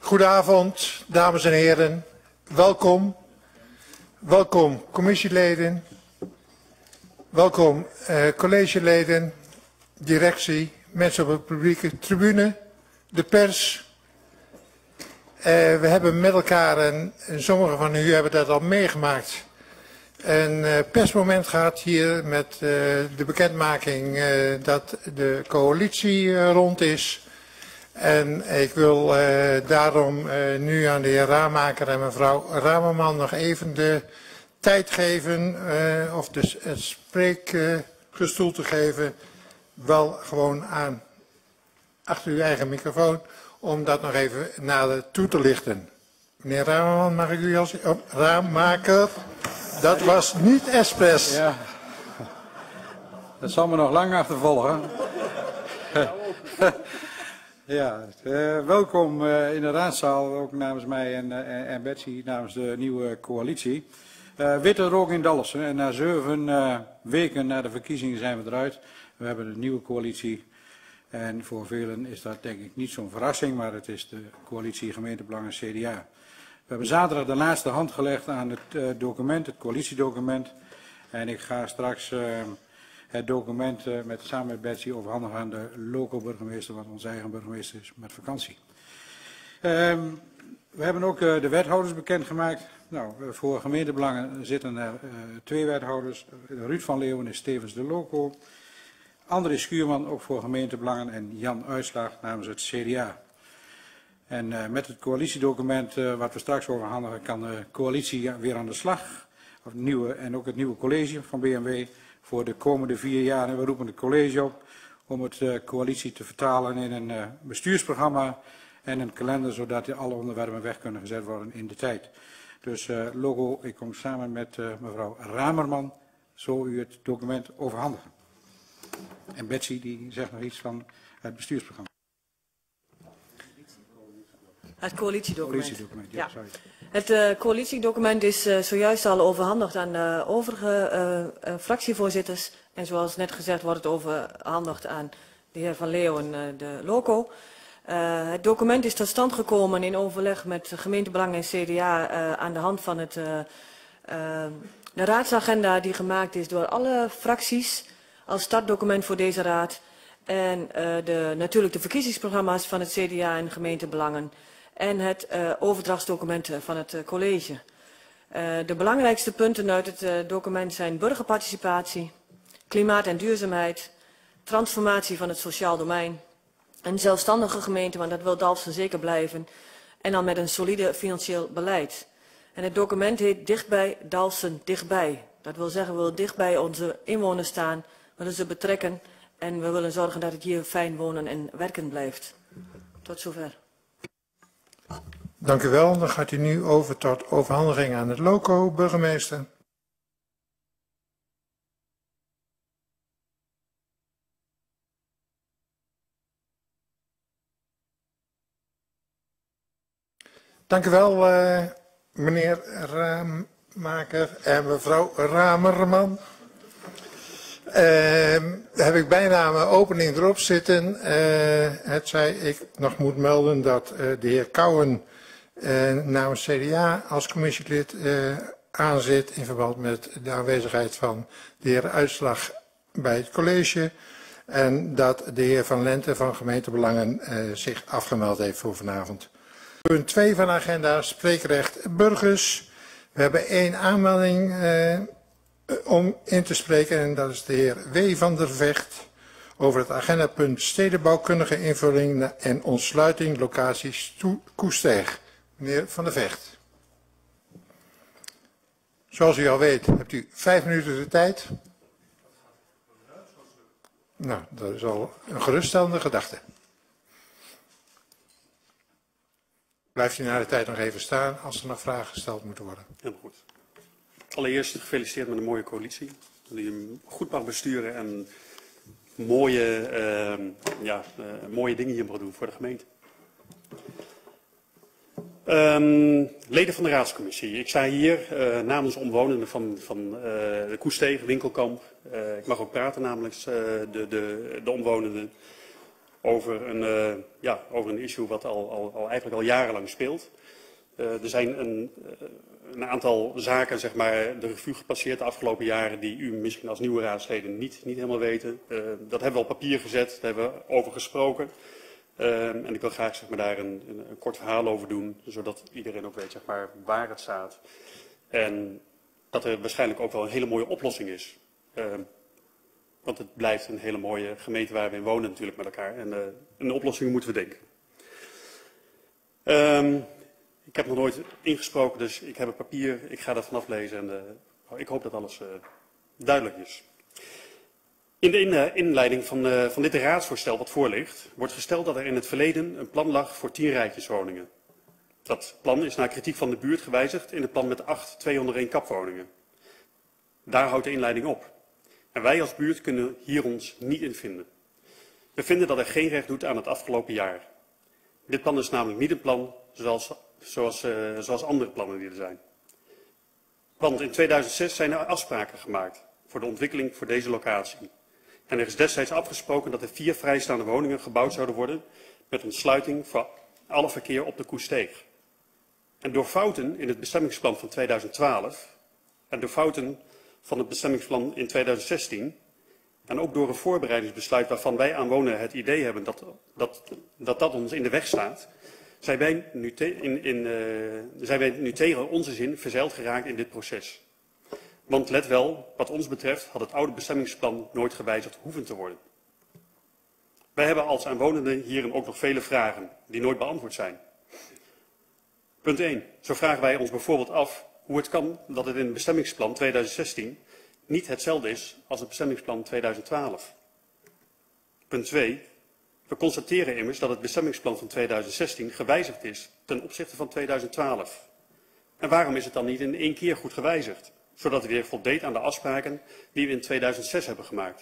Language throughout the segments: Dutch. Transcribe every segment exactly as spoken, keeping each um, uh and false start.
Goedenavond, dames en heren. Welkom. Welkom, commissieleden. Welkom, uh, collegeleden, directie, mensen op de publieke tribune, de pers. Uh, we hebben met elkaar, en, en sommigen van u hebben dat al meegemaakt, een uh, persmoment gehad hier met uh, de bekendmaking uh, dat de coalitie uh, rond is. En ik wil uh, daarom uh, nu aan de heer Raamaker en mevrouw Ramerman nog even de tijd geven, uh, of dus het spreekgestoel te geven, wel gewoon aan achter uw eigen microfoon, om dat nog even nader toe te lichten. Meneer Ramerman, mag ik u als oh, Raamaker? Dat was niet expres. Ja, dat zal me nog lang achtervolgen. Ja, uh, welkom uh, in de raadzaal, ook namens mij en, uh, en Betsy, namens de nieuwe coalitie. Uh, witte rook in Dalfsen en na zeven uh, weken na de verkiezingen zijn we eruit. We hebben een nieuwe coalitie en voor velen is dat denk ik niet zo'n verrassing, maar het is de coalitie Gemeentebelangen C D A. We hebben zaterdag de laatste hand gelegd aan het uh, document, het coalitiedocument. En ik ga straks uh, het document uh, met, samen met Betsy overhandigen aan de loco-burgemeester, want onze eigen burgemeester is met vakantie. Um, we hebben ook uh, de wethouders bekendgemaakt. Nou, voor gemeentebelangen zitten er uh, twee wethouders. Ruud van Leeuwen is tevens de loco. André Schuurman ook voor gemeentebelangen en Jan Uitslag namens het C D A. En uh, met het coalitiedocument uh, wat we straks overhandigen kan de coalitie weer aan de slag. Of het nieuwe, en ook het nieuwe college van B M W voor de komende vier jaar. En we roepen het college op om het uh, coalitie te vertalen in een uh, bestuursprogramma en een kalender, zodat alle onderwerpen weg kunnen gezet worden in de tijd. Dus uh, logo, ik kom samen met uh, mevrouw Ramerman zo u het document overhandigen. En Betsy die zegt nog iets van het bestuursprogramma. Het coalitiedocument. coalitiedocument ja, ja. Het uh, coalitiedocument is uh, zojuist al overhandigd aan de overige uh, uh, fractievoorzitters. En zoals net gezegd wordt het overhandigd aan de heer Van Leeuwen, uh, de loco. Uh, het document is tot stand gekomen in overleg met gemeentebelangen en C D A uh, aan de hand van het, uh, uh, de raadsagenda die gemaakt is door alle fracties als startdocument voor deze raad. En uh, de, natuurlijk de verkiezingsprogramma's van het C D A en gemeentebelangen. En het uh, overdrachtsdocument van het uh, college. Uh, de belangrijkste punten uit het uh, document zijn burgerparticipatie, klimaat en duurzaamheid, transformatie van het sociaal domein, een zelfstandige gemeente, want dat wil Dalfsen zeker blijven, en dan met een solide financieel beleid. En het document heet Dichtbij Dalfsen Dichtbij. Dat wil zeggen, we willen dicht bij onze inwoners staan, we willen ze betrekken en we willen zorgen dat het hier fijn wonen en werken blijft. Tot zover. Dank u wel. Dan gaat u nu over tot overhandiging aan het loco, burgemeester. Dank u wel, uh, meneer Raamaker en mevrouw Ramerman. Uh, heb ik bijna mijn opening erop zitten. Uh, het zij ik nog moet melden dat uh, de heer Kouwen uh, namens C D A als commissielid uh, aanzit in verband met de aanwezigheid van de heer Uitslag bij het college. En dat de heer Van Lente van gemeentebelangen uh, zich afgemeld heeft voor vanavond. Punt twee van de agenda, spreekrecht burgers. We hebben één aanmelding uh, om in te spreken en dat is de heer W. van der Vecht over het agendapunt stedenbouwkundige invulling en ontsluiting locaties Koesteeg. Meneer Van der Vecht. Zoals u al weet hebt u vijf minuten de tijd. Nou, dat is al een geruststellende gedachte. Blijft u na de tijd nog even staan als er nog vragen gesteld moeten worden. Helemaal goed. Allereerst gefeliciteerd met een mooie coalitie. Die hem goed mag besturen en mooie, uh, ja, uh, mooie dingen hier mag doen voor de gemeente. Um, leden van de raadscommissie. Ik sta hier uh, namens omwonenden van, van uh, de Koesteeg, Winkelkamp. Uh, ik mag ook praten namens uh, de, de, de omwonenden. over een, uh, ja, over een issue wat al, al, al eigenlijk al jarenlang speelt. Uh, er zijn een, uh, een aantal zaken, zeg maar, de revue gepasseerd de afgelopen jaren die u misschien als nieuwe raadsleden niet, niet helemaal weten. Uh, dat hebben we op papier gezet, daar hebben we over gesproken. Uh, en ik wil graag, zeg maar, daar een, een, een kort verhaal over doen, zodat iedereen ook weet, zeg maar, waar het staat. En dat er waarschijnlijk ook wel een hele mooie oplossing is. Uh, want het blijft een hele mooie gemeente waar we in wonen natuurlijk met elkaar. En uh, een oplossing moeten we denken. Um, ik heb nog nooit ingesproken, dus ik heb het papier. Ik ga dat vanaf lezen en uh, ik hoop dat alles uh, duidelijk is. In de in, uh, inleiding van, uh, van dit raadsvoorstel wat voor ligt, wordt gesteld dat er in het verleden een plan lag voor tien rijtjeswoningen. Dat plan is na kritiek van de buurt gewijzigd in het plan met acht tweehonderdéén kapwoningen. Daar houdt de inleiding op. En wij als buurt kunnen hier ons niet in vinden. We vinden dat er geen recht doet aan het afgelopen jaar. Dit plan is namelijk niet een plan zoals, zoals, uh, zoals andere plannen die er zijn. Want in tweeduizend zes zijn er afspraken gemaakt voor de ontwikkeling voor deze locatie. En er is destijds afgesproken dat er vier vrijstaande woningen gebouwd zouden worden met ontsluiting voor alle verkeer op de Koesteeg. En door fouten in het bestemmingsplan van tweeduizend twaalf en door fouten van het bestemmingsplan in tweeduizend zestien en ook door een voorbereidingsbesluit waarvan wij aanwonenden het idee hebben dat dat, dat, dat ons in de weg staat, zijn wij, nu te, in, in, uh, zijn wij nu tegen onze zin verzeild geraakt in dit proces. Want let wel, wat ons betreft had het oude bestemmingsplan nooit gewijzigd hoeven te worden. Wij hebben als aanwonenden hierin ook nog vele vragen die nooit beantwoord zijn. Punt één. Zo vragen wij ons bijvoorbeeld af hoe het kan dat het in het bestemmingsplan tweeduizend zestien niet hetzelfde is als het bestemmingsplan tweeduizend twaalf. Punt twee. We constateren immers dat het bestemmingsplan van tweeduizend zestien gewijzigd is ten opzichte van tweeduizend twaalf. En waarom is het dan niet in één keer goed gewijzigd, zodat het weer voldeed aan de afspraken die we in tweeduizend zes hebben gemaakt?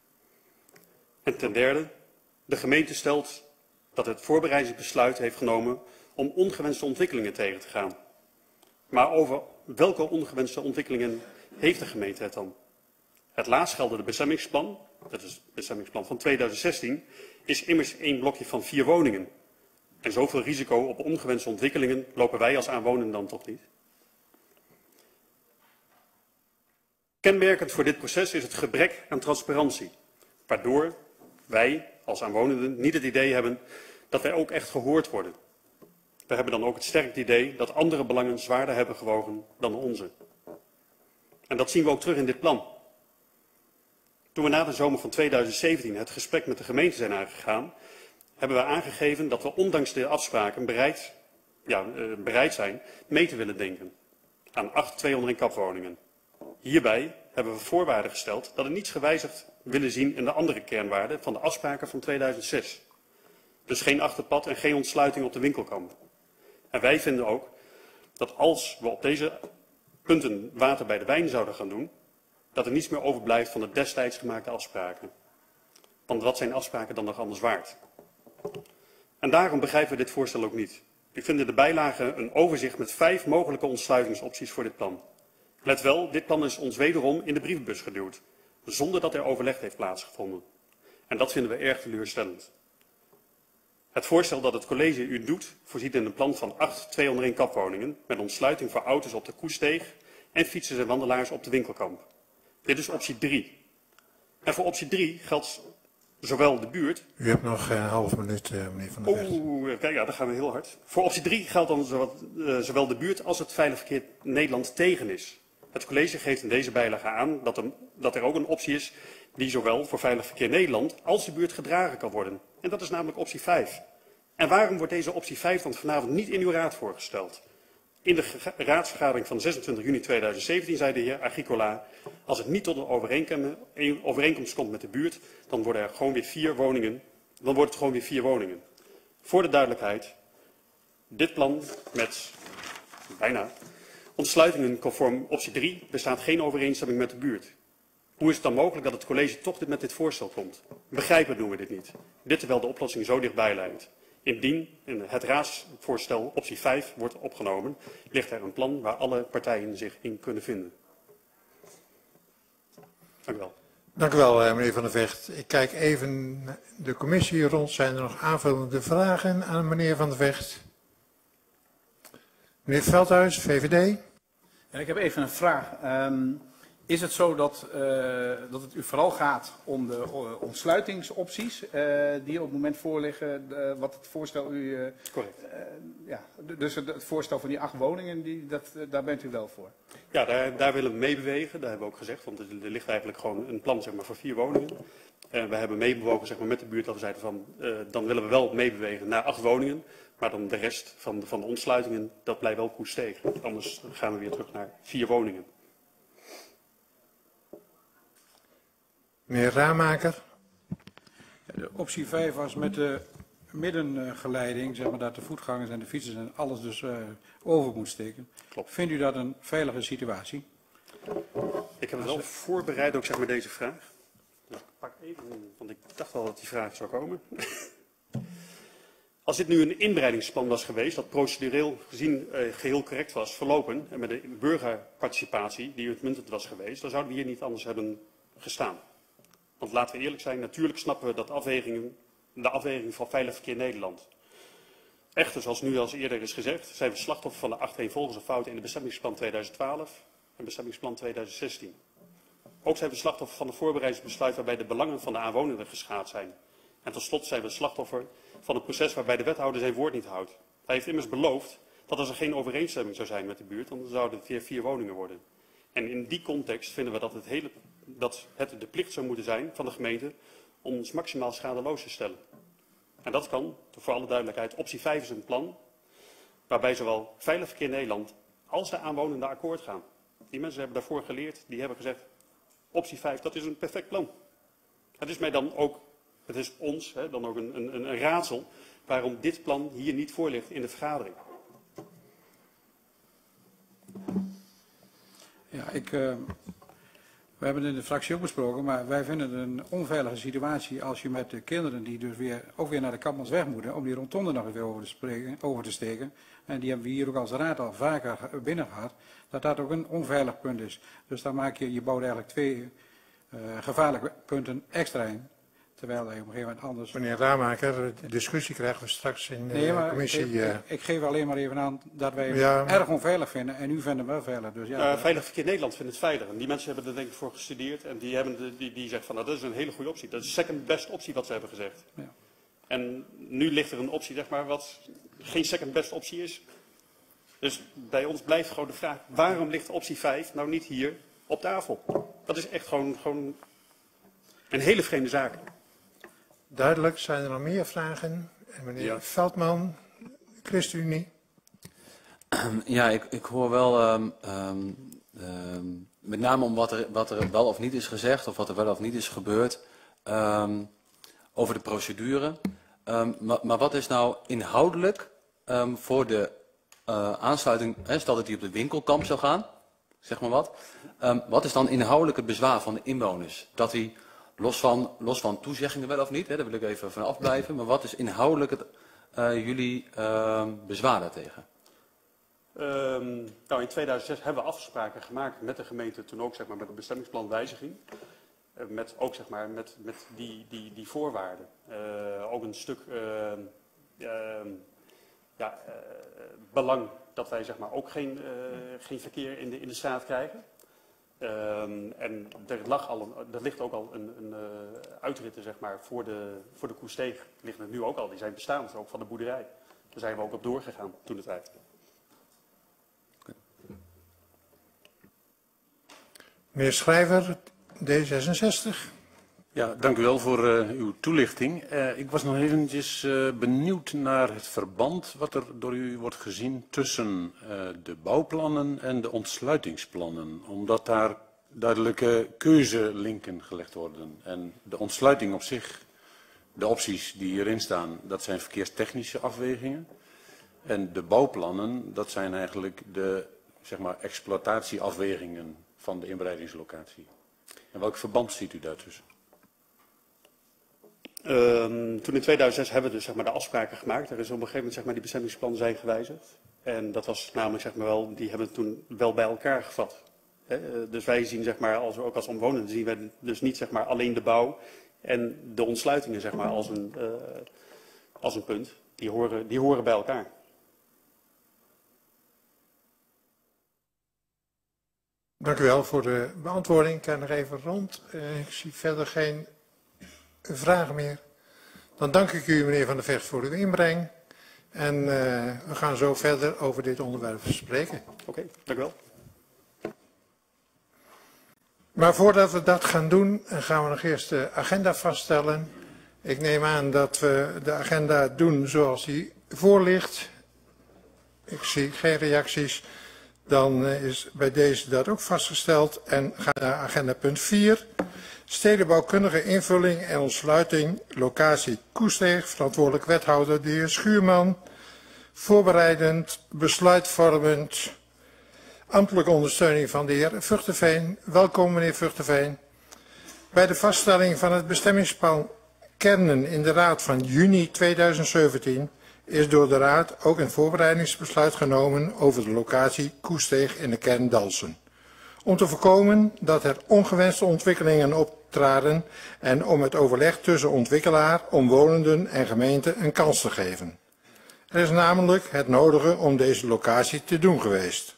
En ten derde, de gemeente stelt dat het voorbereidingsbesluit heeft genomen om ongewenste ontwikkelingen tegen te gaan. Maar over welke ongewenste ontwikkelingen heeft de gemeente het dan? Het laatst geldende bestemmingsplan, dat is het bestemmingsplan van tweeduizend zestien, is immers één blokje van vier woningen. En zoveel risico op ongewenste ontwikkelingen lopen wij als aanwonenden dan toch niet? Kenmerkend voor dit proces is het gebrek aan transparantie, waardoor wij als aanwonenden niet het idee hebben dat wij ook echt gehoord worden. We hebben dan ook het sterk idee dat andere belangen zwaarder hebben gewogen dan de onze. En dat zien we ook terug in dit plan. Toen we na de zomer van tweeduizend zeventien het gesprek met de gemeente zijn aangegaan, hebben we aangegeven dat we ondanks de afspraken bereid, ja, bereid zijn mee te willen denken aan acht tweehonderdéén kapwoningen. Hierbij hebben we voorwaarden gesteld dat er niets gewijzigd willen zien in de andere kernwaarden van de afspraken van tweeduizend zes. Dus geen achterpad en geen ontsluiting op de winkelkamp. En wij vinden ook dat als we op deze punten water bij de wijn zouden gaan doen, dat er niets meer overblijft van de destijds gemaakte afspraken. Want wat zijn afspraken dan nog anders waard? En daarom begrijpen we dit voorstel ook niet. U vindt in de bijlage een overzicht met vijf mogelijke ontsluitingsopties voor dit plan. Let wel, dit plan is ons wederom in de brievenbus geduwd, zonder dat er overleg heeft plaatsgevonden. En dat vinden we erg teleurstellend. Het voorstel dat het college u doet, voorziet in een plan van acht tweehonderdéén kapwoningen, met ontsluiting voor auto's op de Koesteeg en fietsers en wandelaars op de winkelkamp. Dit is optie drie. En voor optie drie geldt zowel de buurt... U hebt nog een half minuut, uh, meneer Van der Wert. Oeh, kijk, ja, dat gaan we heel hard. Voor optie drie geldt dan zowel, uh, zowel de buurt als het Veilig Verkeer Nederland tegen is. Het college geeft in deze bijlage aan dat er, dat er ook een optie is die zowel voor Veilig Verkeer Nederland als de buurt gedragen kan worden. En dat is namelijk optie vijf. En waarom wordt deze optie vijf dan vanavond niet in uw raad voorgesteld? In de raadsvergadering van zesentwintig juni tweeduizend zeventien zei de heer Agricola, als het niet tot een overeenkomst komt met de buurt, dan worden er gewoon weer vier woningen, dan wordt het gewoon weer vier woningen. Voor de duidelijkheid, dit plan met bijna ontsluitingen conform optie drie bestaat geen overeenstemming met de buurt. Hoe is het dan mogelijk dat het college toch dit met dit voorstel komt? Begrijpen doen we dit niet. Dit terwijl de oplossing zo dichtbij lijkt. Indien het raadsvoorstel optie vijf wordt opgenomen, ligt er een plan waar alle partijen zich in kunnen vinden. Dank u wel. Dank u wel, uh, meneer Van der Vecht. Ik kijk even de commissie rond. Zijn er nog aanvullende vragen aan meneer Van der Vecht? Meneer Veldhuis, V V D. Ja, ik heb even een vraag. Um, is het zo dat, uh, dat het u vooral gaat om de uh, ontsluitingsopties uh, die op het moment voorliggen, uh, wat het voorstel u... Uh, Correct. Uh, ja, dus het, het voorstel van die acht woningen, die, dat, uh, daar bent u wel voor? Ja, daar, daar willen we mee bewegen. Dat hebben we ook gezegd, want er, er ligt eigenlijk gewoon een plan zeg maar, voor vier woningen. En we hebben meebewogen zeg maar, met de buurt dat we zeiden van, uh, dan willen we wel meebewegen naar acht woningen. Maar dan de rest van de, van de ontsluitingen, dat blijft wel koers tegen. Anders gaan we weer terug naar vier woningen. Meneer Raamaker. De optie vijf was met de middengeleiding, zeg maar, dat de voetgangers en de fietsers en alles dus uh, over moet steken. Klopt. Vindt u dat een veilige situatie? Ik heb het wel voorbereid, ook zeg maar deze vraag. Ik pak even, want ik dacht al dat die vraag zou komen. Als dit nu een inbreidingsplan was geweest, dat procedureel gezien uh, geheel correct was verlopen, en met een burgerparticipatie die uitmuntend was geweest, dan zouden we hier niet anders hebben gestaan. Want laten we eerlijk zijn, natuurlijk snappen we dat afwegingen, de afweging van Veilig Verkeer Nederland. Echter, zoals nu als eerder is gezegd, zijn we slachtoffer van de achtereenvolgende fouten in de bestemmingsplan tweeduizend twaalf en bestemmingsplan tweeduizend zestien. Ook zijn we slachtoffer van een voorbereidingsbesluit waarbij de belangen van de aanwonenden geschaad zijn. En tot slot zijn we slachtoffer van een proces waarbij de wethouder zijn woord niet houdt. Hij heeft immers beloofd dat als er geen overeenstemming zou zijn met de buurt, dan zouden het weer vier woningen worden. En in die context vinden we dat het, hele, dat het de plicht zou moeten zijn van de gemeente om ons maximaal schadeloos te stellen. En dat kan, voor alle duidelijkheid, optie vijf is een plan waarbij zowel Veilig Verkeer Nederland als de aanwonenden akkoord gaan. Die mensen hebben daarvoor geleerd, die hebben gezegd, optie vijf, dat is een perfect plan. Het is mij dan ook, het is ons, hè, dan ook een, een, een raadsel waarom dit plan hier niet voor ligt in de vergadering. Ja, ik, uh, we hebben het in de fractie ook besproken, maar wij vinden het een onveilige situatie als je met de kinderen die dus weer, ook weer naar de Kampmansweg moeten, om die rondonde nog even over te, spreken, over te steken, en die hebben we hier ook als raad al vaker binnen gehad, dat dat ook een onveilig punt is. Dus dan maak je, je bouwt eigenlijk twee uh, gevaarlijke punten extra in. Terwijl je op een gegeven moment anders... Meneer Raamaker, de discussie krijgen we straks in de nee, maar commissie. Ik, uh... ik, ik geef alleen maar even aan dat wij ja, het erg onveilig vinden en u vindt hem wel veilig. Dus ja, uh, Veilig Verkeer Nederland vindt het veilig. En die mensen hebben er denk ik voor gestudeerd en die, hebben de, die, die zeggen van nou, dat is een hele goede optie. Dat is de second best optie wat ze hebben gezegd. Ja. En nu ligt er een optie zeg maar wat geen second best optie is. Dus bij ons blijft gewoon de vraag, waarom ligt optie vijf nou niet hier op tafel? Dat is echt gewoon, gewoon een hele vreemde zaak. Duidelijk, zijn er nog meer vragen? En meneer ja. Veldman, ChristenUnie. Ja, ik, ik hoor wel um, um, um, met name om wat er, wat er wel of niet is gezegd of wat er wel of niet is gebeurd um, over de procedure. Um, maar, maar wat is nou inhoudelijk um, voor de uh, aansluiting, hè, stel dat die op de winkelkamp zou gaan, zeg maar wat. Um, wat is dan inhoudelijk het bezwaar van de inwoners? Dat die... Los van, los van toezeggingen wel of niet, hè, daar wil ik even van afblijven. Maar wat is inhoudelijk het, uh, jullie uh, bezwaar daartegen? Um, nou, in tweeduizend zes hebben we afspraken gemaakt met de gemeente, toen ook zeg maar, met een bestemmingsplanwijziging. Uh, met ook zeg maar, met, met die, die, die voorwaarden. Uh, ook een stuk uh, uh, ja, uh, belang dat wij zeg maar, ook geen, uh, geen verkeer in de, in de straat krijgen. Um, en er, lag al een, er ligt ook al een, een uh, uitritten zeg maar, voor de, voor de Koesteeg. Liggen er nu ook al, die zijn bestaand, ook van de boerderij. Daar zijn we ook op doorgegaan toen de tijd. Okay. Meneer Schrijver, D zesenzestig. Ja, dank u wel voor uh, uw toelichting. Uh, ik was nog eventjes uh, benieuwd naar het verband wat er door u wordt gezien tussen uh, de bouwplannen en de ontsluitingsplannen. Omdat daar duidelijke keuzelinken gelegd worden. En de ontsluiting op zich, de opties die hierin staan, dat zijn verkeerstechnische afwegingen. En de bouwplannen, dat zijn eigenlijk de zeg maar, exploitatieafwegingen van de inbreidingslocatie. En welk verband ziet u daartussen? Um, toen in tweeduizend zes hebben we dus zeg maar, de afspraken gemaakt. Er is op een gegeven moment zeg maar, die bestemmingsplannen zijn gewijzigd. En dat was namelijk, zeg maar wel, die hebben we toen wel bij elkaar gevat. Hè? Dus wij zien zeg maar, als, ook als omwonenden zien wij dus niet zeg maar, alleen de bouw en de ontsluitingen zeg maar, als, een, uh, als een punt. Die horen, die horen bij elkaar. Dank u wel voor de beantwoording. Ik kijk nog even rond. Uh, ik zie verder geen vragen meer. Dan dank ik u, meneer Van der Vecht, voor uw inbreng. En uh, we gaan zo verder over dit onderwerp spreken. Oké, okay, dank u wel. Maar voordat we dat gaan doen, gaan we nog eerst de agenda vaststellen. Ik neem aan dat we de agenda doen zoals die voor ligt. Ik zie geen reacties. Dan is bij deze dat ook vastgesteld. En gaan naar agenda punt vier. Stedenbouwkundige invulling en ontsluiting. Locatie Koesteeg. Verantwoordelijk wethouder de heer Schuurman. Voorbereidend, besluitvormend. Ambtelijke ondersteuning van de heer Vughtenveen. Welkom meneer Vughtenveen. Bij de vaststelling van het bestemmingsplan Kernen in de Raad van juni tweeduizend zeventien is door de Raad ook een voorbereidingsbesluit genomen over de locatie Koesteeg in de kern Dalfsen. Om te voorkomen dat er ongewenste ontwikkelingen optraden en om het overleg tussen ontwikkelaar, omwonenden en gemeente een kans te geven. Er is namelijk het nodige om deze locatie te doen geweest.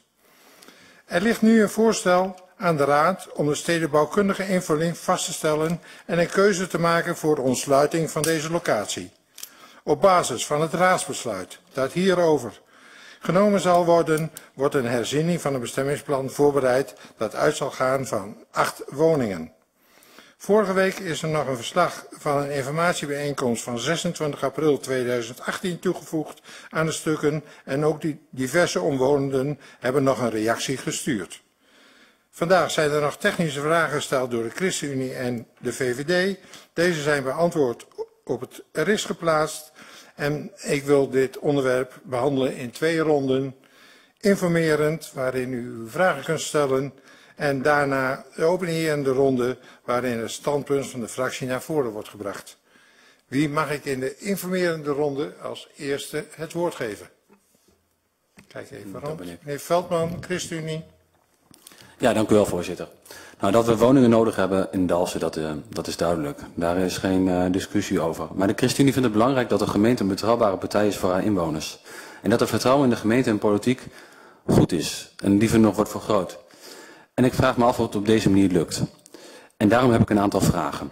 Er ligt nu een voorstel aan de Raad om de stedenbouwkundige invulling vast te stellen en een keuze te maken voor de ontsluiting van deze locatie. Op basis van het raadsbesluit dat hierover genomen zal worden, wordt een herziening van het bestemmingsplan voorbereid dat uit zal gaan van acht woningen. Vorige week is er nog een verslag van een informatiebijeenkomst van zesentwintig april tweeduizend achttien toegevoegd aan de stukken en ook die diverse omwonenden hebben nog een reactie gestuurd. Vandaag zijn er nog technische vragen gesteld door de ChristenUnie en de V V D. Deze zijn beantwoord op het R I S geplaatst en ik wil dit onderwerp behandelen in twee ronden. Informerend, waarin u uw vragen kunt stellen. En daarna de openierende ronde, waarin het standpunt van de fractie naar voren wordt gebracht. Wie mag ik in de informerende ronde als eerste het woord geven? Kijk even rond. Meneer Veldman, ChristenUnie. Ja, dank u wel, voorzitter. Nou, dat we woningen nodig hebben in Dalfsen, dat, uh, dat is duidelijk. Daar is geen uh, discussie over. Maar de ChristenUnie vindt het belangrijk dat de gemeente een betrouwbare partij is voor haar inwoners. En dat er vertrouwen in de gemeente en politiek goed is. En liever nog wordt vergroot. En ik vraag me af of het op deze manier lukt. En daarom heb ik een aantal vragen.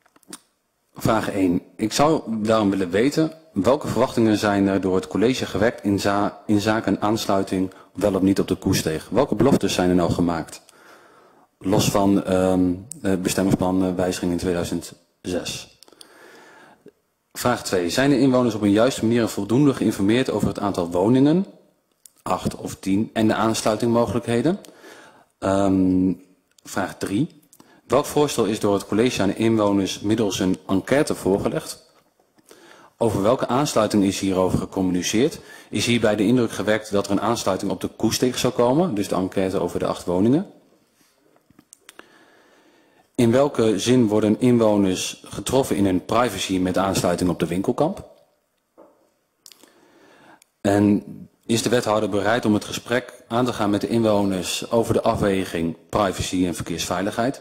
Vraag één. Ik zou daarom willen weten welke verwachtingen zijn er door het college gewekt in, za in zaken aansluiting wel of niet op de Koesteeg. Welke beloftes zijn er nou gemaakt? Los van um, het bestemmingsplan wijziging in tweeduizend zes. Vraag twee. Zijn de inwoners op een juiste manier en voldoende geïnformeerd over het aantal woningen, acht of tien, en de aansluitingmogelijkheden? Um, vraag drie. Welk voorstel is door het college aan de inwoners middels een enquête voorgelegd? Over welke aansluiting is hierover gecommuniceerd? Is hierbij de indruk gewekt dat er een aansluiting op de Koesteeg zou komen, dus de enquête over de acht woningen? In welke zin worden inwoners getroffen in hun privacy met aansluiting op de winkelkamp? En is de wethouder bereid om het gesprek aan te gaan met de inwoners over de afweging privacy en verkeersveiligheid?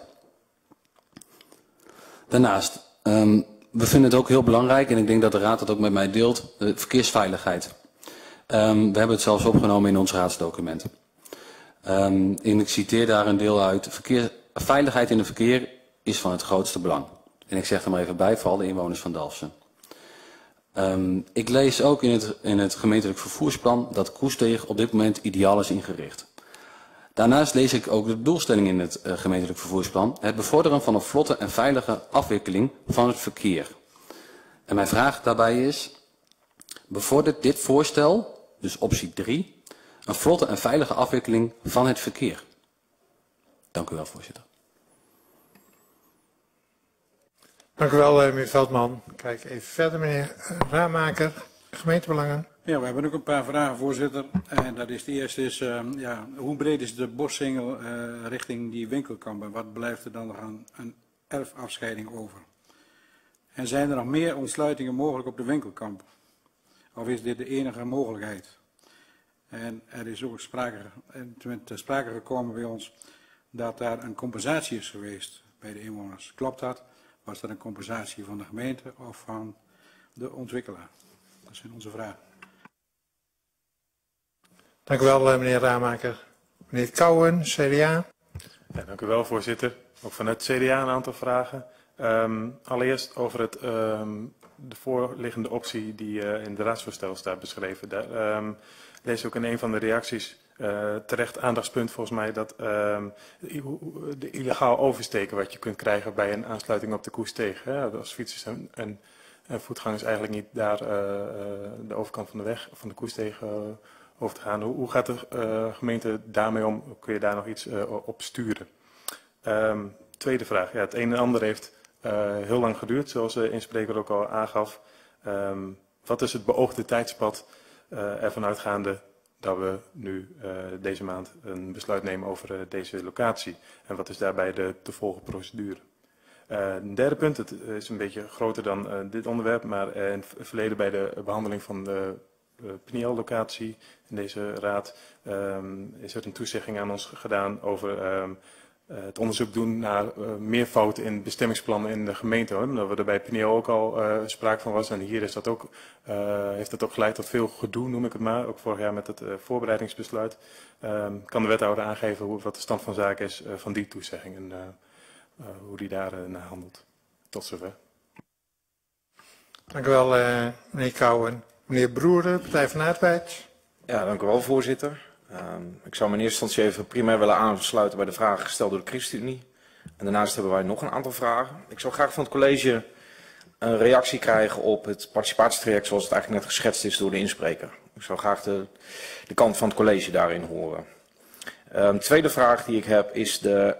Daarnaast, um, we vinden het ook heel belangrijk, en ik denk dat de Raad dat ook met mij deelt, de verkeersveiligheid. Um, we hebben het zelfs opgenomen in ons raadsdocument. Um, en ik citeer daar een deel uit. Verkeer, veiligheid in het verkeer is van het grootste belang. En ik zeg er maar even bij, voor alle inwoners van Dalfsen. Um, ik lees ook in het, in het gemeentelijk vervoersplan dat Koesteeg op dit moment ideaal is ingericht. Daarnaast lees ik ook de doelstelling in het uh, gemeentelijk vervoersplan. Het bevorderen van een vlotte en veilige afwikkeling van het verkeer. En mijn vraag daarbij is, bevordert dit voorstel, dus optie drie, een vlotte en veilige afwikkeling van het verkeer? Dank u wel, voorzitter. Dank u wel, meneer Veldman. Kijk even verder, meneer Raamaker, gemeentebelangen. Ja, we hebben ook een paar vragen, voorzitter. En dat is de eerste is, uh, ja, hoe breed is de bossingel uh, richting die winkelkampen? Wat blijft er dan nog aan een erfafscheiding over? En zijn er nog meer ontsluitingen mogelijk op de winkelkamp? Of is dit de enige mogelijkheid? En er is ook sprake, te sprake gekomen bij ons dat daar een compensatie is geweest bij de inwoners. Klopt dat? Was dat een compensatie van de gemeente of van de ontwikkelaar? Dat zijn onze vragen. Dank u wel, meneer Ramaker. Meneer Kouwen, C D A. Ja, dank u wel, voorzitter. Ook vanuit C D A een aantal vragen. Um, allereerst over het, um, de voorliggende optie die uh, in het raadsvoorstel staat beschreven. Daar um, lees ik ook in een van de reacties uh, terecht aandachtspunt volgens mij dat um, de illegaal oversteken wat je kunt krijgen bij een aansluiting op de Koesteeg. Hè, als fietsers en, en, en voetgangers eigenlijk niet daar uh, uh, de overkant van de weg, van de Koesteeg uh, over te gaan. Hoe, hoe gaat de uh, gemeente daarmee om? Kun je daar nog iets uh, op sturen? Um, tweede vraag. Ja, het een en ander heeft uh, heel lang geduurd, zoals de inspreker ook al aangaf. Um, wat is het beoogde tijdspad uh, ervan uitgaande dat we nu uh, deze maand een besluit nemen over uh, deze locatie? En wat is daarbij de te volgen procedure? Uh, een derde punt, het is een beetje groter dan uh, dit onderwerp, maar uh, in het verleden bij de behandeling van de uh, Peniel-locatie in deze raad um, is er een toezegging aan ons gedaan over um, uh, het onderzoek doen naar uh, meervoud in bestemmingsplannen in de gemeente. Hoor. Omdat we er bij Peniel ook al uh, sprake van was en hier is dat ook, uh, heeft dat ook geleid tot veel gedoe, noem ik het maar. Ook vorig jaar met het uh, voorbereidingsbesluit. Um, kan de wethouder aangeven hoe, wat de stand van zaken is uh, van die toezegging en uh, uh, hoe die daar uh, naar handelt. Tot zover. Dank u wel, uh, meneer Kouwen. Meneer Broeren, Partij van de Arbeid. Ja, dank u wel, voorzitter. Um, ik zou me in eerste instantie even primair willen aansluiten bij de vragen gesteld door de ChristenUnie. En daarnaast hebben wij nog een aantal vragen. Ik zou graag van het college een reactie krijgen op het participatietraject zoals het eigenlijk net geschetst is door de inspreker. Ik zou graag de, de kant van het college daarin horen. Um, tweede vraag die ik heb is de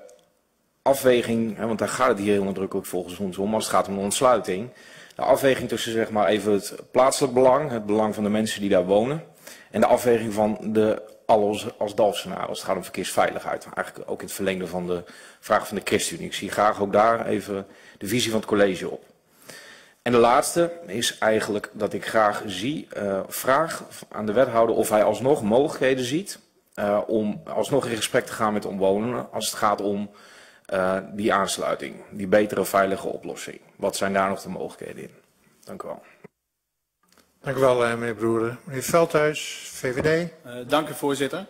afweging, hè, want daar gaat het hier heel nadrukkelijk volgens ons om als het gaat om de ontsluiting. De afweging tussen zeg maar even het plaatselijk belang, het belang van de mensen die daar wonen. En de afweging van de alles als Dalfsenaar als het gaat om verkeersveiligheid. Eigenlijk ook in het verlengde van de vraag van de ChristenUnie. Ik zie graag ook daar even de visie van het college op. En de laatste is eigenlijk dat ik graag zie, uh, vraag aan de wethouder of hij alsnog mogelijkheden ziet uh, om alsnog in gesprek te gaan met de omwonenden als het gaat om uh, die aansluiting, die betere veilige oplossing. Wat zijn daar nog de mogelijkheden in? Dank u wel. Dank u wel, meneer Broeren. Meneer Veldhuis, V V D. Uh, dank u, voorzitter.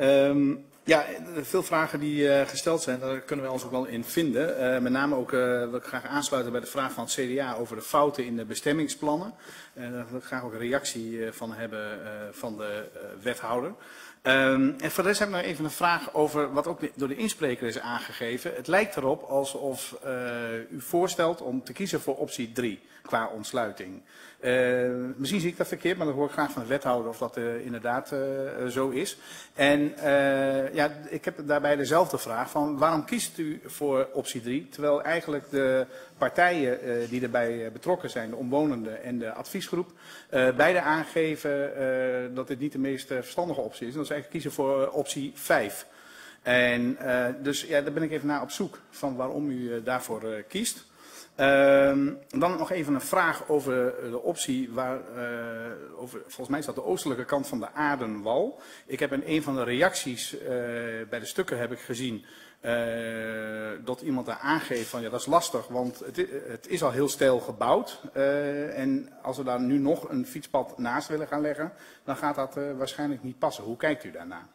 Um, ja, veel vragen die uh, gesteld zijn, daar kunnen we ons ook wel in vinden. Uh, met name ook uh, wil ik graag aansluiten bij de vraag van het C D A over de fouten in de bestemmingsplannen. Uh, daar wil ik graag ook een reactie uh, van hebben uh, van de uh, wethouder. Um, en voor de rest heb ik nog even een vraag over wat ook door de inspreker is aangegeven. Het lijkt erop alsof uh, u voorstelt om te kiezen voor optie drie qua ontsluiting. Uh, misschien zie ik dat verkeerd, maar dan hoor ik graag van de wethouder of dat uh, inderdaad uh, zo is. En uh, ja, ik heb daarbij dezelfde vraag van waarom kiest u voor optie drie, terwijl eigenlijk de partijen uh, die erbij betrokken zijn, de omwonenden en de adviesgroep, uh, beide aangeven uh, dat dit niet de meest uh, verstandige optie is. En dat ze eigenlijk kiezen voor uh, optie vijf. En uh, dus ja, daar ben ik even naar op zoek van waarom u uh, daarvoor uh, kiest. Uh, dan nog even een vraag over de optie, waar, uh, over, volgens mij is dat de oostelijke kant van de Aardenwal. Ik heb in een van de reacties uh, bij de stukken heb ik gezien uh, dat iemand daar aangeeft van ja dat is lastig, want het, het is al heel steil gebouwd. Uh, en als we daar nu nog een fietspad naast willen gaan leggen, dan gaat dat uh, waarschijnlijk niet passen. Hoe kijkt u daarnaar?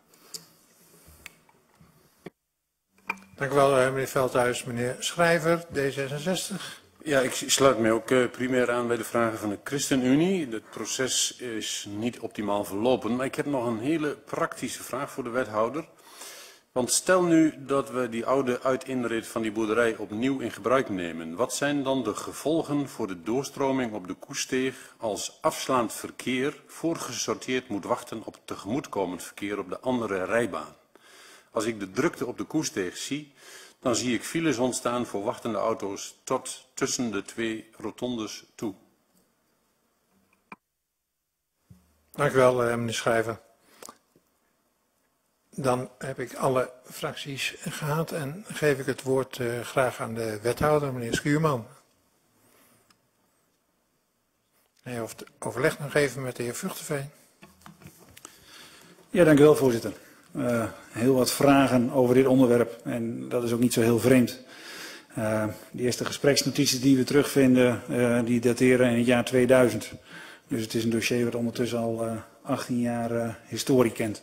Dank u wel, meneer Veldhuis. Meneer Schrijver, D zesenzestig. Ja, ik sluit mij ook uh, primair aan bij de vragen van de ChristenUnie. Het proces is niet optimaal verlopen, maar ik heb nog een hele praktische vraag voor de wethouder. Want stel nu dat we die oude uitinrit van die boerderij opnieuw in gebruik nemen. Wat zijn dan de gevolgen voor de doorstroming op de Koesteeg als afslaand verkeer voorgesorteerd moet wachten op tegemoetkomend verkeer op de andere rijbaan? Als ik de drukte op de Koesteeg zie, dan zie ik files ontstaan voor wachtende auto's tot tussen de twee rotondes toe. Dank u wel, meneer Schrijver. Dan heb ik alle fracties gehad en geef ik het woord uh, graag aan de wethouder, meneer Schuurman. Hij hoeft overleg nog even met de heer Vugteveen. Ja, dank u wel, voorzitter. uh, heel wat vragen over dit onderwerp en dat is ook niet zo heel vreemd. Uh, de eerste gespreksnotities die we terugvinden, uh, die dateren in het jaar tweeduizend. Dus het is een dossier wat ondertussen al uh, achttien jaar uh, historie kent.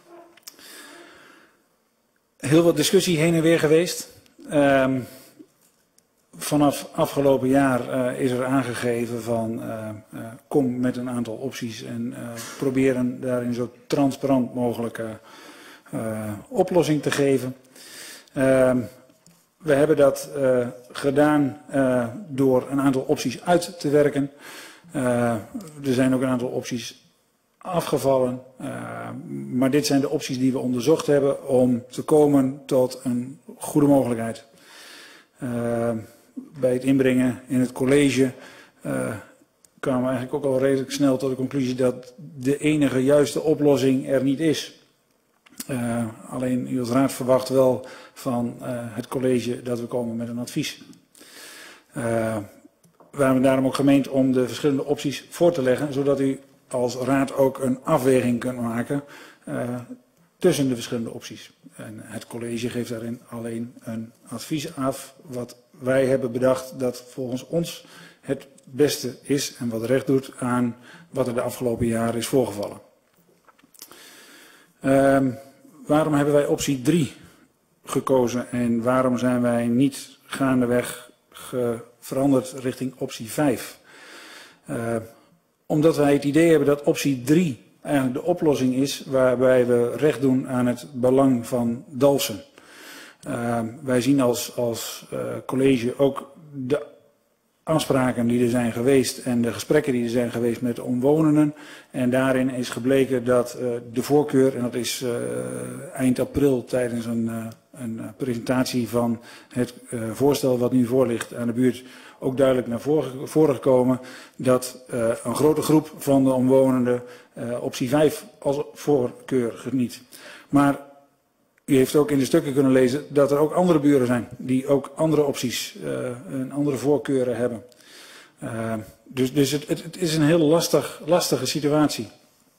Heel wat discussie heen en weer geweest. Uh, vanaf afgelopen jaar uh, is er aangegeven van uh, uh, kom met een aantal opties en uh, proberen daarin zo transparant mogelijk uh, uh, oplossing te geven. Uh, we hebben dat uh, gedaan uh, door een aantal opties uit te werken. Uh, er zijn ook een aantal opties afgevallen, uh, maar dit zijn de opties die we onderzocht hebben om te komen tot een goede mogelijkheid. Uh, bij het inbrengen in het college uh, kwamen we eigenlijk ook al redelijk snel tot de conclusie dat de enige juiste oplossing er niet is. Uh, alleen u als raad verwacht wel van uh, het college dat we komen met een advies. Uh, we hebben daarom ook gemeend om de verschillende opties voor te leggen, zodat u als raad ook een afweging kunt maken uh, tussen de verschillende opties. En het college geeft daarin alleen een advies af wat wij hebben bedacht dat volgens ons het beste is en wat recht doet aan wat er de afgelopen jaren is voorgevallen. Uh, waarom hebben wij optie drie gekozen en waarom zijn wij niet gaandeweg veranderd richting optie vijf? Uh, omdat wij het idee hebben dat optie drie eigenlijk de oplossing is waarbij we recht doen aan het belang van Dalfsen. Uh, wij zien als, als uh, college ook de afspraken die er zijn geweest en de gesprekken die er zijn geweest met de omwonenden. En daarin is gebleken dat uh, de voorkeur, en dat is uh, eind april tijdens een, uh, een presentatie van het uh, voorstel wat nu voor ligt aan de buurt, ook duidelijk naar voren, voren gekomen dat uh, een grote groep van de omwonenden uh, optie vijf als voorkeur geniet. Maar u heeft ook in de stukken kunnen lezen dat er ook andere buren zijn die ook andere opties uh, en andere voorkeuren hebben. Uh, dus dus het, het, het is een heel lastig, lastige situatie.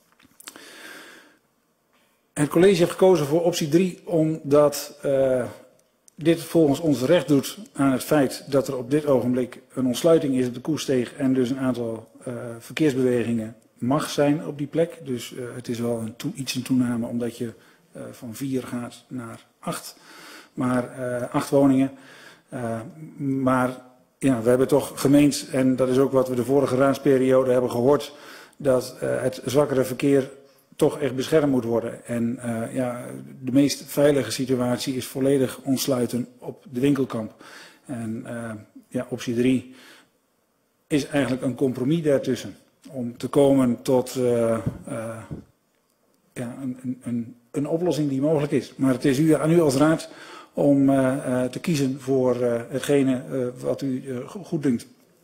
Het college heeft gekozen voor optie drie omdat uh, dit volgens ons recht doet aan het feit dat er op dit ogenblik een ontsluiting is op de Koesteeg en dus een aantal uh, verkeersbewegingen mag zijn op die plek. Dus uh, het is wel een toe, iets een toename omdat je uh, van vier gaat naar acht, maar uh, acht woningen. Uh, maar ja, we hebben toch gemeend, en dat is ook wat we de vorige raadsperiode hebben gehoord, dat uh, het zwakkere verkeer toch echt beschermd moet worden. En uh, ja, de meest veilige situatie is volledig ontsluiten op de winkelkamp. En uh, ja, optie drie is eigenlijk een compromis daartussen. Om te komen tot uh, uh, ja, een, een, een oplossing die mogelijk is. Maar het is u, aan u als raad om uh, uh, te kiezen voor uh, hetgene uh, wat u uh, goed dunkt.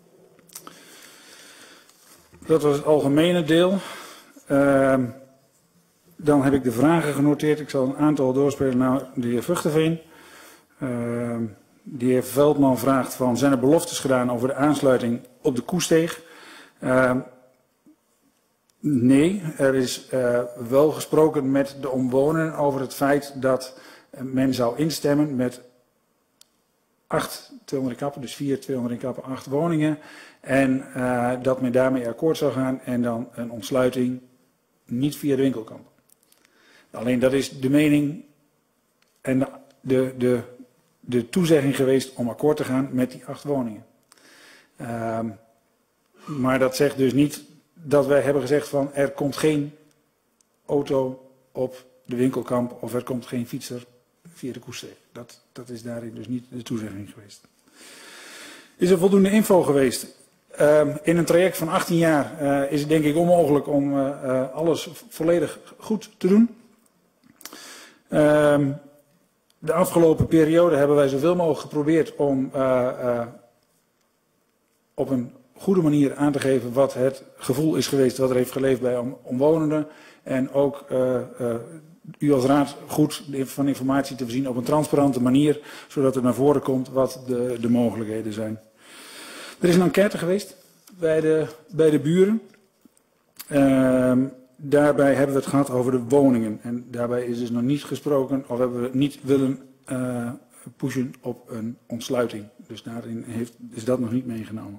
Dat was het algemene deel. Uh, Dan heb ik de vragen genoteerd. Ik zal een aantal doorspelen naar de heer Vuchtenveen. Uh, de heer Veldman vraagt van, zijn er beloftes gedaan over de aansluiting op de Koesteeg? Uh, nee, er is uh, wel gesproken met de omwonenden over het feit dat men zou instemmen met acht tweehonderd kappen, dus vier tweehonderd kappen, acht woningen. En uh, dat men daarmee akkoord zou gaan en dan een ontsluiting niet via de winkelkamp. Alleen dat is de mening en de, de, de, de toezegging geweest om akkoord te gaan met die acht woningen. Uh, maar dat zegt dus niet dat wij hebben gezegd van er komt geen auto op de winkelkamp of er komt geen fietser via de Koesteeg. Dat, dat is daarin dus niet de toezegging geweest. Is er voldoende info geweest? Uh, in een traject van achttien jaar uh, is het denk ik onmogelijk om uh, uh, alles volledig goed te doen. Uh, de afgelopen periode hebben wij zoveel mogelijk geprobeerd om uh, uh, op een goede manier aan te geven wat het gevoel is geweest wat er heeft geleefd bij om, omwonenden. En ook uh, uh, u als raad goed van informatie te voorzien op een transparante manier, zodat er naar voren komt wat de, de mogelijkheden zijn. Er is een enquête geweest bij de, bij de buren. Uh, daarbij hebben we het gehad over de woningen. En daarbij is dus nog niet gesproken of hebben we niet willen uh, pushen op een ontsluiting. Dus daarin heeft, is dat nog niet meegenomen.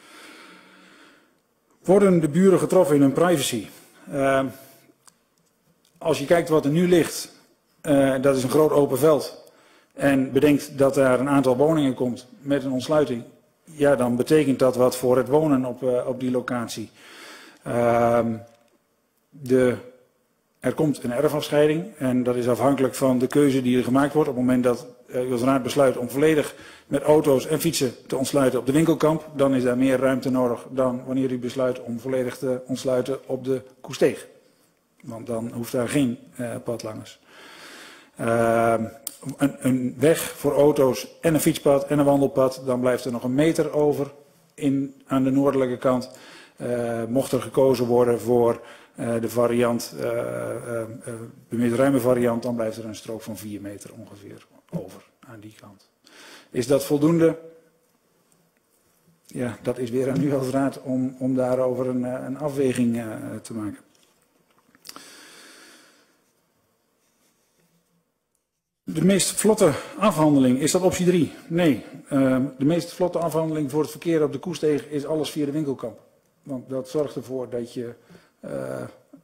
Worden de buren getroffen in hun privacy? Uh, als je kijkt wat er nu ligt, uh, dat is een groot open veld. En bedenkt dat daar een aantal woningen komt met een ontsluiting. Ja, dan betekent dat wat voor het wonen op, uh, op die locatie. Uh, de, er komt een erfafscheiding en dat is afhankelijk van de keuze die er gemaakt wordt. Op het moment dat uh, uw raad besluit om volledig met auto's en fietsen te ontsluiten op de winkelkamp, dan is daar meer ruimte nodig dan wanneer u besluit om volledig te ontsluiten op de Koesteeg. Want dan hoeft daar geen uh, pad langs. Uh, een, een weg voor auto's en een fietspad en een wandelpad, dan blijft er nog een meter over in, aan de noordelijke kant. Uh, mocht er gekozen worden voor uh, de variant, uh, uh, uh, de meest ruime variant, dan blijft er een strook van vier meter ongeveer over aan die kant. Is dat voldoende? Ja, dat is weer aan u als raad om, om daarover een, een afweging uh, te maken. De meest vlotte afhandeling, is dat optie drie? Nee. Uh, de meest vlotte afhandeling voor het verkeer op de Koesteeg is alles via de winkelkamp. Want dat zorgt ervoor dat je uh,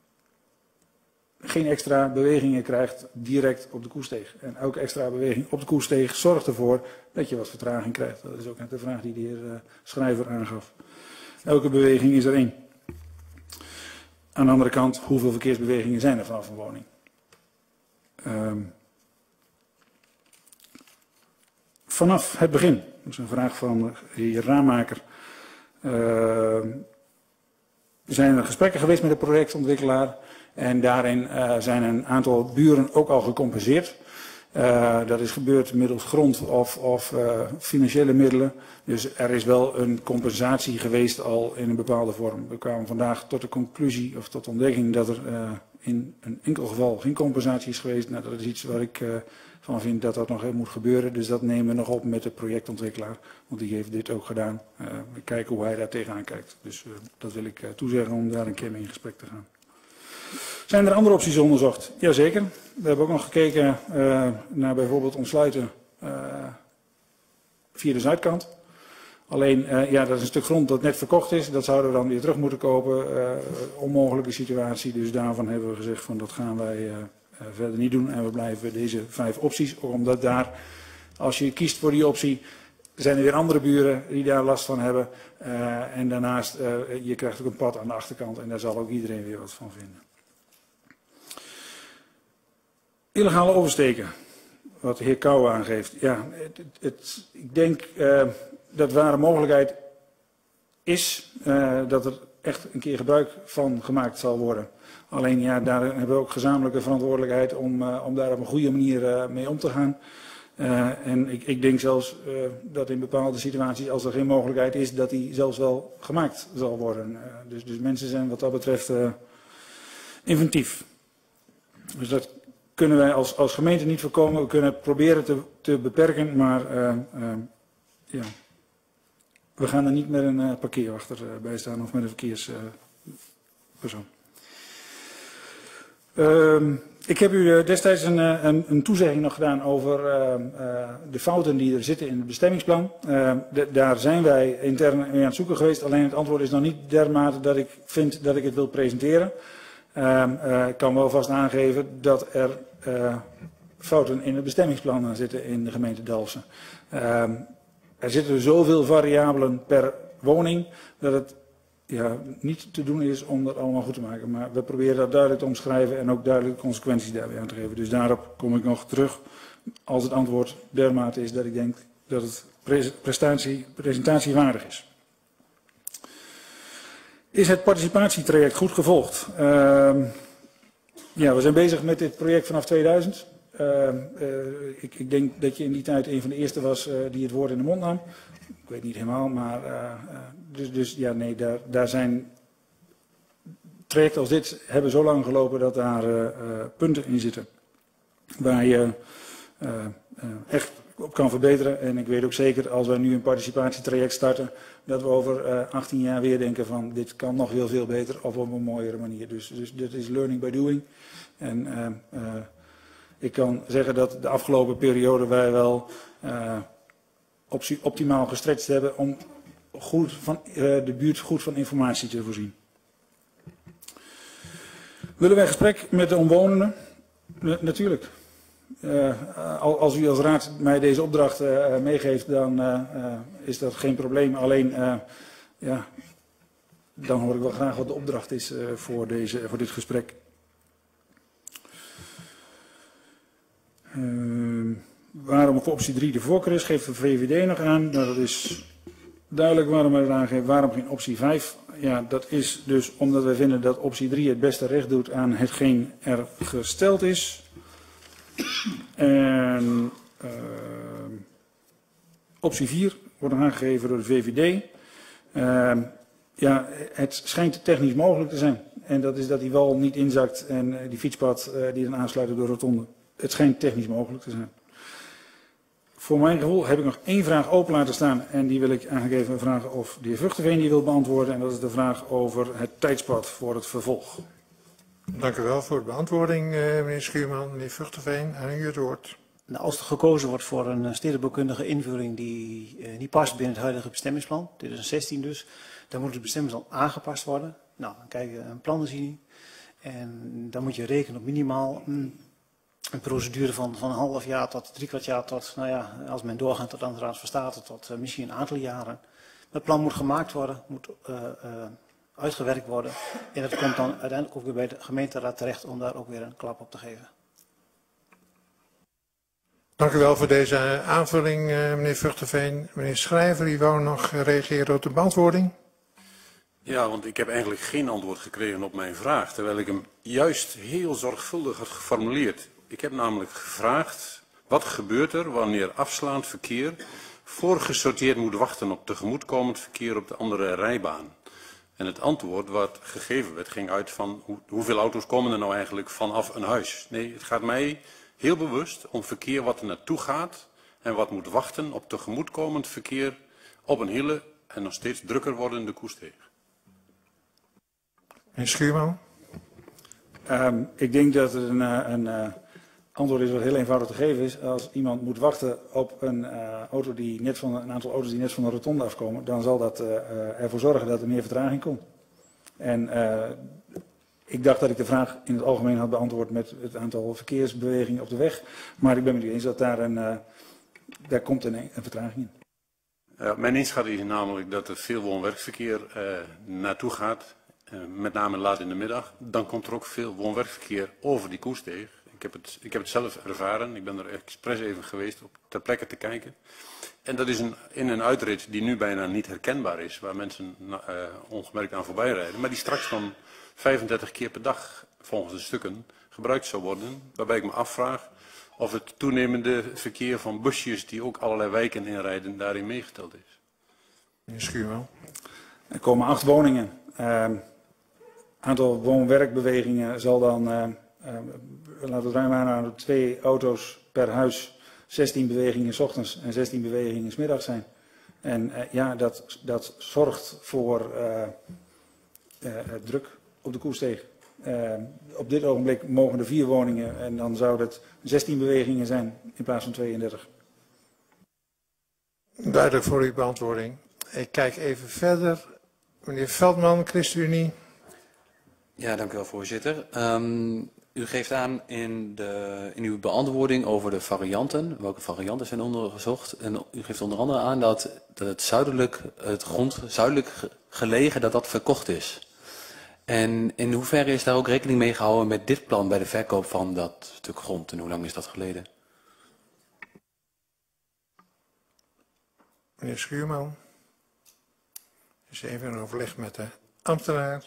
geen extra bewegingen krijgt direct op de Koesteeg. En elke extra beweging op de Koesteeg zorgt ervoor dat je wat vertraging krijgt. Dat is ook net de vraag die de heer uh, Schrijver aangaf. Elke beweging is er één. Aan de andere kant, hoeveel verkeersbewegingen zijn er vanaf een woning? Um, vanaf het begin, dat is een vraag van de heer Raamaker. Uh, zijn er gesprekken geweest met de projectontwikkelaar en daarin uh, zijn een aantal buren ook al gecompenseerd. Uh, dat is gebeurd middels grond of, of uh, financiële middelen. Dus er is wel een compensatie geweest al in een bepaalde vorm. We kwamen vandaag tot de conclusie of tot de ontdekking dat er uh, in een enkel geval geen compensatie is geweest. Nou, dat is iets waar ik uh, van vind dat dat nog even moet gebeuren. Dus dat nemen we nog op met de projectontwikkelaar. Want die heeft dit ook gedaan. Uh, we kijken hoe hij daar tegenaan kijkt. Dus uh, dat wil ik uh, toezeggen om daar een keer mee in gesprek te gaan. Zijn er andere opties onderzocht? Jazeker. We hebben ook nog gekeken uh, naar bijvoorbeeld ontsluiten uh, via de zuidkant. Alleen, uh, ja, dat is een stuk grond dat net verkocht is. Dat zouden we dan weer terug moeten kopen. Uh, onmogelijke situatie. Dus daarvan hebben we gezegd van dat gaan wij uh, uh, verder niet doen. En we blijven deze vijf opties. Omdat daar, als je kiest voor die optie, zijn er weer andere buren die daar last van hebben. Uh, en daarnaast, uh, je krijgt ook een pad aan de achterkant. En daar zal ook iedereen weer wat van vinden. Illegale oversteken, wat de heer Kouwen aangeeft. Ja, het, het, het, ik denk uh, dat ware mogelijkheid is uh, dat er echt een keer gebruik van gemaakt zal worden. Alleen ja, daar hebben we ook gezamenlijke verantwoordelijkheid om, uh, om daar op een goede manier uh, mee om te gaan. Uh, en ik, ik denk zelfs uh, dat in bepaalde situaties, als er geen mogelijkheid is, dat die zelfs wel gemaakt zal worden. Uh, dus, dus mensen zijn wat dat betreft uh, inventief. Dus dat kunnen wij als, als gemeente niet voorkomen. We kunnen het proberen te, te beperken, maar uh, uh, ja. we gaan er niet met een uh, parkeerwachter uh, bij staan of met een verkeerspersoon. Uh, uh, ik heb u uh, destijds een, een, een toezegging nog gedaan over uh, uh, de fouten die er zitten in het bestemmingsplan. Uh, de, daar zijn wij intern mee aan het zoeken geweest. Alleen het antwoord is nog niet dermate dat ik vind dat ik het wil presenteren. Uh, uh, ik kan wel vast aangeven dat er uh, fouten in het bestemmingsplan zitten in de gemeente Dalfsen. Uh, er zitten zoveel variabelen per woning dat het ja, niet te doen is om dat allemaal goed te maken. Maar we proberen dat duidelijk te omschrijven en ook duidelijke consequenties daarbij aan te geven. Dus daarop kom ik nog terug als het antwoord dermate is dat ik denk dat het prestatie, presentatiewaardig is. Is het participatietraject goed gevolgd? Uh, ja, we zijn bezig met dit project vanaf tweeduizend. Uh, uh, ik, ik denk dat je in die tijd een van de eerste was uh, die het woord in de mond nam. Ik weet niet helemaal, maar uh, uh, dus, dus ja, nee, daar, daar zijn trajecten als dit hebben zo lang gelopen dat daar uh, uh, punten in zitten waar je uh, uh, echt op kan verbeteren. En ik weet ook zeker, als wij nu een participatietraject starten, dat we over uh, achttien jaar weer denken van dit kan nog heel veel beter of op een mooiere manier. Dus, dus dit is learning by doing. En uh, uh, ik kan zeggen dat de afgelopen periode wij wel uh, optimaal gestretched hebben om goed van, uh, de buurt goed van informatie te voorzien. Willen wij gesprek met de omwonenden? N natuurlijk. Uh, als u als raad mij deze opdracht uh, meegeeft, dan uh, uh, is dat geen probleem. Alleen, uh, ja, dan hoor ik wel graag wat de opdracht is uh, voor, deze, voor dit gesprek. Uh, waarom voor optie drie de voorkeur is, geeft de V V D nog aan. Nou, dat is duidelijk waarom wij eraan geven. Waarom geen optie vijf? Ja, dat is dus omdat wij vinden dat optie drie het beste recht doet aan hetgeen er gesteld is. En uh, optie vier wordt aangegeven door de V V D. Uh, ja, het schijnt technisch mogelijk te zijn. En dat is dat die wal niet inzakt en uh, die fietspad uh, die dan aansluit op de rotonde. Het schijnt technisch mogelijk te zijn. Voor mijn gevoel heb ik nog één vraag open laten staan. En die wil ik aangegeven vragen of de heer Vugteveen die wil beantwoorden. En dat is de vraag over het tijdspad voor het vervolg. Dank u wel voor de beantwoording, uh, meneer Schuurman. Meneer Vugteveen, aan u het woord. Nou, als er gekozen wordt voor een stedenbouwkundige invulling die uh, niet past binnen het huidige bestemmingsplan, twintig zestien dus, dan moet het bestemmingsplan aangepast worden. Nou, dan krijg je een plannenziening. En dan moet je rekenen op minimaal een, een procedure van, van een half jaar tot drie kwart jaar tot, nou ja, als men doorgaat tot aan de Raad van State, tot uh, misschien een aantal jaren. Het plan moet gemaakt worden, moet uh, uh, uitgewerkt worden. En dat komt dan uiteindelijk ook weer bij de gemeenteraad terecht om daar ook weer een klap op te geven. Dank u wel voor deze aanvulling, meneer Vugteveen. Meneer Schrijver, u wou nog reageren op de beantwoording? Ja, want ik heb eigenlijk geen antwoord gekregen op mijn vraag, terwijl ik hem juist heel zorgvuldig had geformuleerd. Ik heb namelijk gevraagd, wat gebeurt er wanneer afslaand verkeer voorgesorteerd moet wachten op tegemoetkomend verkeer op de andere rijbaan? En het antwoord wat gegeven werd ging uit van hoe, hoeveel auto's komen er nou eigenlijk vanaf een huis. Nee, het gaat mij heel bewust om verkeer wat er naartoe gaat en wat moet wachten op tegemoetkomend verkeer op een hele en nog steeds drukker wordende Koesteeg. Meneer Schuurman? Um, ik denk dat het een, een uh, antwoord is wat heel eenvoudig te geven is. Als iemand moet wachten op een, uh, auto die net van, een aantal auto's die net van de rotonde afkomen, dan zal dat uh, uh, ervoor zorgen dat er meer vertraging komt. En uh, ik dacht dat ik de vraag in het algemeen had beantwoord met het aantal verkeersbewegingen op de weg. Maar ik ben met u eens dat daar, een, uh, daar komt een, een vertraging in. Ja, mijn inschatting is namelijk dat er veel woon-werkverkeer uh, naartoe gaat. Uh, met name laat in de middag. Dan komt er ook veel woon-werkverkeer over die Koesteeg. Ik heb, het, ik heb het zelf ervaren. Ik ben er expres even geweest om ter plekke te kijken. En dat is een in- en uitrit die nu bijna niet herkenbaar is. Waar mensen uh, ongemerkt aan voorbij rijden. Maar die straks van vijfendertig keer per dag volgens de stukken gebruikt zou worden. Waarbij ik me afvraag of het toenemende verkeer van busjes die ook allerlei wijken inrijden daarin meegeteld is. Meneer Schuurman. Er komen acht woningen. Het uh, aantal woon-werkbewegingen zal dan, uh, uh, laten we het ruim aanhouden, twee auto's per huis, zestien bewegingen 's ochtends en zestien bewegingen 's middags zijn. En uh, ja, dat, dat zorgt voor uh, uh, druk op de Koesteeg. Uh, op dit ogenblik mogen er vier woningen en dan zou het zestien bewegingen zijn in plaats van tweeëndertig. Duidelijk voor uw beantwoording. Ik kijk even verder. Meneer Veldman, ChristenUnie. Ja, dank u wel, voorzitter. Um, u geeft aan in, de, in uw beantwoording over de varianten, welke varianten zijn onderzocht. En u geeft onder andere aan dat, dat het zuidelijk, het grond zuidelijk gelegen, dat dat verkocht is. En in hoeverre is daar ook rekening mee gehouden met dit plan bij de verkoop van dat stuk grond? En hoe lang is dat geleden? Meneer Schuurman. Dus even een overleg met de ambtenaar.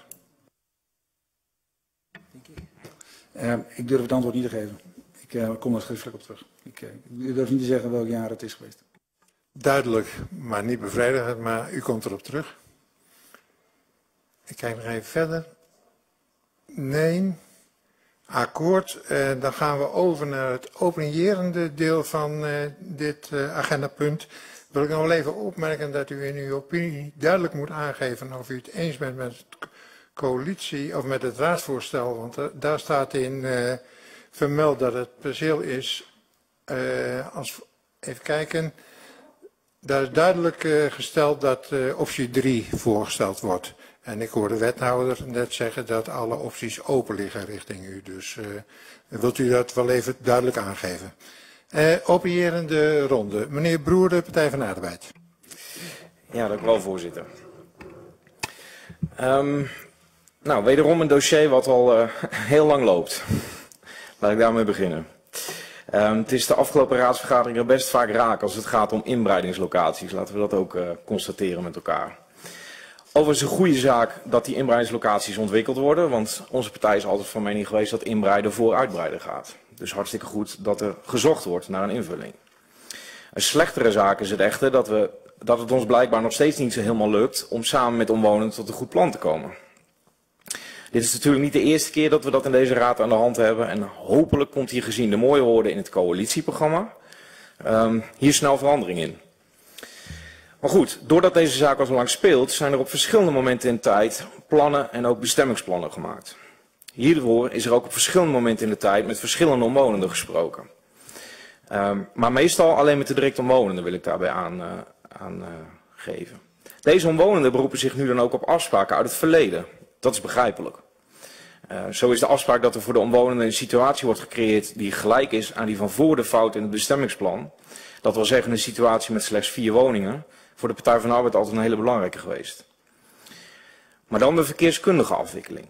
Uh, ik durf het antwoord niet te geven. Ik uh, kom daar schriftelijk op terug. Ik, uh, ik durf niet te zeggen welk jaar het is geweest. Duidelijk, maar niet bevredigend, maar u komt erop terug. Ik kijk nog even verder. Nee. Akkoord. Uh, dan gaan we over naar het opinierende deel van uh, dit uh, agendapunt. Wil ik nog wel even opmerken dat u in uw opinie duidelijk moet aangeven of u het eens bent met het coalitie of met het raadsvoorstel. Want uh, daar staat in uh, vermeld dat het perceel is, uh, als, even kijken, daar is duidelijk uh, gesteld dat uh, optie drie voorgesteld wordt. En ik hoor de wethouder net zeggen dat alle opties open liggen richting u. Dus uh, wilt u dat wel even duidelijk aangeven. Uh, opinierende ronde. Meneer Broer, Partij van de Arbeid. Ja, dank u wel, voorzitter. Um, nou, wederom een dossier wat al uh, heel lang loopt. Laat ik daarmee beginnen. Um, het is de afgelopen raadsvergaderingen best vaak raak als het gaat om inbreidingslocaties. Laten we dat ook uh, constateren met elkaar. Overigens een goede zaak dat die inbreidingslocaties ontwikkeld worden, want onze partij is altijd van mening geweest dat inbreiden voor uitbreiden gaat. Dus hartstikke goed dat er gezocht wordt naar een invulling. Een slechtere zaak is het echter dat, we, dat het ons blijkbaar nog steeds niet zo helemaal lukt om samen met omwonenden tot een goed plan te komen. Dit is natuurlijk niet de eerste keer dat we dat in deze raad aan de hand hebben en hopelijk komt hier gezien de mooie woorden in het coalitieprogramma um, hier snel verandering in. Maar goed, doordat deze zaak al zo lang speelt, zijn er op verschillende momenten in tijd plannen en ook bestemmingsplannen gemaakt. Hierdoor is er ook op verschillende momenten in de tijd met verschillende omwonenden gesproken. Um, maar meestal alleen met de direct omwonenden wil ik daarbij aan, uh, aan uh, geven. Deze omwonenden beroepen zich nu dan ook op afspraken uit het verleden. Dat is begrijpelijk. Uh, zo is de afspraak dat er voor de omwonenden een situatie wordt gecreëerd die gelijk is aan die van voor de fout in het bestemmingsplan. Dat wil zeggen een situatie met slechts vier woningen. Voor de Partij van de Arbeid altijd een hele belangrijke geweest. Maar dan de verkeerskundige afwikkeling.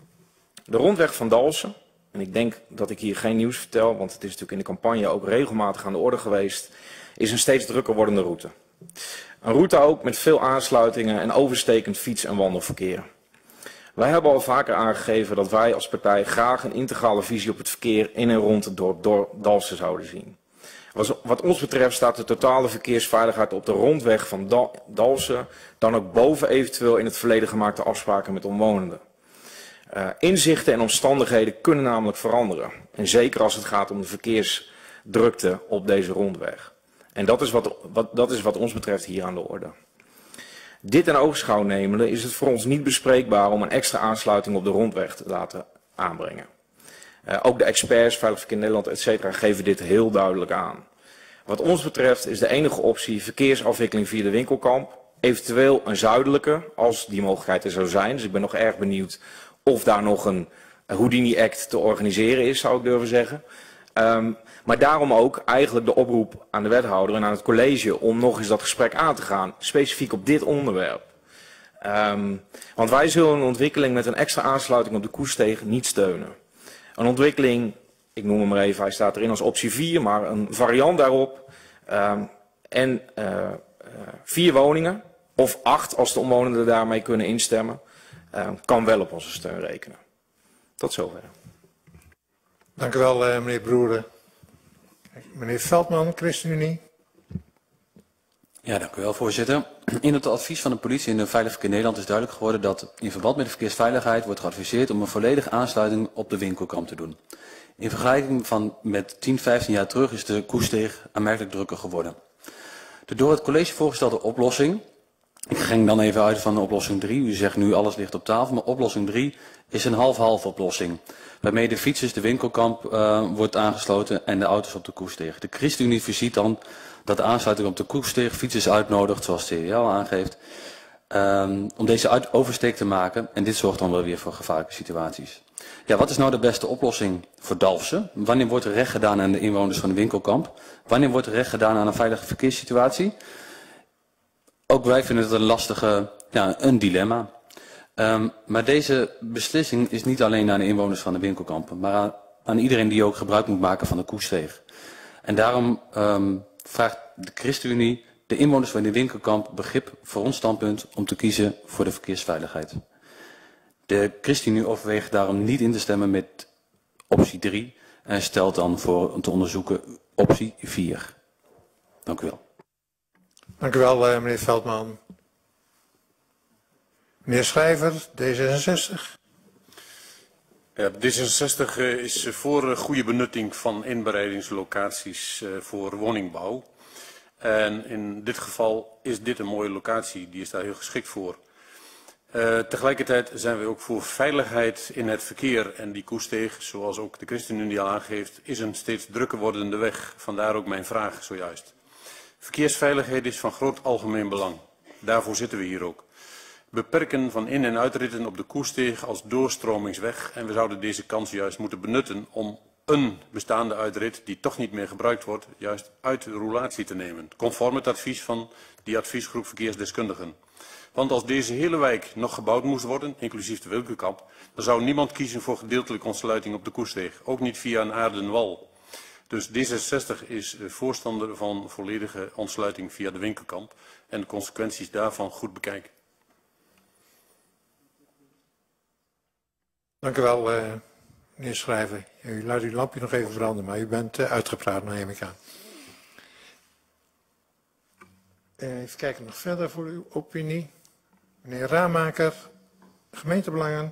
De rondweg van Dalfsen, en ik denk dat ik hier geen nieuws vertel, want het is natuurlijk in de campagne ook regelmatig aan de orde geweest, is een steeds drukker wordende route. Een route ook met veel aansluitingen en overstekend fiets- en wandelverkeer. Wij hebben al vaker aangegeven dat wij als partij graag een integrale visie op het verkeer in en rond het dorp Dalfsen zouden zien. Wat ons betreft staat de totale verkeersveiligheid op de rondweg van Dalfsen dan ook boven eventueel in het verleden gemaakte afspraken met omwonenden. Uh, inzichten en omstandigheden kunnen namelijk veranderen. En zeker als het gaat om de verkeersdrukte op deze rondweg. En dat is wat, wat, dat is wat ons betreft hier aan de orde. Dit in oogschouw nemende is het voor ons niet bespreekbaar om een extra aansluiting op de rondweg te laten aanbrengen. Uh, ook de experts, Veilig Verkeer Nederland, et cetera geven dit heel duidelijk aan. Wat ons betreft is de enige optie verkeersafwikkeling via de Winkelkamp. Eventueel een zuidelijke, als die mogelijkheid er zou zijn. Dus ik ben nog erg benieuwd of daar nog een Houdini Act te organiseren is, zou ik durven zeggen. Um, maar daarom ook eigenlijk de oproep aan de wethouder en aan het college om nog eens dat gesprek aan te gaan. Specifiek op dit onderwerp. Um, want wij zullen een ontwikkeling met een extra aansluiting op de Koesteeg niet steunen. Een ontwikkeling, ik noem hem maar even, hij staat erin als optie vier, maar een variant daarop. Um, en uh, uh, vier woningen, of acht als de omwonenden daarmee kunnen instemmen, uh, kan wel op onze steun rekenen. Tot zover. Dank u wel, uh, meneer Broeren. Meneer Veldman, ChristenUnie. Ja, dank u wel, voorzitter. In het advies van de politie en de Veilig Verkeer Nederland is duidelijk geworden dat in verband met de verkeersveiligheid wordt geadviseerd om een volledige aansluiting op de Winkelkamp te doen. In vergelijking van met tien, vijftien jaar terug is de Koesteeg aanmerkelijk drukker geworden. De door het college voorgestelde oplossing, ik ging dan even uit van oplossing drie, u zegt nu alles ligt op tafel, maar oplossing drie is een half-half oplossing. Waarmee de fietsers de Winkelkamp uh, wordt aangesloten en de auto's op de Koesteeg. De ChristenUnie voorziet dan dat de aansluiting op de Koesteeg fietsers uitnodigt, zoals de C D L aangeeft, um, om deze uit oversteek te maken. En dit zorgt dan wel weer voor gevaarlijke situaties. Ja, wat is nou de beste oplossing voor Dalfsen? Wanneer wordt er recht gedaan aan de inwoners van de Winkelkamp? Wanneer wordt er recht gedaan aan een veilige verkeerssituatie? Ook wij vinden het een lastige, ja, een dilemma. Um, maar deze beslissing is niet alleen aan de inwoners van de Winkelkampen, maar aan, aan iedereen die ook gebruik moet maken van de Koesteeg. En daarom um, vraagt de ChristenUnie de inwoners van de Winkelkamp begrip voor ons standpunt om te kiezen voor de verkeersveiligheid. De ChristenUnie overweegt daarom niet in te stemmen met optie drie en stelt dan voor om te onderzoeken optie vier. Dank u wel. Dank u wel, uh, meneer Veldman. Meneer Schrijver, D zesenzestig. Ja, D zesenzestig uh, is voor uh, goede benutting van inbreidingslocaties uh, voor woningbouw. En in dit geval is dit een mooie locatie, die is daar heel geschikt voor. Uh, tegelijkertijd zijn we ook voor veiligheid in het verkeer en die Koesteeg, zoals ook de ChristenUnie al aangeeft, is een steeds drukker wordende weg. Vandaar ook mijn vraag zojuist. Verkeersveiligheid is van groot algemeen belang. Daarvoor zitten we hier ook. Beperken van in- en uitritten op de Koesteeg als doorstromingsweg en we zouden deze kans juist moeten benutten om een bestaande uitrit die toch niet meer gebruikt wordt, juist uit de roulatie te nemen. Conform het advies van die adviesgroep verkeersdeskundigen. Want als deze hele wijk nog gebouwd moest worden, inclusief de Wilkenkamp, dan zou niemand kiezen voor gedeeltelijke ontsluiting op de Koesteeg. Ook niet via een aarden wal. Dus D zesenzestig is voorstander van volledige ontsluiting via de Winkelkamp en de consequenties daarvan goed bekijken. Dank u wel, uh, meneer Schrijver. U laat uw lampje nog even branden, maar u bent uh, uitgepraat, neem ik aan. Uh, even kijken nog verder voor uw opinie. Meneer Raamaker, gemeentebelangen.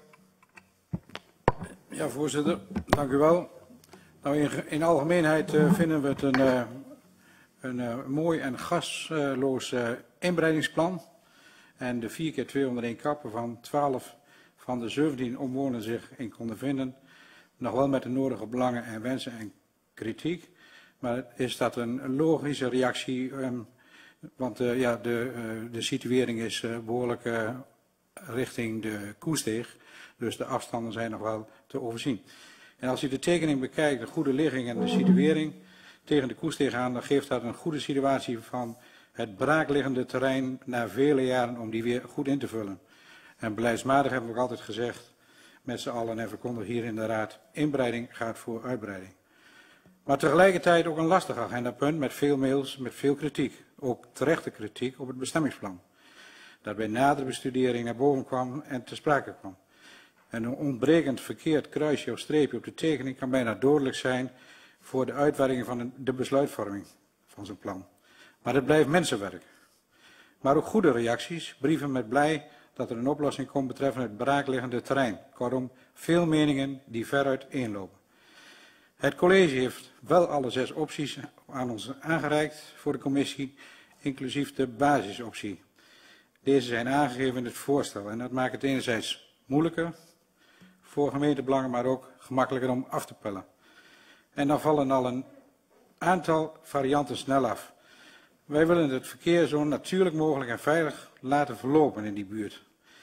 Ja, voorzitter, dank u wel. Nou, in, in algemeenheid uh, vinden we het een, uh, een uh, mooi en gasloos uh, inbreidingsplan. En de vier keer twee onder één kappen van twaalf van de zeventien omwonenden zich in konden vinden. Nog wel met de nodige belangen en wensen en kritiek. Maar is dat een logische reactie? Um, want uh, ja, de, uh, de situering is uh, behoorlijk uh, richting de Koesteeg. Dus de afstanden zijn nog wel te overzien. En als u de tekening bekijkt, de goede ligging en de situering tegen de Koesteeg aan, dan geeft dat een goede situatie van het braakliggende terrein na vele jaren om die weer goed in te vullen. En beleidsmatig hebben we ook altijd gezegd, met z'n allen en verkondigen hier in de Raad, inbreiding gaat voor uitbreiding. Maar tegelijkertijd ook een lastig agendapunt met veel mails, met veel kritiek. Ook terechte kritiek op het bestemmingsplan. Dat bij nadere bestudering naar boven kwam en te sprake kwam. En een ontbrekend verkeerd kruisje of streepje op de tekening kan bijna dodelijk zijn voor de uitwerking van de besluitvorming van zo'n plan. Maar het blijft mensenwerk. Maar ook goede reacties, brieven met blij dat er een oplossing komt betreffende het braakliggende terrein. Kortom, veel meningen die veruit eenlopen. Het college heeft wel alle zes opties aan ons aangereikt voor de commissie, inclusief de basisoptie. Deze zijn aangegeven in het voorstel en dat maakt het enerzijds moeilijker voor gemeentebelangen, maar ook gemakkelijker om af te pellen. En dan vallen al een aantal varianten snel af. Wij willen het verkeer zo natuurlijk mogelijk en veilig laten verlopen in die buurt.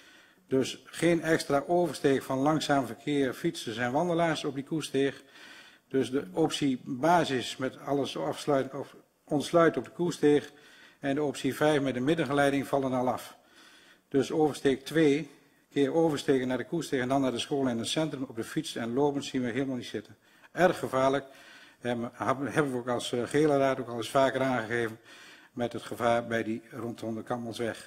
Dus geen extra oversteek van langzaam verkeer, fietsers en wandelaars op die Koesteeg. Dus de optie basis met alles afsluiten, of ontsluiten op de Koesteeg en de optie vijf met de middengeleiding vallen al af. Dus oversteek twee keer oversteken naar de Koesteeg en dan naar de school en het centrum op de fiets en lopen zien we helemaal niet zitten. Erg gevaarlijk, hebben we ook als gele raad ook al eens vaker aangegeven met het gevaar bij die rondom de Kammelsweg.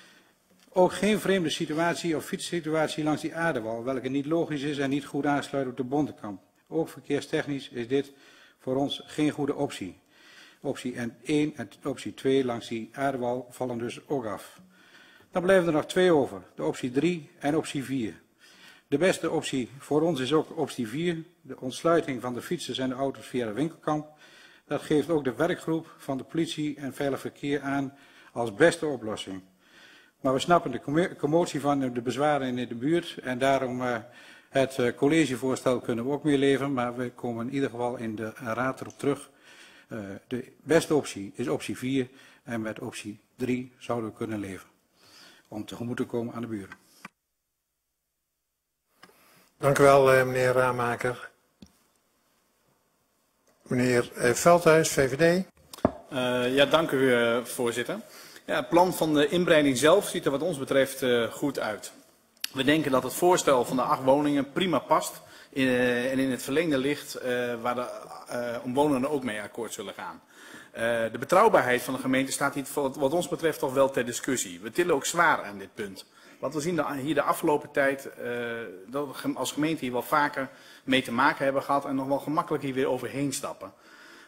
Ook geen vreemde situatie of fietssituatie langs die aardewal, welke niet logisch is en niet goed aansluit op de Bontekamp. Ook verkeerstechnisch is dit voor ons geen goede optie. Optie één en optie twee langs die aardewal vallen dus ook af. Dan blijven er nog twee over, de optie drie en optie vier. De beste optie voor ons is ook optie vier, de ontsluiting van de fietsers en de auto's via de Winkelkamp. Dat geeft ook de werkgroep van de politie en veilig verkeer aan als beste oplossing. Maar we snappen de commotie van de bezwaren in de buurt en daarom uh, het uh, collegevoorstel kunnen we ook mee leveren, maar we komen in ieder geval in de raad erop terug. Uh, de beste optie is optie vier en met optie drie zouden we kunnen leveren om tegemoet te komen aan de buren. Dank u wel, uh, meneer Raamaker. Meneer uh, Veldhuis, V V D. Uh, ja, dank u, uh, voorzitter. Ja, het plan van de inbreiding zelf ziet er wat ons betreft uh, goed uit. We denken dat het voorstel van de acht woningen prima past in, uh, en in het verlengde ligt uh, waar de uh, omwonenden ook mee akkoord zullen gaan. Uh, de betrouwbaarheid van de gemeente staat hier wat ons betreft toch wel ter discussie. We tillen ook zwaar aan dit punt. Want we zien de, hier de afgelopen tijd uh, dat we als gemeente hier wel vaker mee te maken hebben gehad en nog wel gemakkelijk hier weer overheen stappen.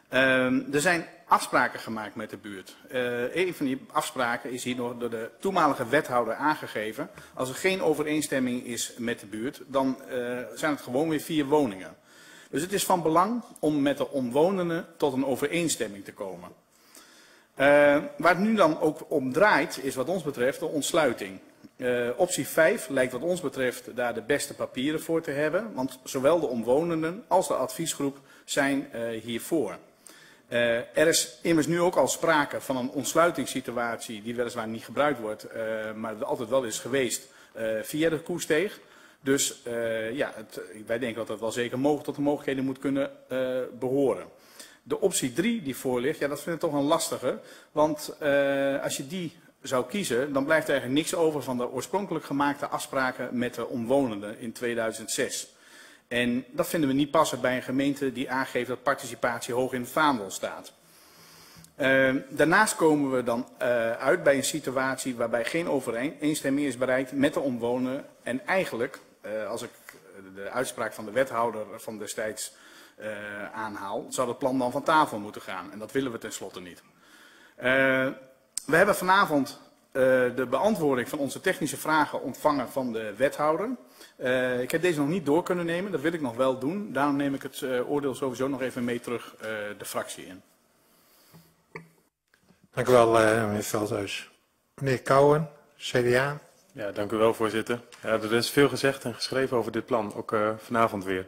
Um, er zijn afspraken gemaakt met de buurt. Uh, een van die afspraken is hier nog door de toenmalige wethouder aangegeven. Als er geen overeenstemming is met de buurt, dan uh, zijn het gewoon weer vier woningen. Dus het is van belang om met de omwonenden tot een overeenstemming te komen. Uh, waar het nu dan ook om draait, is wat ons betreft de ontsluiting. Uh, optie vijf lijkt wat ons betreft daar de beste papieren voor te hebben, want zowel de omwonenden als de adviesgroep zijn uh, hiervoor. Uh, er is immers nu ook al sprake van een ontsluitingssituatie die weliswaar niet gebruikt wordt, uh, maar altijd wel is geweest uh, via de Koesteeg. Dus uh, ja, het, wij denken dat dat wel zeker mogelijk tot de mogelijkheden moet kunnen uh, behoren. De optie drie die voor ligt, ja, dat vind ik toch een lastige, want uh, als je die zou kiezen, dan blijft er eigenlijk niks over van de oorspronkelijk gemaakte afspraken met de omwonenden in tweeduizend zes. En dat vinden we niet passen bij een gemeente die aangeeft dat participatie hoog in het vaandel staat. Uh, daarnaast komen we dan uh, uit bij een situatie waarbij geen overeenstemming is bereikt met de omwonenden. En eigenlijk, uh, als ik de uitspraak van de wethouder van destijds uh, aanhaal, zou het plan dan van tafel moeten gaan. En dat willen we tenslotte niet. Uh, we hebben vanavond uh, de beantwoording van onze technische vragen ontvangen van de wethouder. Uh, ik heb deze nog niet door kunnen nemen, dat wil ik nog wel doen. Daarom neem ik het uh, oordeel sowieso nog even mee terug uh, de fractie in. Dank u wel, uh, meneer Veldhuis. Meneer Kouwen, C D A. Ja, dank u wel, voorzitter. Ja, er is veel gezegd en geschreven over dit plan, ook uh, vanavond weer.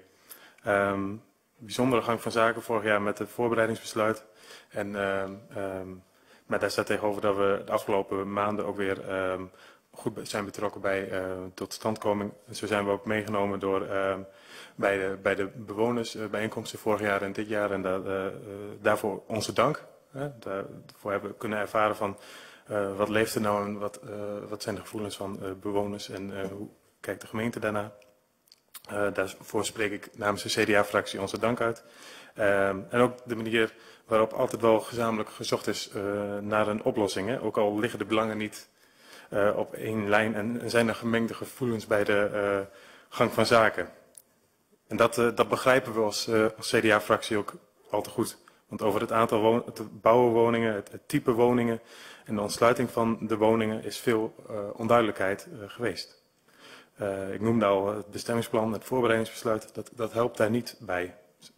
Um, bijzondere gang van zaken vorig jaar met het voorbereidingsbesluit. En, uh, um, maar daar staat tegenover dat we de afgelopen maanden ook weer um, goed zijn betrokken bij uh, totstandkoming. Zo zijn we ook meegenomen door, uh, bij, de, bij de bewonersbijeenkomsten uh, vorig jaar en dit jaar. En dat, uh, uh, daarvoor onze dank. Uh, daarvoor hebben we kunnen ervaren van uh, wat leeft er nou en wat, uh, wat zijn de gevoelens van uh, bewoners en uh, hoe kijkt de gemeente daarna. Uh, daarvoor spreek ik namens de C D A-fractie onze dank uit. Uh, en ook de manier waarop altijd wel gezamenlijk gezocht is uh, naar een oplossing. Hè? Ook al liggen de belangen niet uh, op één lijn en zijn er gemengde gevoelens bij de uh, gang van zaken. En dat, uh, dat begrijpen we als, uh, als C D A-fractie ook al te goed. Want over het aantal wonen, het bouwen woningen, het, het type woningen en de ontsluiting van de woningen is veel uh, onduidelijkheid uh, geweest. Uh, ik noemde al het bestemmingsplan, het voorbereidingsbesluit, dat, dat helpt daar niet bij.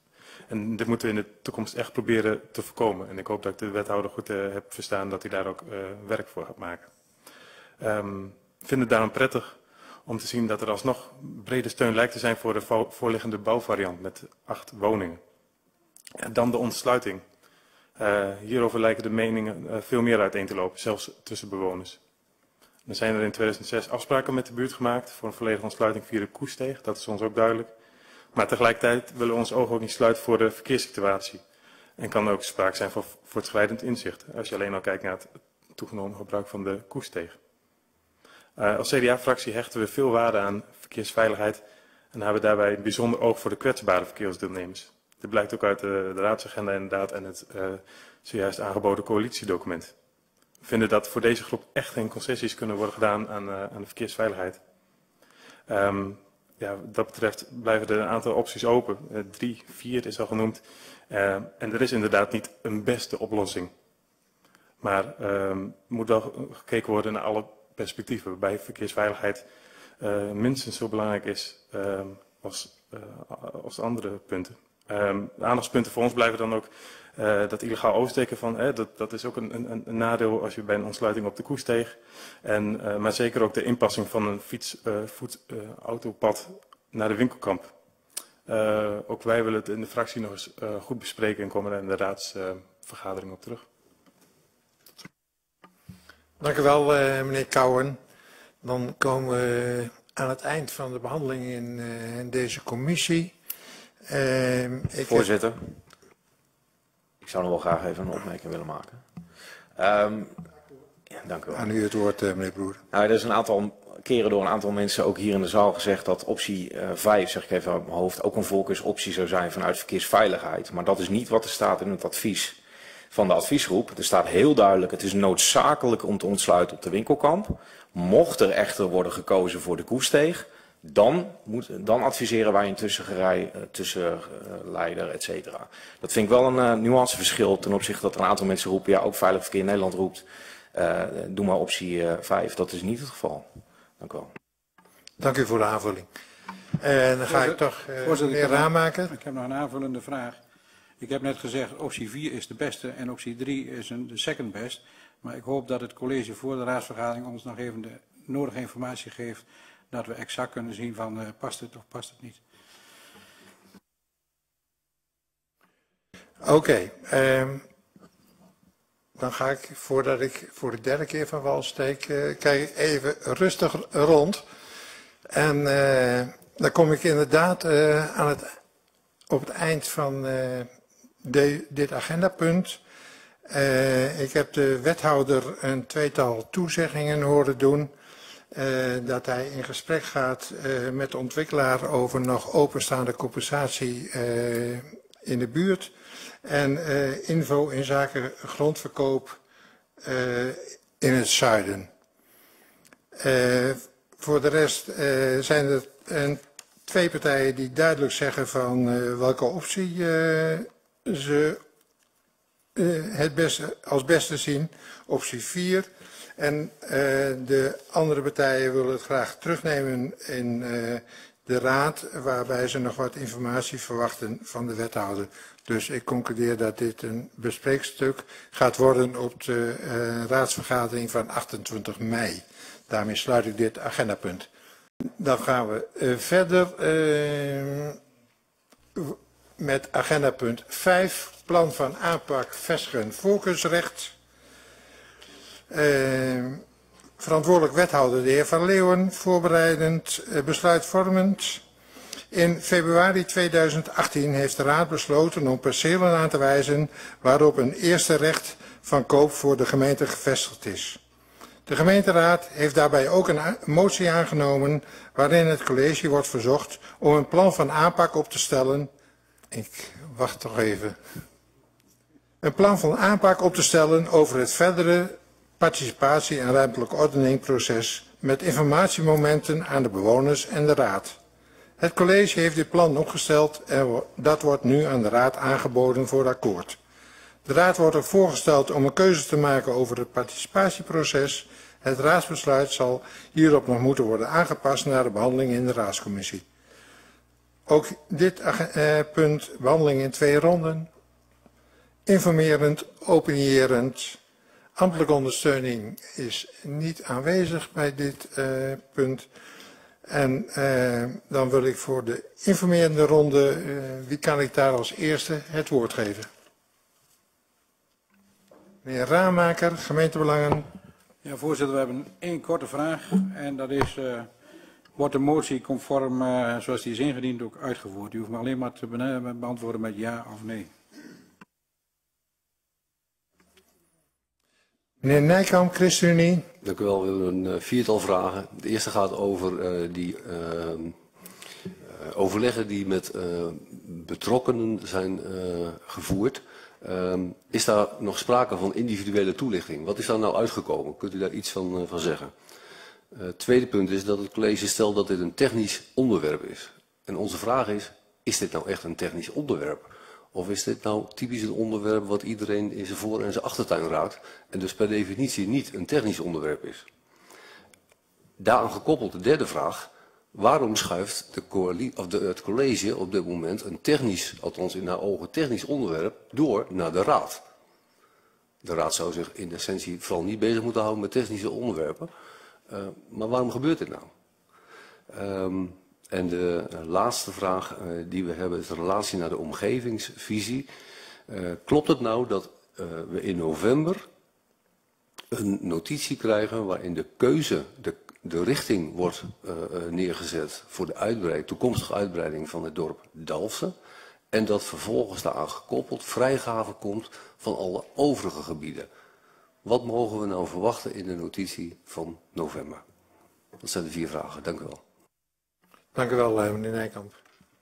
En dit moeten we in de toekomst echt proberen te voorkomen. En ik hoop dat ik de wethouder goed uh, heb verstaan dat hij daar ook uh, werk voor gaat maken. Um, ik vind het daarom prettig om te zien dat er alsnog brede steun lijkt te zijn voor de voorliggende bouwvariant met acht woningen. En dan de ontsluiting. Uh, hierover lijken de meningen uh, veel meer uiteen te lopen, zelfs tussen bewoners. Er zijn er in tweeduizend zes afspraken met de buurt gemaakt voor een volledige ontsluiting via de Koesteeg, dat is ons ook duidelijk. Maar tegelijkertijd willen we ons oog ook niet sluiten voor de verkeerssituatie. En kan er ook sprake zijn van voortschrijdend inzicht, als je alleen al kijkt naar het toegenomen gebruik van de Koesteeg. Uh, als C D A-fractie hechten we veel waarde aan verkeersveiligheid en hebben daarbij een bijzonder oog voor de kwetsbare verkeersdeelnemers. Dit blijkt ook uit de, de raadsagenda inderdaad en het uh, zojuist aangeboden coalitiedocument. We vinden dat voor deze groep echt geen concessies kunnen worden gedaan aan, uh, aan de verkeersveiligheid. Um, ja, wat dat betreft blijven er een aantal opties open. Uh, drie, vier is al genoemd. Uh, en er is inderdaad niet een beste oplossing. Maar er uh, moet wel gekeken worden naar alle perspectieven, waarbij verkeersveiligheid uh, minstens zo belangrijk is uh, als, uh, als andere punten. Um, de aandachtspunten voor ons blijven dan ook uh, dat illegaal oversteken van, eh, dat, dat is ook een, een, een nadeel als je bij een ontsluiting op de Koesteeg. En, uh, maar zeker ook de inpassing van een fiets, uh, voet, uh, autopad naar de winkelkamp. Uh, ook wij willen het in de fractie nog eens uh, goed bespreken en komen er in de raadsvergadering uh, op terug. Dank u wel, uh, meneer Kouwen. Dan komen we aan het eind van de behandeling in, uh, in deze commissie. Uh, ik Voorzitter, heb... ik zou nog wel graag even een opmerking willen maken. Um, ja, dank u wel. Aan u het woord, uh, meneer Broer. Nou, er is een aantal keren door een aantal mensen ook hier in de zaal gezegd dat optie uh, vijf, zeg ik even uit mijn hoofd, ook een voorkeursoptie zou zijn vanuit verkeersveiligheid. Maar dat is niet wat er staat in het advies van de adviesgroep. Er staat heel duidelijk, het is noodzakelijk om te ontsluiten op de winkelkamp. Mocht er echter worden gekozen voor de Koesteeg, Dan, moet, dan adviseren wij een tussengerij, uh, tussenleider, et cetera. Dat vind ik wel een uh, nuanceverschil ten opzichte dat er een aantal mensen roepen, ja, ook Veilig Verkeer in Nederland roept, uh, doe maar optie uh, vijf. Dat is niet het geval. Dank u wel. Dank u voor de aanvulling. En dan ga ik toch uh, meneer Raamaker. Ik heb nog een aanvullende vraag. Ik heb net gezegd, optie vier is de beste en optie drie is een, de second best. Maar ik hoop dat het college voor de raadsvergadering ons nog even de nodige informatie geeft, dat we exact kunnen zien van uh, past het of past het niet. Oké, okay, um, dan ga ik, voordat ik voor de derde keer van wal steek, uh, kijk ik even rustig rond. En uh, dan kom ik inderdaad uh, aan het, op het eind van uh, de, dit agendapunt. Uh, ik heb de wethouder een tweetal toezeggingen horen doen. Uh, dat hij in gesprek gaat uh, met de ontwikkelaar over nog openstaande compensatie uh, in de buurt. En uh, info in zaken grondverkoop uh, in het zuiden. Uh, voor de rest uh, zijn er uh, twee partijen die duidelijk zeggen van uh, welke optie uh, ze uh, het beste, als beste zien. Optie vier. En uh, de andere partijen willen het graag terugnemen in uh, de raad, waarbij ze nog wat informatie verwachten van de wethouder. Dus ik concludeer dat dit een bespreekstuk gaat worden op de uh, raadsvergadering van achtentwintig mei. Daarmee sluit ik dit agendapunt. Dan gaan we uh, verder uh, met agendapunt vijf, plan van aanpak vestigen voorkeursrecht. Uh, verantwoordelijk wethouder de heer Van Leeuwen, voorbereidend, uh, besluitvormend. In februari tweeduizend achttien heeft de raad besloten om percelen aan te wijzen waarop een eerste recht van koop voor de gemeente gevestigd is. De gemeenteraad heeft daarbij ook een motie aangenomen waarin het college wordt verzocht om een plan van aanpak op te stellen. Ik wacht toch even. Een plan van aanpak op te stellen over het verdere participatie- en ruimtelijk ordeningproces met informatiemomenten aan de bewoners en de raad. Het college heeft dit plan opgesteld en dat wordt nu aan de raad aangeboden voor akkoord. De raad wordt ook voorgesteld om een keuze te maken over het participatieproces. Het raadsbesluit zal hierop nog moeten worden aangepast naar de behandeling in de raadscommissie. Ook dit uh, punt, behandeling in twee ronden. Informerend, opinierend. Ambtelijke ondersteuning is niet aanwezig bij dit uh, punt. En uh, dan wil ik voor de informerende ronde, uh, wie kan ik daar als eerste het woord geven? Meneer Raamaker, gemeentebelangen. Ja, voorzitter, we hebben één korte vraag. En dat is, uh, wordt de motie conform, uh, zoals die is ingediend, ook uitgevoerd? U hoeft me alleen maar te be beantwoorden met ja of nee. Meneer Nijkamp, ChristenUnie. Dank u wel. We hebben een uh, viertal vragen. De eerste gaat over uh, die uh, uh, overleggen die met uh, betrokkenen zijn uh, gevoerd. Uh, is daar nog sprake van individuele toelichting? Wat is daar nou uitgekomen? Kunt u daar iets van, uh, van zeggen? Het uh, tweede punt is dat het college stelt dat dit een technisch onderwerp is. En onze vraag is, is dit nou echt een technisch onderwerp? Of is dit nou typisch een onderwerp wat iedereen in zijn voor- en zijn achtertuin raakt en dus per definitie niet een technisch onderwerp is? Daaraan gekoppeld de derde vraag, waarom schuift de of de, het college op dit moment een technisch, althans in haar ogen technisch onderwerp, door naar de raad? De raad zou zich in essentie vooral niet bezig moeten houden met technische onderwerpen, uh, maar waarom gebeurt dit nou? Um, En de laatste vraag uh, die we hebben is de relatie naar de omgevingsvisie. Uh, klopt het nou dat uh, we in november een notitie krijgen waarin de keuze, de, de richting wordt uh, uh, neergezet voor de uitbreiding, toekomstige uitbreiding van het dorp Dalfsen. En dat vervolgens daaraan gekoppeld vrijgave komt van alle overige gebieden. Wat mogen we nou verwachten in de notitie van november? Dat zijn de vier vragen. Dank u wel. Dank u wel, meneer Nijkamp.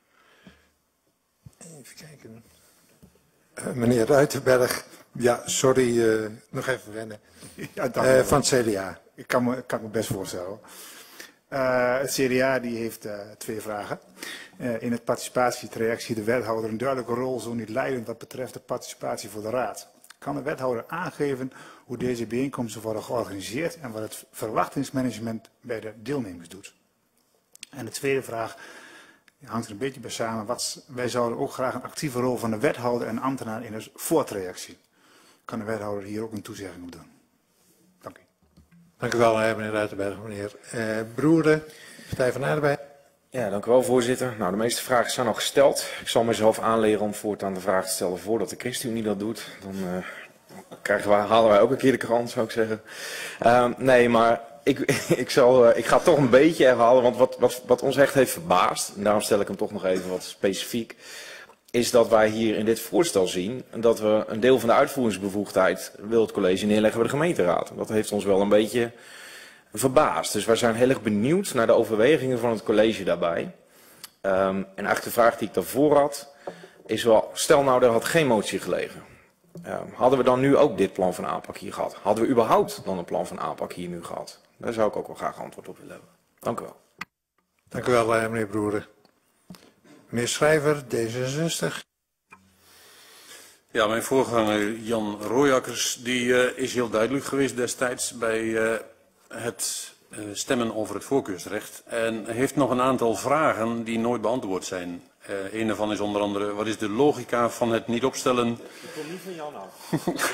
Even kijken. Uh, meneer Ruitenberg, ja, sorry, uh, nog even wennen. Ja, dank uh, van het C D A. Ik kan me, kan me best voorstellen. Uh, het C D A die heeft uh, twee vragen. Uh, in het participatietraject ziet de wethouder een duidelijke rol zo niet leidend wat betreft de participatie voor de raad. Kan de wethouder aangeven hoe deze bijeenkomsten worden georganiseerd en wat het verwachtingsmanagement bij de deelnemers doet? En de tweede vraag hangt er een beetje bij samen. Wat, wij zouden ook graag een actieve rol van de wethouder en ambtenaar in het voortraject zien. Kan de wethouder hier ook een toezegging op doen? Dank u. Dank u wel, meneer Ruitenberg. Meneer uh, Broeren, Partij van de Arbeid. Ja, dank u wel, voorzitter. Nou, de meeste vragen zijn al gesteld. Ik zal mezelf aanleren om voortaan de vraag te stellen voordat de ChristenUnie dat doet. Dan uh, krijgen wij, halen wij ook een keer de krant, zou ik zeggen. Uh, nee, maar ik, ik, zal, uh, ik ga het toch een beetje herhalen, want wat, wat, wat ons echt heeft verbaasd, en daarom stel ik hem toch nog even wat specifiek, is dat wij hier in dit voorstel zien dat we een deel van de uitvoeringsbevoegdheid wil het college neerleggen bij de gemeenteraad. En dat heeft ons wel een beetje verbaasd. Dus wij zijn heel erg benieuwd naar de overwegingen van het college daarbij. Um, en eigenlijk de vraag die ik daarvoor had, is wel, stel nou er had geen motie gelegen. Um, hadden we dan nu ook dit plan van aanpak hier gehad? Hadden we überhaupt dan een plan van aanpak hier nu gehad? Daar zou ik ook wel graag antwoord op willen hebben. Dank u wel. Dank u wel, meneer Broeren. Meneer Schrijver, D zesenzestig. Ja, mijn voorganger Jan Rooijakkers die, uh, is heel duidelijk geweest destijds bij uh, het uh, stemmen over het voorkeursrecht. En heeft nog een aantal vragen die nooit beantwoord zijn. Uh, een daarvan is onder andere, wat is de logica van het niet opstellen... Ik kom niet van Jan af.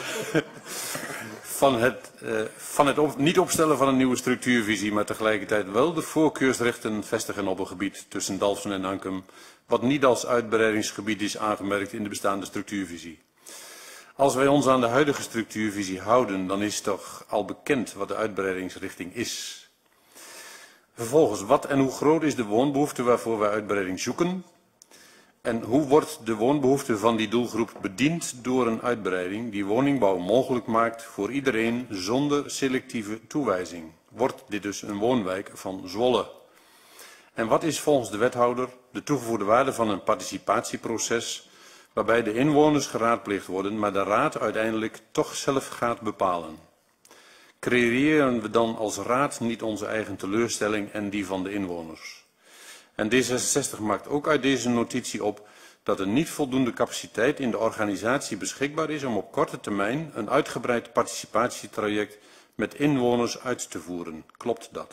van het, uh, van het op, niet opstellen van een nieuwe structuurvisie, maar tegelijkertijd wel de voorkeursrechten vestigen op een gebied tussen Dalfsen en Ankum, wat niet als uitbreidingsgebied is aangemerkt in de bestaande structuurvisie. Als wij ons aan de huidige structuurvisie houden, dan is toch al bekend wat de uitbreidingsrichting is. Vervolgens, wat en hoe groot is de woonbehoefte waarvoor wij uitbreiding zoeken? En hoe wordt de woonbehoefte van die doelgroep bediend door een uitbreiding die woningbouw mogelijk maakt voor iedereen zonder selectieve toewijzing? Wordt dit dus een woonwijk van Zwolle? En wat is volgens de wethouder de toegevoegde waarde van een participatieproces waarbij de inwoners geraadpleegd worden, maar de raad uiteindelijk toch zelf gaat bepalen? Creëren we dan als raad niet onze eigen teleurstelling en die van de inwoners? En D zesenzestig maakt ook uit deze notitie op dat er niet voldoende capaciteit in de organisatie beschikbaar is om op korte termijn een uitgebreid participatietraject met inwoners uit te voeren. Klopt dat?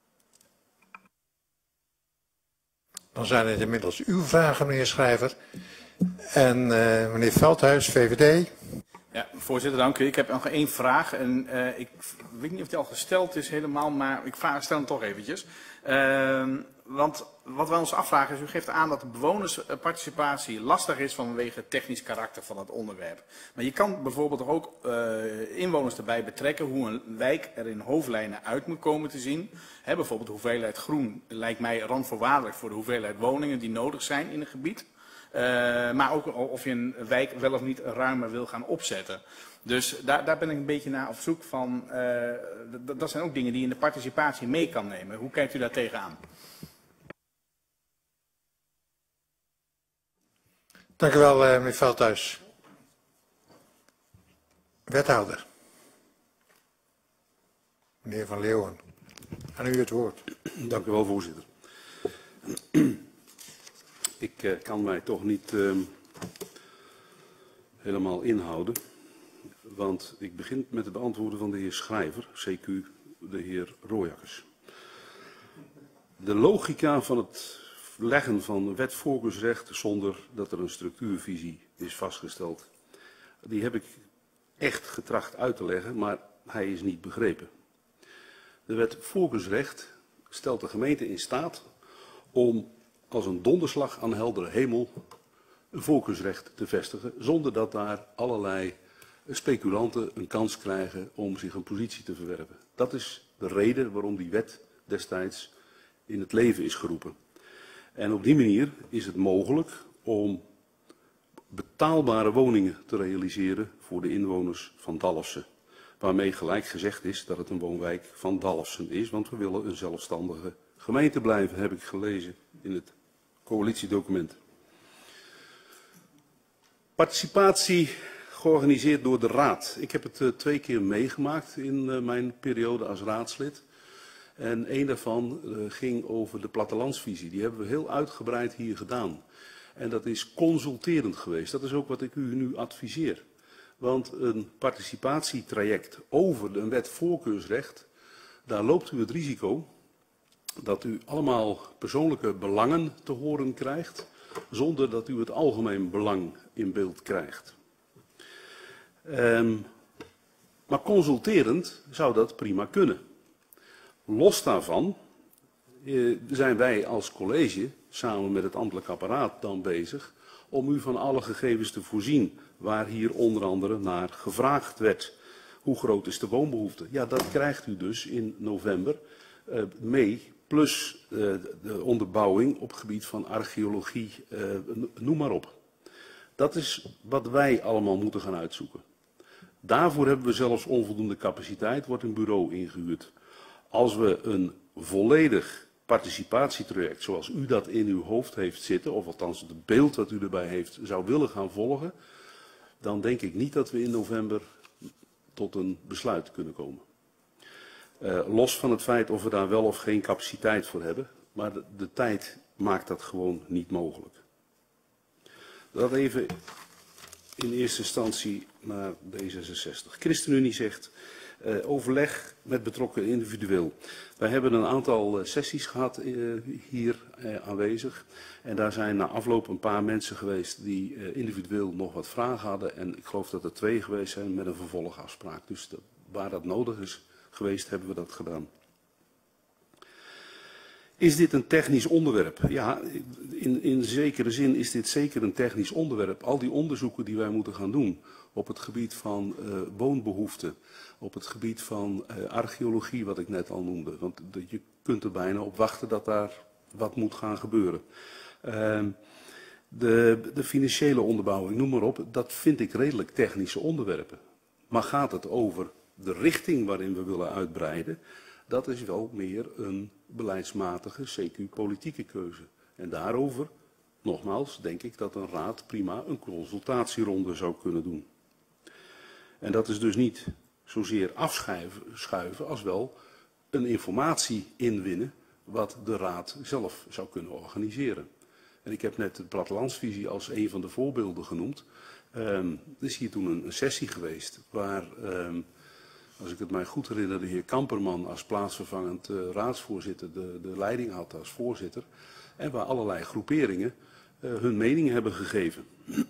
Dan zijn het inmiddels uw vragen, meneer Schrijver. En uh, meneer Veldhuis, V V D. Ja, voorzitter, dank u. Ik heb nog één vraag. En, uh, ik weet niet of die al gesteld is helemaal, maar ik vraag, stel hem toch eventjes. Uh, want wat wij ons afvragen is, u geeft aan dat de bewonersparticipatie lastig is vanwege het technisch karakter van het onderwerp. Maar je kan bijvoorbeeld ook uh, inwoners erbij betrekken hoe een wijk er in hoofdlijnen uit moet komen te zien. He, bijvoorbeeld hoeveelheid groen lijkt mij randvoorwaardelijk voor de hoeveelheid woningen die nodig zijn in een gebied. Uh, maar ook of je een wijk wel of niet ruimer wil gaan opzetten. Dus daar, daar ben ik een beetje naar op zoek van, uh, dat zijn ook dingen die je in de participatie mee kan nemen. Hoe kijkt u daar tegenaan? Dank u wel, meneer Veldhuis. Wethouder. Meneer Van Leeuwen, aan u het woord. Dank u wel, voorzitter. Ik uh, kan mij toch niet uh, helemaal inhouden, want ik begin met het beantwoorden van de heer Schrijver, C Q de heer Rooijakkers. De logica van het leggen van wet voorkeursrecht zonder dat er een structuurvisie is vastgesteld, die heb ik echt getracht uit te leggen, maar hij is niet begrepen. De wet voorkeursrecht stelt de gemeente in staat om als een donderslag aan heldere hemel een voorkeursrecht te vestigen, zonder dat daar allerlei speculanten een kans krijgen om zich een positie te verwerven. Dat is de reden waarom die wet destijds in het leven is geroepen. En op die manier is het mogelijk om betaalbare woningen te realiseren voor de inwoners van Dalfsen. Waarmee gelijk gezegd is dat het een woonwijk van Dalfsen is, want we willen een zelfstandige gemeente blijven, heb ik gelezen in het coalitiedocument. Participatie georganiseerd door de raad. Ik heb het uh, twee keer meegemaakt in uh, mijn periode als raadslid. En een daarvan uh, ging over de plattelandsvisie. Die hebben we heel uitgebreid hier gedaan. En dat is consulterend geweest. Dat is ook wat ik u nu adviseer. Want een participatietraject over een wet voorkeursrecht, daar loopt u het risico dat u allemaal persoonlijke belangen te horen krijgt, zonder dat u het algemeen belang in beeld krijgt. Um, maar consulterend zou dat prima kunnen. Los daarvan eh, zijn wij als college samen met het ambtelijk apparaat dan bezig om u van alle gegevens te voorzien waar hier onder andere naar gevraagd werd. Hoe groot is de woonbehoefte? Ja, dat krijgt u dus in november uh, mee, plus uh, de onderbouwing op het gebied van archeologie, uh, noem maar op. Dat is wat wij allemaal moeten gaan uitzoeken. Daarvoor hebben we zelfs onvoldoende capaciteit, wordt een bureau ingehuurd. Als we een volledig participatietraject, zoals u dat in uw hoofd heeft zitten, of althans het beeld dat u erbij heeft, zou willen gaan volgen, dan denk ik niet dat we in november tot een besluit kunnen komen. Uh, los van het feit of we daar wel of geen capaciteit voor hebben, maar de, de tijd maakt dat gewoon niet mogelijk. Dat even in eerste instantie naar D zesenzestig. ChristenUnie zegt uh, overleg met betrokken individueel. Wij hebben een aantal uh, sessies gehad uh, hier uh, aanwezig. En daar zijn na afloop een paar mensen geweest die uh, individueel nog wat vragen hadden. En ik geloof dat er twee geweest zijn met een vervolgafspraak. Dus de, waar dat nodig is geweest, hebben we dat gedaan. Is dit een technisch onderwerp? Ja, in, in zekere zin is dit zeker een technisch onderwerp. Al die onderzoeken die wij moeten gaan doen op het gebied van uh, woonbehoeften, op het gebied van uh, archeologie, wat ik net al noemde. Want de, je kunt er bijna op wachten dat daar wat moet gaan gebeuren. Uh, de, de financiële onderbouwing, noem maar op, dat vind ik redelijk technische onderwerpen. Maar gaat het over de richting waarin we willen uitbreiden? Dat is wel meer een beleidsmatige, C Q-politieke keuze. En daarover, nogmaals, denk ik dat een raad prima een consultatieronde zou kunnen doen. En dat is dus niet zozeer afschuiven als wel een informatie inwinnen wat de raad zelf zou kunnen organiseren. En ik heb net de plattelandsvisie als een van de voorbeelden genoemd. Um, er is hier toen een, een sessie geweest waar, um, als ik het mij goed herinner, de heer Kamperman als plaatsvervangend uh, raadsvoorzitter de, de leiding had als voorzitter. En waar allerlei groeperingen uh, hun mening hebben gegeven.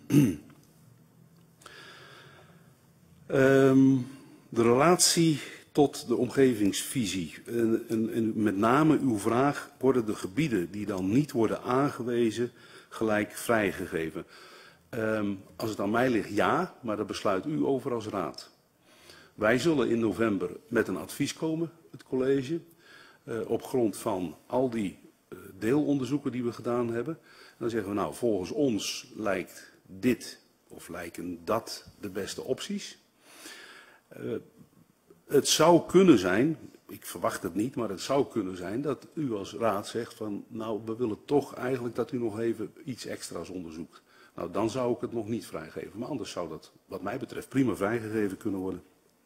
um, de relatie tot de omgevingsvisie. En, en, en met name uw vraag, worden de gebieden die dan niet worden aangewezen gelijk vrijgegeven? Um, als het aan mij ligt, ja, maar daar besluit u over als raad. Wij zullen in november met een advies komen, het college, uh, op grond van al die uh, deelonderzoeken die we gedaan hebben. En dan zeggen we, nou, volgens ons lijkt dit of lijken dat de beste opties. Uh, het zou kunnen zijn, ik verwacht het niet, maar het zou kunnen zijn dat u als raad zegt van, nou, we willen toch eigenlijk dat u nog even iets extra's onderzoekt. Nou, dan zou ik het nog niet vrijgeven, maar anders zou dat, wat mij betreft, prima vrijgegeven kunnen worden.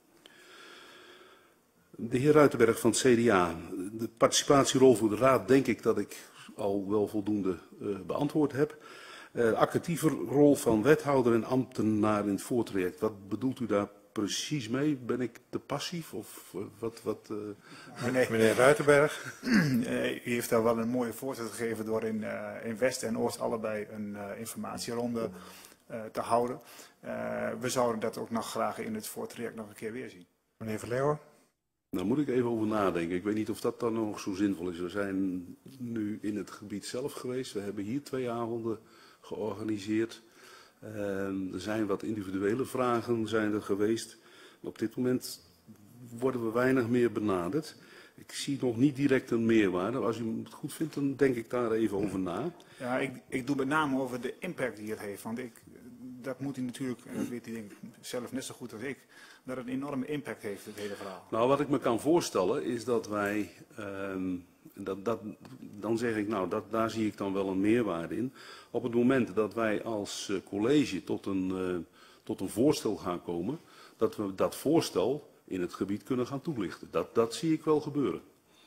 De heer Ruitenberg van het C D A, de participatierol voor de raad denk ik dat ik al wel voldoende uh, beantwoord heb. Uh, actieve rol van wethouder en ambtenaar in het voortraject, wat bedoelt u daar precies mee? Ben ik te passief of uh, wat? wat uh... meneer, meneer Ruitenberg. Uh, u heeft daar wel een mooie voorzet gegeven door in, uh, in West en Oost allebei een uh, informatieronde uh, te houden. Uh, we zouden dat ook nog graag in het voortraject nog een keer weer zien. Meneer Verleeuwen. Daar moet ik even over nadenken. Ik weet niet of dat dan nog zo zinvol is. We zijn nu in het gebied zelf geweest. We hebben hier twee avonden georganiseerd. Uh, er zijn wat individuele vragen zijn er geweest. Op dit moment worden we weinig meer benaderd. Ik zie nog niet direct een meerwaarde. Als u het goed vindt, dan denk ik daar even over na. Ja, ik, ik doe met name over de impact die het heeft. Want ik, dat moet u natuurlijk, en dat weet u denk ik zelf net zo goed als ik, dat het een enorme impact heeft, het hele verhaal. Nou, wat ik me kan voorstellen is dat wij, um, dat, dat, dan zeg ik nou, dat, daar zie ik dan wel een meerwaarde in. Op het moment dat wij als uh, college tot een, uh, tot een voorstel gaan komen, dat we dat voorstel in het gebied kunnen gaan toelichten. Dat, dat zie ik wel gebeuren.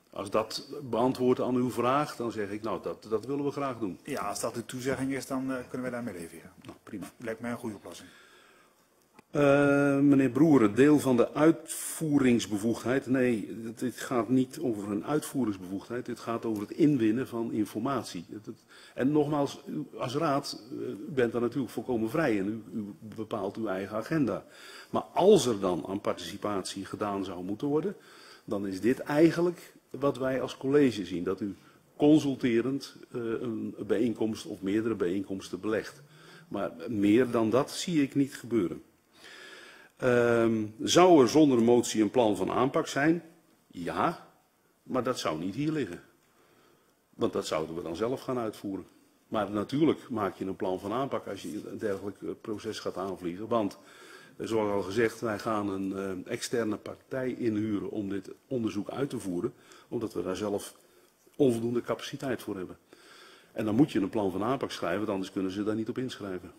Als dat beantwoordt aan uw vraag, dan zeg ik, nou, dat, dat willen we graag doen. Ja, als dat de toezegging is, dan uh, kunnen we daarmee leven. Ja. Nou, prima. Lijkt mij een goede oplossing. Uh, meneer Broeren, deel van de uitvoeringsbevoegdheid. Nee, dit gaat niet over een uitvoeringsbevoegdheid. Dit gaat over het inwinnen van informatie. Het, het, en nogmaals, u als raad uh, bent daar natuurlijk volkomen vrij en u, u bepaalt uw eigen agenda. Maar als er dan aan participatie gedaan zou moeten worden, dan is dit eigenlijk wat wij als college zien. Dat u consulterend uh, een bijeenkomst of meerdere bijeenkomsten belegt. Maar meer dan dat zie ik niet gebeuren. Um, zou er zonder motie een plan van aanpak zijn? Ja, maar dat zou niet hier liggen. Want dat zouden we dan zelf gaan uitvoeren. Maar natuurlijk maak je een plan van aanpak als je een dergelijk proces gaat aanvliegen. Want, zoals al gezegd, wij gaan een uh, externe partij inhuren om dit onderzoek uit te voeren. Omdat we daar zelf onvoldoende capaciteit voor hebben. En dan moet je een plan van aanpak schrijven, anders kunnen ze daar niet op inschrijven.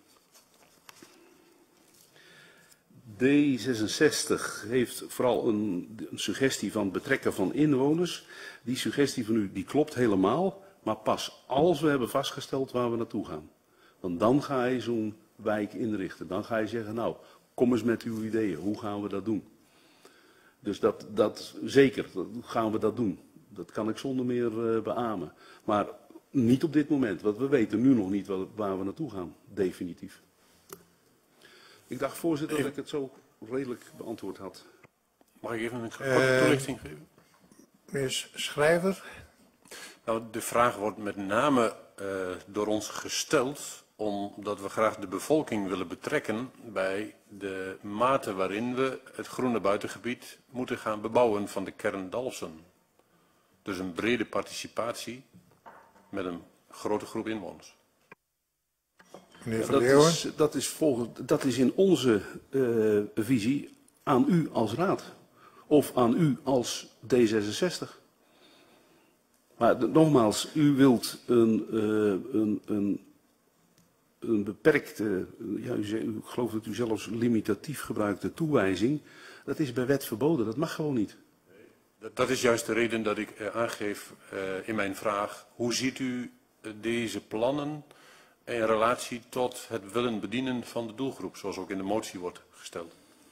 D zesenzestig heeft vooral een, een suggestie van betrekken van inwoners. Die suggestie van u die klopt helemaal, maar pas als we hebben vastgesteld waar we naartoe gaan. Want dan ga je zo'n wijk inrichten. Dan ga je zeggen, nou, kom eens met uw ideeën. Hoe gaan we dat doen? Dus dat, dat zeker, dat, gaan we dat doen. Dat kan ik zonder meer uh, beamen. Maar niet op dit moment, want we weten nu nog niet waar, waar we naartoe gaan, definitief. Ik dacht, voorzitter, dat ik het zo redelijk beantwoord had. Mag ik even een korte Uh, toelichting geven? Meneer Schrijver. Nou, de vraag wordt met name uh, door ons gesteld omdat we graag de bevolking willen betrekken bij de mate waarin we het groene buitengebied moeten gaan bebouwen van de kern Dalfsen. Dus een brede participatie met een grote groep inwoners. Meneer Ja, Van dat, Leeuwen. is, dat, is volgens, dat is in onze uh, visie aan u als raad. Of aan u als D zesenzestig. Maar de, nogmaals, u wilt een, uh, een, een, een beperkte, ja, u, zei, ik geloof dat u zelfs limitatief gebruikte toewijzing. Dat is bij wet verboden, dat mag gewoon niet. Dat is juist de reden dat ik uh, aangeef uh, in mijn vraag. Hoe ziet u uh, deze plannen in relatie tot het willen bedienen van de doelgroep, zoals ook in de motie wordt gesteld?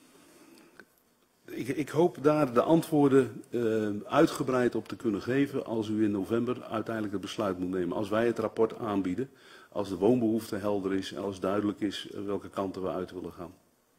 Ik, ik hoop daar de antwoorden uh, uitgebreid op te kunnen geven als u in november uiteindelijk het besluit moet nemen. Als wij het rapport aanbieden, als de woonbehoefte helder is en als duidelijk is welke kanten we uit willen gaan.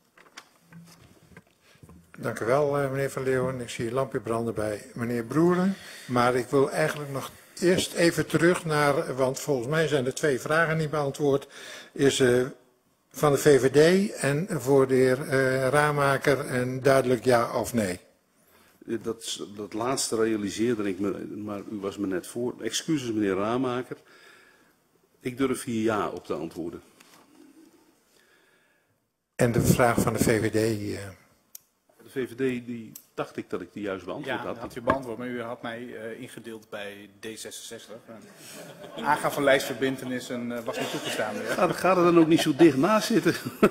Dank u wel, meneer Van Leeuwen. Ik zie een lampje branden bij meneer Broeren. Maar ik wil eigenlijk nog eerst even terug naar, want volgens mij zijn er twee vragen niet beantwoord. Is uh, van de V V D en voor de heer uh, Ramaker een duidelijk ja of nee? Dat, dat laatste realiseerde ik me, maar u was me net voor. Excuses meneer Ramaker. Ik durf hier ja op te antwoorden. En de vraag van de V V D... Uh, De V V D, die dacht ik dat ik die juist beantwoord ja, had. Ja, had u beantwoord, maar u had mij uh, ingedeeld bij D zesenzestig. Uh, aangaan van lijstverbintenissen uh, was niet toegestaan. Ja. Ja, dan gaat er dan ook niet zo dicht naast zitten.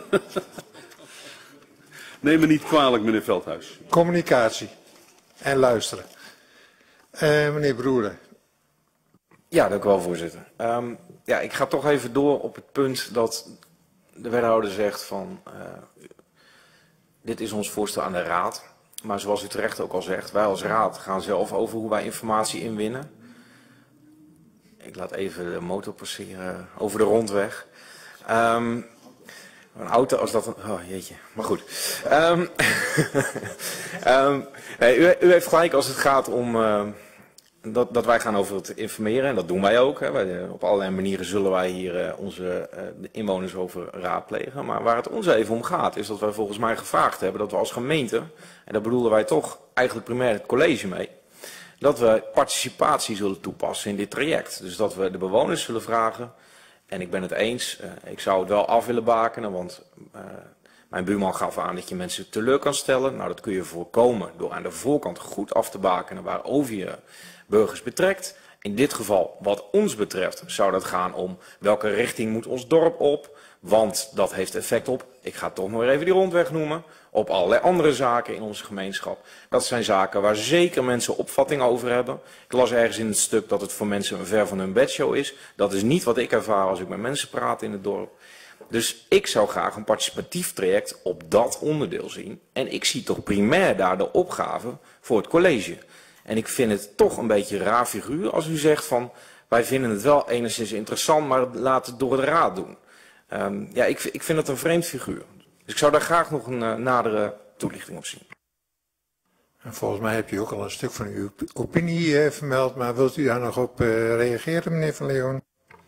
Neem me niet kwalijk, meneer Veldhuis. Communicatie en luisteren. Uh, meneer Broeren. Ja, dank u wel, voorzitter. Um, ja, ik ga toch even door op het punt dat de wethouder zegt van... Uh, dit is ons voorstel aan de raad. Maar zoals u terecht ook al zegt, wij als raad gaan zelf over hoe wij informatie inwinnen. Ik laat even de motor passeren over de rondweg. Um, een auto als dat... Een, oh jeetje, maar goed. Um, um, nee, u, u heeft gelijk als het gaat om... Uh, Dat, dat wij gaan over het informeren en dat doen wij ook. Hè. Wij, op allerlei manieren zullen wij hier uh, onze uh, inwoners over raadplegen. Maar waar het ons even om gaat is dat wij volgens mij gevraagd hebben dat we als gemeente, en daar bedoelen wij toch eigenlijk primair het college mee, dat we participatie zullen toepassen in dit traject. Dus dat we de bewoners zullen vragen, en ik ben het eens, uh, ik zou het wel af willen bakenen, want uh, mijn buurman gaf aan dat je mensen teleur kan stellen. Nou, dat kun je voorkomen door aan de voorkant goed af te bakenen waarover je burgers betrekt In dit geval, wat ons betreft, zou dat gaan om welke richting moet ons dorp op. Want dat heeft effect op, ik ga toch nog even die rondweg noemen, op allerlei andere zaken in onze gemeenschap. Dat zijn zaken waar zeker mensen opvatting over hebben. Ik las ergens in het stuk dat het voor mensen een ver van hun bedshow is. Dat is niet wat ik ervaar als ik met mensen praat in het dorp. Dus ik zou graag een participatief traject op dat onderdeel zien. En ik zie toch primair daar de opgave voor het college. En ik vind het toch een beetje een raar figuur als u zegt van, wij vinden het wel enigszins interessant, maar laat het door de raad doen. Um, ja, ik, ik vind het een vreemd figuur. Dus ik zou daar graag nog een uh, nadere toelichting op zien. En volgens mij hebt u ook al een stuk van uw opinie uh, vermeld, maar wilt u daar nog op uh, reageren, meneer Van Leeuwen?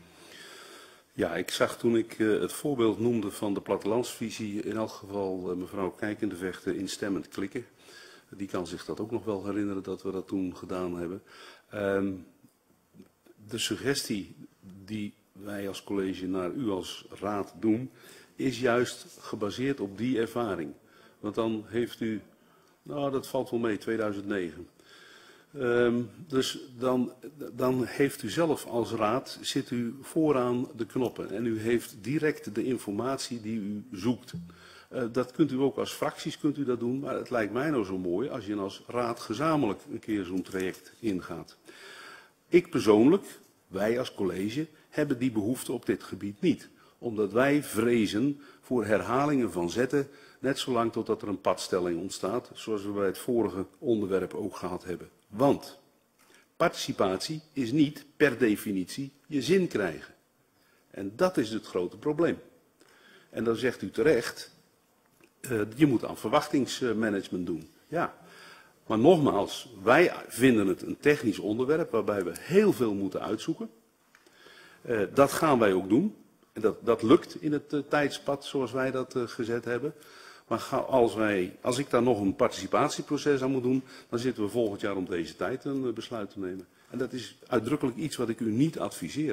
Ja, ik zag toen ik uh, het voorbeeld noemde van de plattelandsvisie in elk geval uh, mevrouw Kijkendevechten instemmend klikken. Die kan zich dat ook nog wel herinneren dat we dat toen gedaan hebben. Um, de suggestie die wij als college naar u als raad doen, is juist gebaseerd op die ervaring. Want dan heeft u, nou dat valt wel mee, tweeduizend negen. Um, dus dan, dan heeft u zelf als raad, zit u vooraan de knoppen en u heeft direct de informatie die u zoekt. Uh, dat kunt u ook als fracties kunt u dat doen, maar het lijkt mij nou zo mooi als je als raad gezamenlijk een keer zo'n traject ingaat. Ik persoonlijk, wij als college, hebben die behoefte op dit gebied niet. Omdat wij vrezen voor herhalingen van zetten, net zolang totdat er een padstelling ontstaat, zoals we bij het vorige onderwerp ook gehad hebben. Want participatie is niet per definitie je zin krijgen. En dat is het grote probleem. En dan zegt u terecht, uh, je moet aan verwachtingsmanagement doen. Ja, maar nogmaals, wij vinden het een technisch onderwerp waarbij we heel veel moeten uitzoeken. Uh, dat gaan wij ook doen. En dat, dat lukt in het uh, tijdspad zoals wij dat uh, gezet hebben. Maar ga, als, wij, als ik daar nog een participatieproces aan moet doen, dan zitten we volgend jaar om deze tijd een uh, besluit te nemen. En dat is uitdrukkelijk iets wat ik u niet adviseer.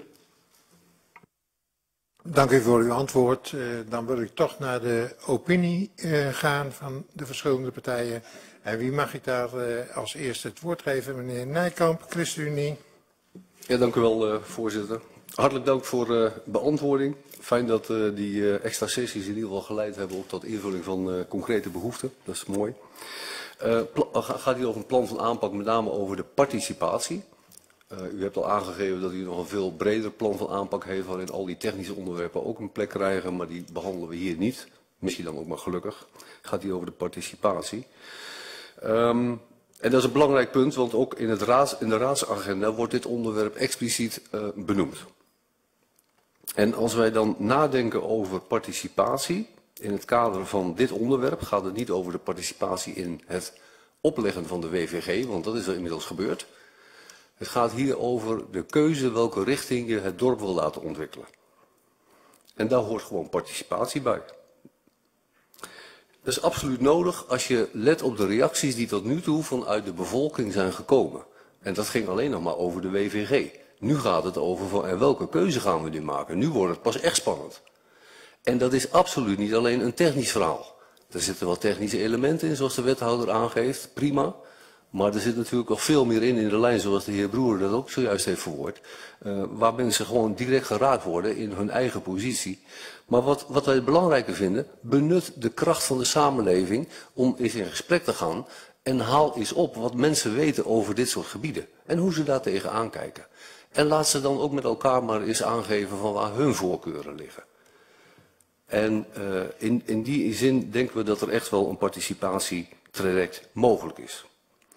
Dank u voor uw antwoord. Uh, dan wil ik toch naar de opinie uh, gaan van de verschillende partijen. En wie mag ik daar uh, als eerste het woord geven? Meneer Nijkamp, ChristenUnie. Ja, dank u wel, uh, voorzitter. Hartelijk dank voor de uh, beantwoording. Fijn dat uh, die uh, extra sessies in ieder geval geleid hebben ook tot invulling van uh, concrete behoeften. Dat is mooi. Uh, gaat hier over een plan van aanpak, met name over de participatie. Uh, u hebt al aangegeven dat u nog een veel breder plan van aanpak heeft, waarin al die technische onderwerpen ook een plek krijgen, maar die behandelen we hier niet. Misschien dan ook maar gelukkig. Het gaat hier over de participatie. Um, en dat is een belangrijk punt, want ook in, het raads, in de raadsagenda wordt dit onderwerp expliciet uh, benoemd. En als wij dan nadenken over participatie, in het kader van dit onderwerp gaat het niet over de participatie in het opleggen van de W V G, want dat is er inmiddels gebeurd. Het gaat hier over de keuze welke richting je het dorp wil laten ontwikkelen. En daar hoort gewoon participatie bij. Dat is absoluut nodig als je let op de reacties die tot nu toe vanuit de bevolking zijn gekomen. En dat ging alleen nog maar over de W V G. Nu gaat het over van, en welke keuze gaan we nu maken. Nu wordt het pas echt spannend. En dat is absoluut niet alleen een technisch verhaal. Er zitten wel technische elementen in, zoals de wethouder aangeeft. Prima. Maar er zit natuurlijk nog veel meer in in de lijn, zoals de heer Broer dat ook zojuist heeft verwoord. Uh, waar mensen gewoon direct geraakt worden in hun eigen positie. Maar wat, wat wij belangrijker vinden, benut de kracht van de samenleving om eens in gesprek te gaan. En haal eens op wat mensen weten over dit soort gebieden. En hoe ze daar tegenaan kijken. En laat ze dan ook met elkaar maar eens aangeven van waar hun voorkeuren liggen. En uh, in, in die zin denken we dat er echt wel een participatietraject mogelijk is.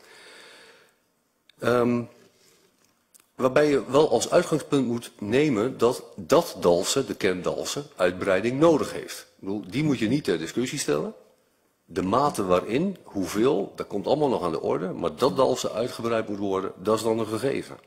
Um, waarbij je wel als uitgangspunt moet nemen dat dat Dalfsen, de kern Dalfsen, uitbreiding nodig heeft. Ik bedoel, die moet je niet ter discussie stellen. De mate waarin, hoeveel, dat komt allemaal nog aan de orde. Maar dat Dalfsen uitgebreid moet worden, dat is dan een gegeven.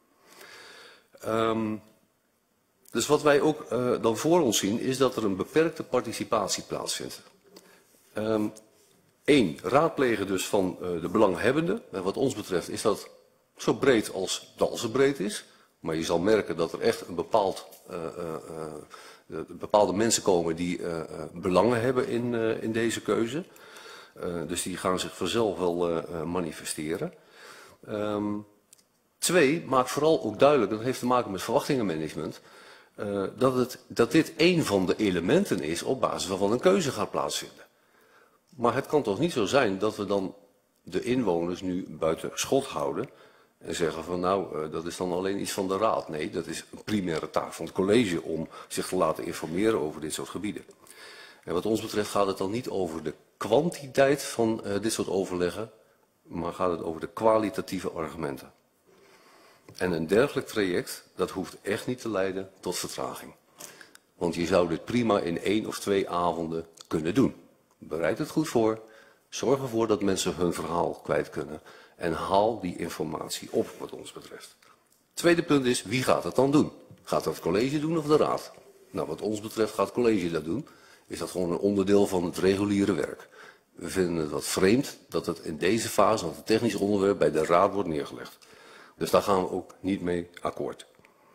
Um, dus wat wij ook uh, dan voor ons zien, is dat er een beperkte participatie plaatsvindt. Um, Eén, raadplegen dus van uh, de belanghebbenden. En wat ons betreft is dat zo breed als Dalfsen breed is. Maar je zal merken dat er echt een bepaald, uh, uh, uh, bepaalde mensen komen die uh, uh, belangen hebben in, uh, in deze keuze. Uh, dus die gaan zich vanzelf wel uh, uh, manifesteren. Um, Twee, maak vooral ook duidelijk, dat heeft te maken met verwachtingenmanagement, uh, dat, het, dat dit één van de elementen is op basis waarvan een keuze gaat plaatsvinden. Maar het kan toch niet zo zijn dat we dan de inwoners nu buiten schot houden en zeggen van nou, uh, dat is dan alleen iets van de raad. Nee, dat is een primaire taak van het college om zich te laten informeren over dit soort gebieden. En wat ons betreft gaat het dan niet over de kwantiteit van uh, dit soort overleggen, maar gaat het over de kwalitatieve argumenten. En een dergelijk traject, dat hoeft echt niet te leiden tot vertraging. Want je zou dit prima in één of twee avonden kunnen doen. Bereid het goed voor, zorg ervoor dat mensen hun verhaal kwijt kunnen en haal die informatie op wat ons betreft. Tweede punt is, wie gaat het dan doen? Gaat dat het college doen of de raad? Nou, wat ons betreft gaat het college dat doen. Is dat gewoon een onderdeel van het reguliere werk. We vinden het wat vreemd dat het in deze fase van het technisch onderwerp bij de raad wordt neergelegd. Dus daar gaan we ook niet mee akkoord.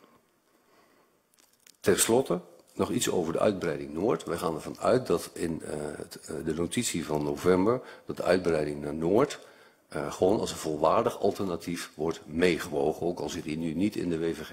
Ten slotte nog iets over de uitbreiding Noord. Wij gaan ervan uit dat in uh, het, uh, de notitie van november dat de uitbreiding naar Noord uh, gewoon als een volwaardig alternatief wordt meegewogen, ook al zit die nu niet in de W V G.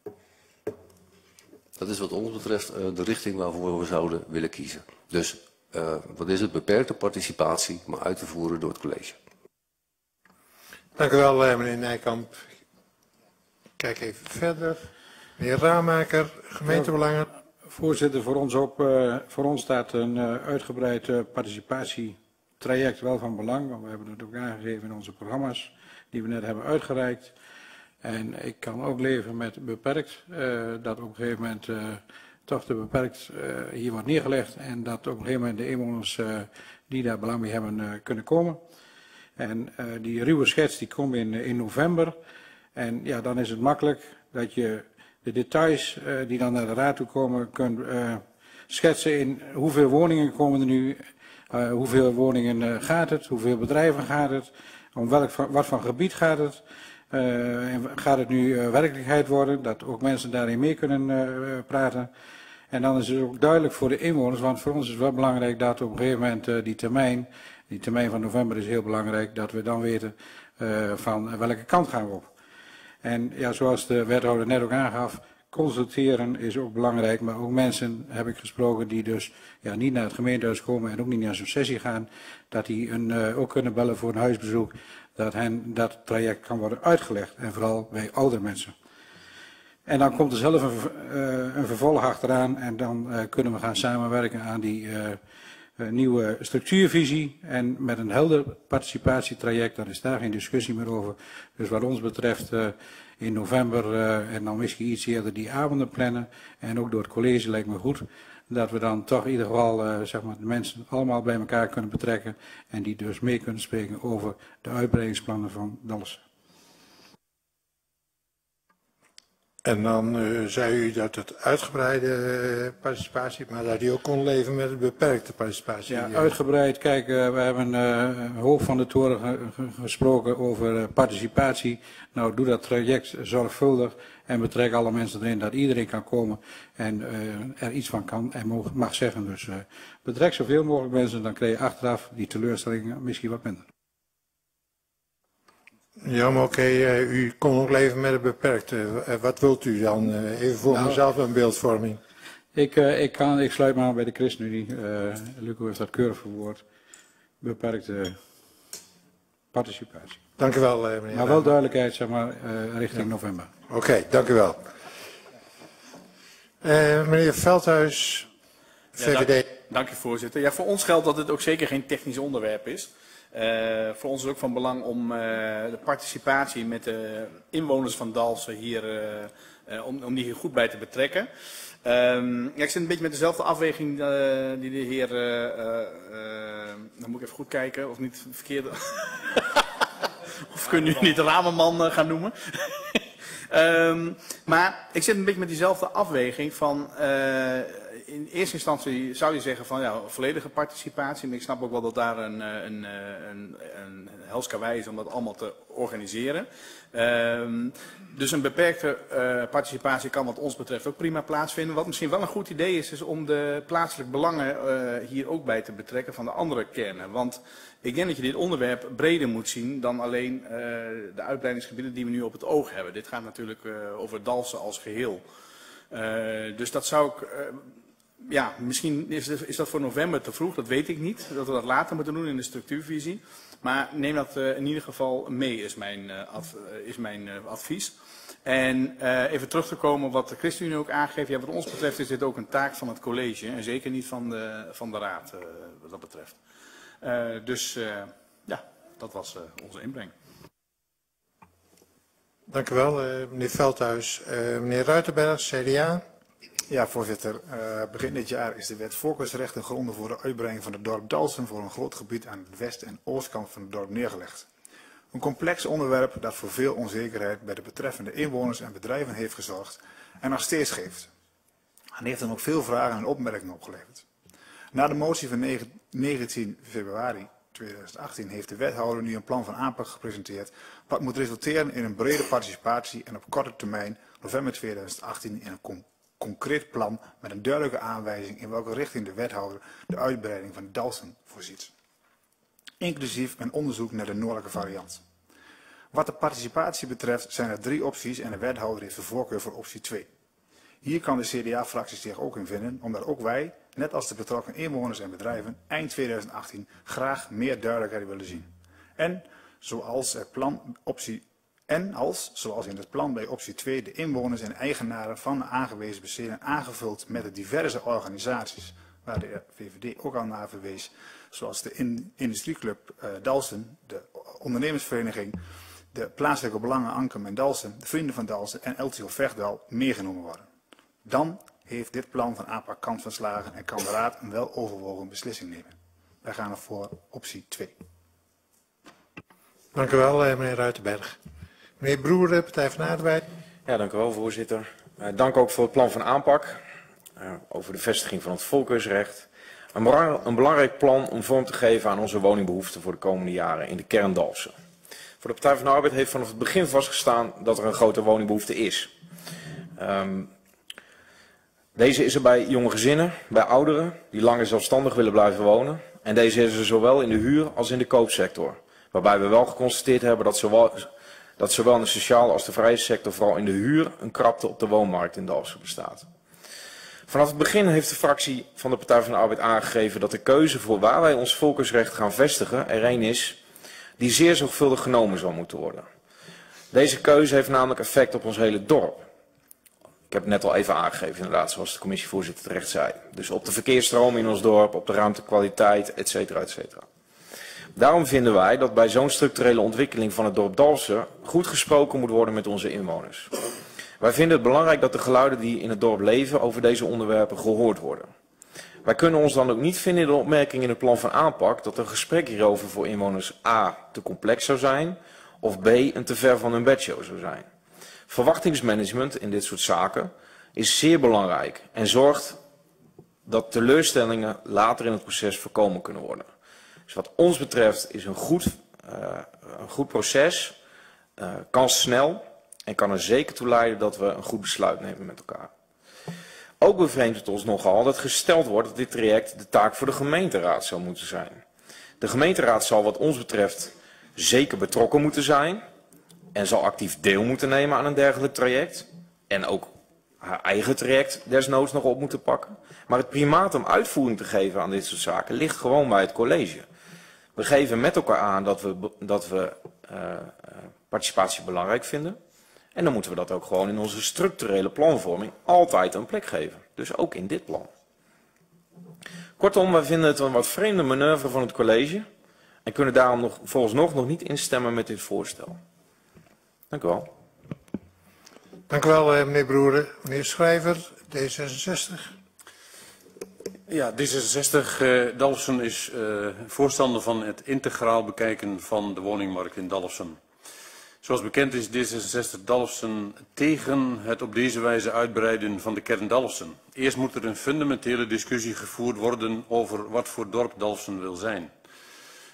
Dat is wat ons betreft uh, de richting waarvoor we zouden willen kiezen. Dus uh, wat is het? Beperkte participatie, maar uit te voeren door het college. Dank u wel, uh, meneer Nijkamp. Kijk even verder. Meneer Raamaker, gemeentebelangen. Ja, voorzitter, voor ons, op, uh, voor ons staat een uh, uitgebreid uh, participatietraject wel van belang. Want we hebben het ook aangegeven in onze programma's die we net hebben uitgereikt. En ik kan ook leven met beperkt, uh, dat op een gegeven moment uh, toch te beperkt uh, hier wordt neergelegd. En dat op een gegeven moment de inwoners uh, die daar belang bij hebben uh, kunnen komen. En uh, die ruwe schets die komt in, in november. En ja, dan is het makkelijk dat je de details uh, die dan naar de raad toe komen kunt uh, schetsen in hoeveel woningen komen er nu, uh, hoeveel woningen uh, gaat het, hoeveel bedrijven gaat het, om welk, wat voor gebied gaat het. Uh, en gaat het nu uh, werkelijkheid worden, dat ook mensen daarin mee kunnen uh, praten. En dan is het ook duidelijk voor de inwoners, want voor ons is het wel belangrijk dat op een gegeven moment uh, die termijn, die termijn van november is heel belangrijk, dat we dan weten uh, van welke kant gaan we op. En ja, zoals de wethouder net ook aangaf, consulteren is ook belangrijk, maar ook mensen heb ik gesproken die dus ja, niet naar het gemeentehuis komen en ook niet naar zo'n sessie gaan, dat die een, uh, ook kunnen bellen voor een huisbezoek, dat hen dat traject kan worden uitgelegd en vooral bij oudere mensen. En dan komt er zelf een, uh, een vervolg achteraan en dan uh, kunnen we gaan samenwerken aan die uh, uh, nieuwe structuurvisie en met een helder participatietraject, daar is daar geen discussie meer over. Dus wat ons betreft uh, in november uh, en dan misschien iets eerder die avonden plannen en ook door het college lijkt me goed dat we dan toch in ieder geval uh, zeg maar, de mensen allemaal bij elkaar kunnen betrekken en die dus mee kunnen spreken over de uitbreidingsplannen van Dalfsen. En dan uh, zei u dat het uitgebreide participatie, maar dat u ook kon leven met een beperkte participatie. Ja, uitgebreid. Kijk, uh, we hebben uh, hoog van de toren ge ge gesproken over uh, participatie. Nou, doe dat traject zorgvuldig en betrek alle mensen erin, dat iedereen kan komen en uh, er iets van kan en mag, mag zeggen. Dus uh, betrek zoveel mogelijk mensen, dan krijg je achteraf die teleurstellingen misschien wat minder. Ja, maar oké, okay, uh, u kon ook leven met een beperkte. Uh, wat wilt u dan? Uh, even voor nou, mezelf een beeldvorming. Ik, uh, ik, kan, ik sluit me aan bij de ChristenUnie. Uh, Luco heeft dat keurig verwoord. Beperkte participatie. Dank u wel, uh, meneer. Maar wel duidelijkheid, zeg maar, uh, richting ja. november. Oké, okay, dank u wel. Uh, meneer Veldhuis, V V D. Ja, dank, dank u, voorzitter. Ja, voor ons geldt dat het ook zeker geen technisch onderwerp is. Uh, voor ons is het ook van belang om uh, de participatie met de inwoners van Dalfsen hier, uh, uh, om, om die hier goed bij te betrekken. Um, ja, ik zit een beetje met dezelfde afweging uh, die de heer, uh, uh, uh, dan moet ik even goed kijken of niet verkeerde, of kunnen jullie niet de Ramerman uh, gaan noemen. um, maar ik zit een beetje met diezelfde afweging van, uh, in eerste instantie zou je zeggen van ja, volledige participatie. Maar ik snap ook wel dat daar een, een, een, een hels karwei is om dat allemaal te organiseren. Um, dus een beperkte uh, participatie kan wat ons betreft ook prima plaatsvinden. Wat misschien wel een goed idee is, is om de plaatselijke belangen uh, hier ook bij te betrekken van de andere kernen. Want ik denk dat je dit onderwerp breder moet zien dan alleen uh, de uitbreidingsgebieden die we nu op het oog hebben. Dit gaat natuurlijk uh, over Dalfsen als geheel. Uh, dus dat zou ik... Uh, ja, misschien is, is dat voor november te vroeg, dat weet ik niet. Dat we dat later moeten doen in de structuurvisie. Maar neem dat uh, in ieder geval mee, is mijn, uh, adv uh, is mijn uh, advies. En uh, even terug te komen wat de ChristenUnie ook aangeeft. Ja, wat ons betreft is dit ook een taak van het college. En zeker niet van de, van de raad, uh, wat dat betreft. Uh, dus uh, ja, dat was uh, onze inbreng. Dank u wel, uh, meneer Veldhuis. Uh, meneer Ruitenberg, C D A. Ja, voorzitter. Uh, begin dit jaar is de wet voorkeursrechten gronden voor de uitbreiding van het dorp Dalfsen voor een groot gebied aan het west- en oostkant van het dorp neergelegd. Een complex onderwerp dat voor veel onzekerheid bij de betreffende inwoners en bedrijven heeft gezorgd en nog steeds geeft. En heeft dan ook veel vragen en opmerkingen opgeleverd. Na de motie van negentien februari tweeduizend achttien heeft de wethouder nu een plan van aanpak gepresenteerd wat moet resulteren in een brede participatie en op korte termijn, november tweeduizend achttien, in een concreet plan met een duidelijke aanwijzing in welke richting de wethouder de uitbreiding van Dalfsen voorziet. Inclusief een onderzoek naar de noordelijke variant. Wat de participatie betreft zijn er drie opties en de wethouder heeft de voorkeur voor optie twee. Hier kan de C D A-fractie zich ook in vinden, omdat ook wij, net als de betrokken inwoners en bedrijven, eind tweeduizend achttien graag meer duidelijkheid willen zien. En zoals het plan optie En als, zoals in het plan bij optie twee, de inwoners en eigenaren van de aangewezen bestedingen aangevuld met de diverse organisaties, waar de V V D ook al naar verwees, zoals de in, Industrieclub uh, Dalfsen, de ondernemersvereniging, de plaatselijke belangen Ankem en Dalfsen, de Vrienden van Dalfsen en L T O Vechtdal meegenomen worden. Dan heeft dit plan van aanpak kans van slagen en kan de Raad een weloverwogen beslissing nemen. Wij gaan er voor optie twee. Dank u wel, meneer Ruitenberg. Meneer Broer, Partij van de Arbeid. Ja, dank u wel, voorzitter. Uh, dank ook voor het plan van aanpak uh, over de vestiging van het voorkeursrecht. Een, belang, een belangrijk plan om vorm te geven aan onze woningbehoeften voor de komende jaren in de kern Dalfsen. Voor de Partij van de Arbeid heeft vanaf het begin vastgestaan dat er een grote woningbehoefte is. Um, deze is er bij jonge gezinnen, bij ouderen die langer zelfstandig willen blijven wonen. En deze is er zowel in de huur als in de koopsector. Waarbij we wel geconstateerd hebben dat zowel... dat zowel in de sociale als de vrije sector, vooral in de huur, een krapte op de woonmarkt in Dalfsen bestaat. Vanaf het begin heeft de fractie van de Partij van de Arbeid aangegeven dat de keuze voor waar wij ons voorkeursrecht gaan vestigen er een is die zeer zorgvuldig genomen zal moeten worden. Deze keuze heeft namelijk effect op ons hele dorp. Ik heb het net al even aangegeven, inderdaad, zoals de commissievoorzitter terecht zei. Dus op de verkeersstroom in ons dorp, op de ruimtekwaliteit, et cetera, et cetera. Daarom vinden wij dat bij zo'n structurele ontwikkeling van het dorp Dalfsen goed gesproken moet worden met onze inwoners. Wij vinden het belangrijk dat de geluiden die in het dorp leven over deze onderwerpen gehoord worden. Wij kunnen ons dan ook niet vinden in de opmerking in het plan van aanpak dat een gesprek hierover voor inwoners A te complex zou zijn of B een te ver van hun bedshow zou zijn. Verwachtingsmanagement in dit soort zaken is zeer belangrijk en zorgt dat teleurstellingen later in het proces voorkomen kunnen worden. Dus wat ons betreft is een goed, uh, een goed proces, uh, kan snel en kan er zeker toe leiden dat we een goed besluit nemen met elkaar. Ook bevreemdt het ons nogal dat gesteld wordt dat dit traject de taak voor de gemeenteraad zou moeten zijn. De gemeenteraad zal wat ons betreft zeker betrokken moeten zijn en zal actief deel moeten nemen aan een dergelijk traject en ook haar eigen traject desnoods nog op moeten pakken. Maar het primaat om uitvoering te geven aan dit soort zaken ligt gewoon bij het college. We geven met elkaar aan dat we, dat we uh, participatie belangrijk vinden. En dan moeten we dat ook gewoon in onze structurele planvorming altijd een plek geven. Dus ook in dit plan. Kortom, wij vinden het een wat vreemde manoeuvre van het college. En kunnen daarom nog, volgens nog niet instemmen met dit voorstel. Dank u wel. Dank u wel, meneer Broeren. Meneer Schrijver, D zesenzestig. Ja, D zesenzestig uh, Dalfsen is uh, voorstander van het integraal bekijken van de woningmarkt in Dalfsen. Zoals bekend is D zesenzestig Dalfsen tegen het op deze wijze uitbreiden van de kern Dalfsen. Eerst moet er een fundamentele discussie gevoerd worden over wat voor dorp Dalfsen wil zijn.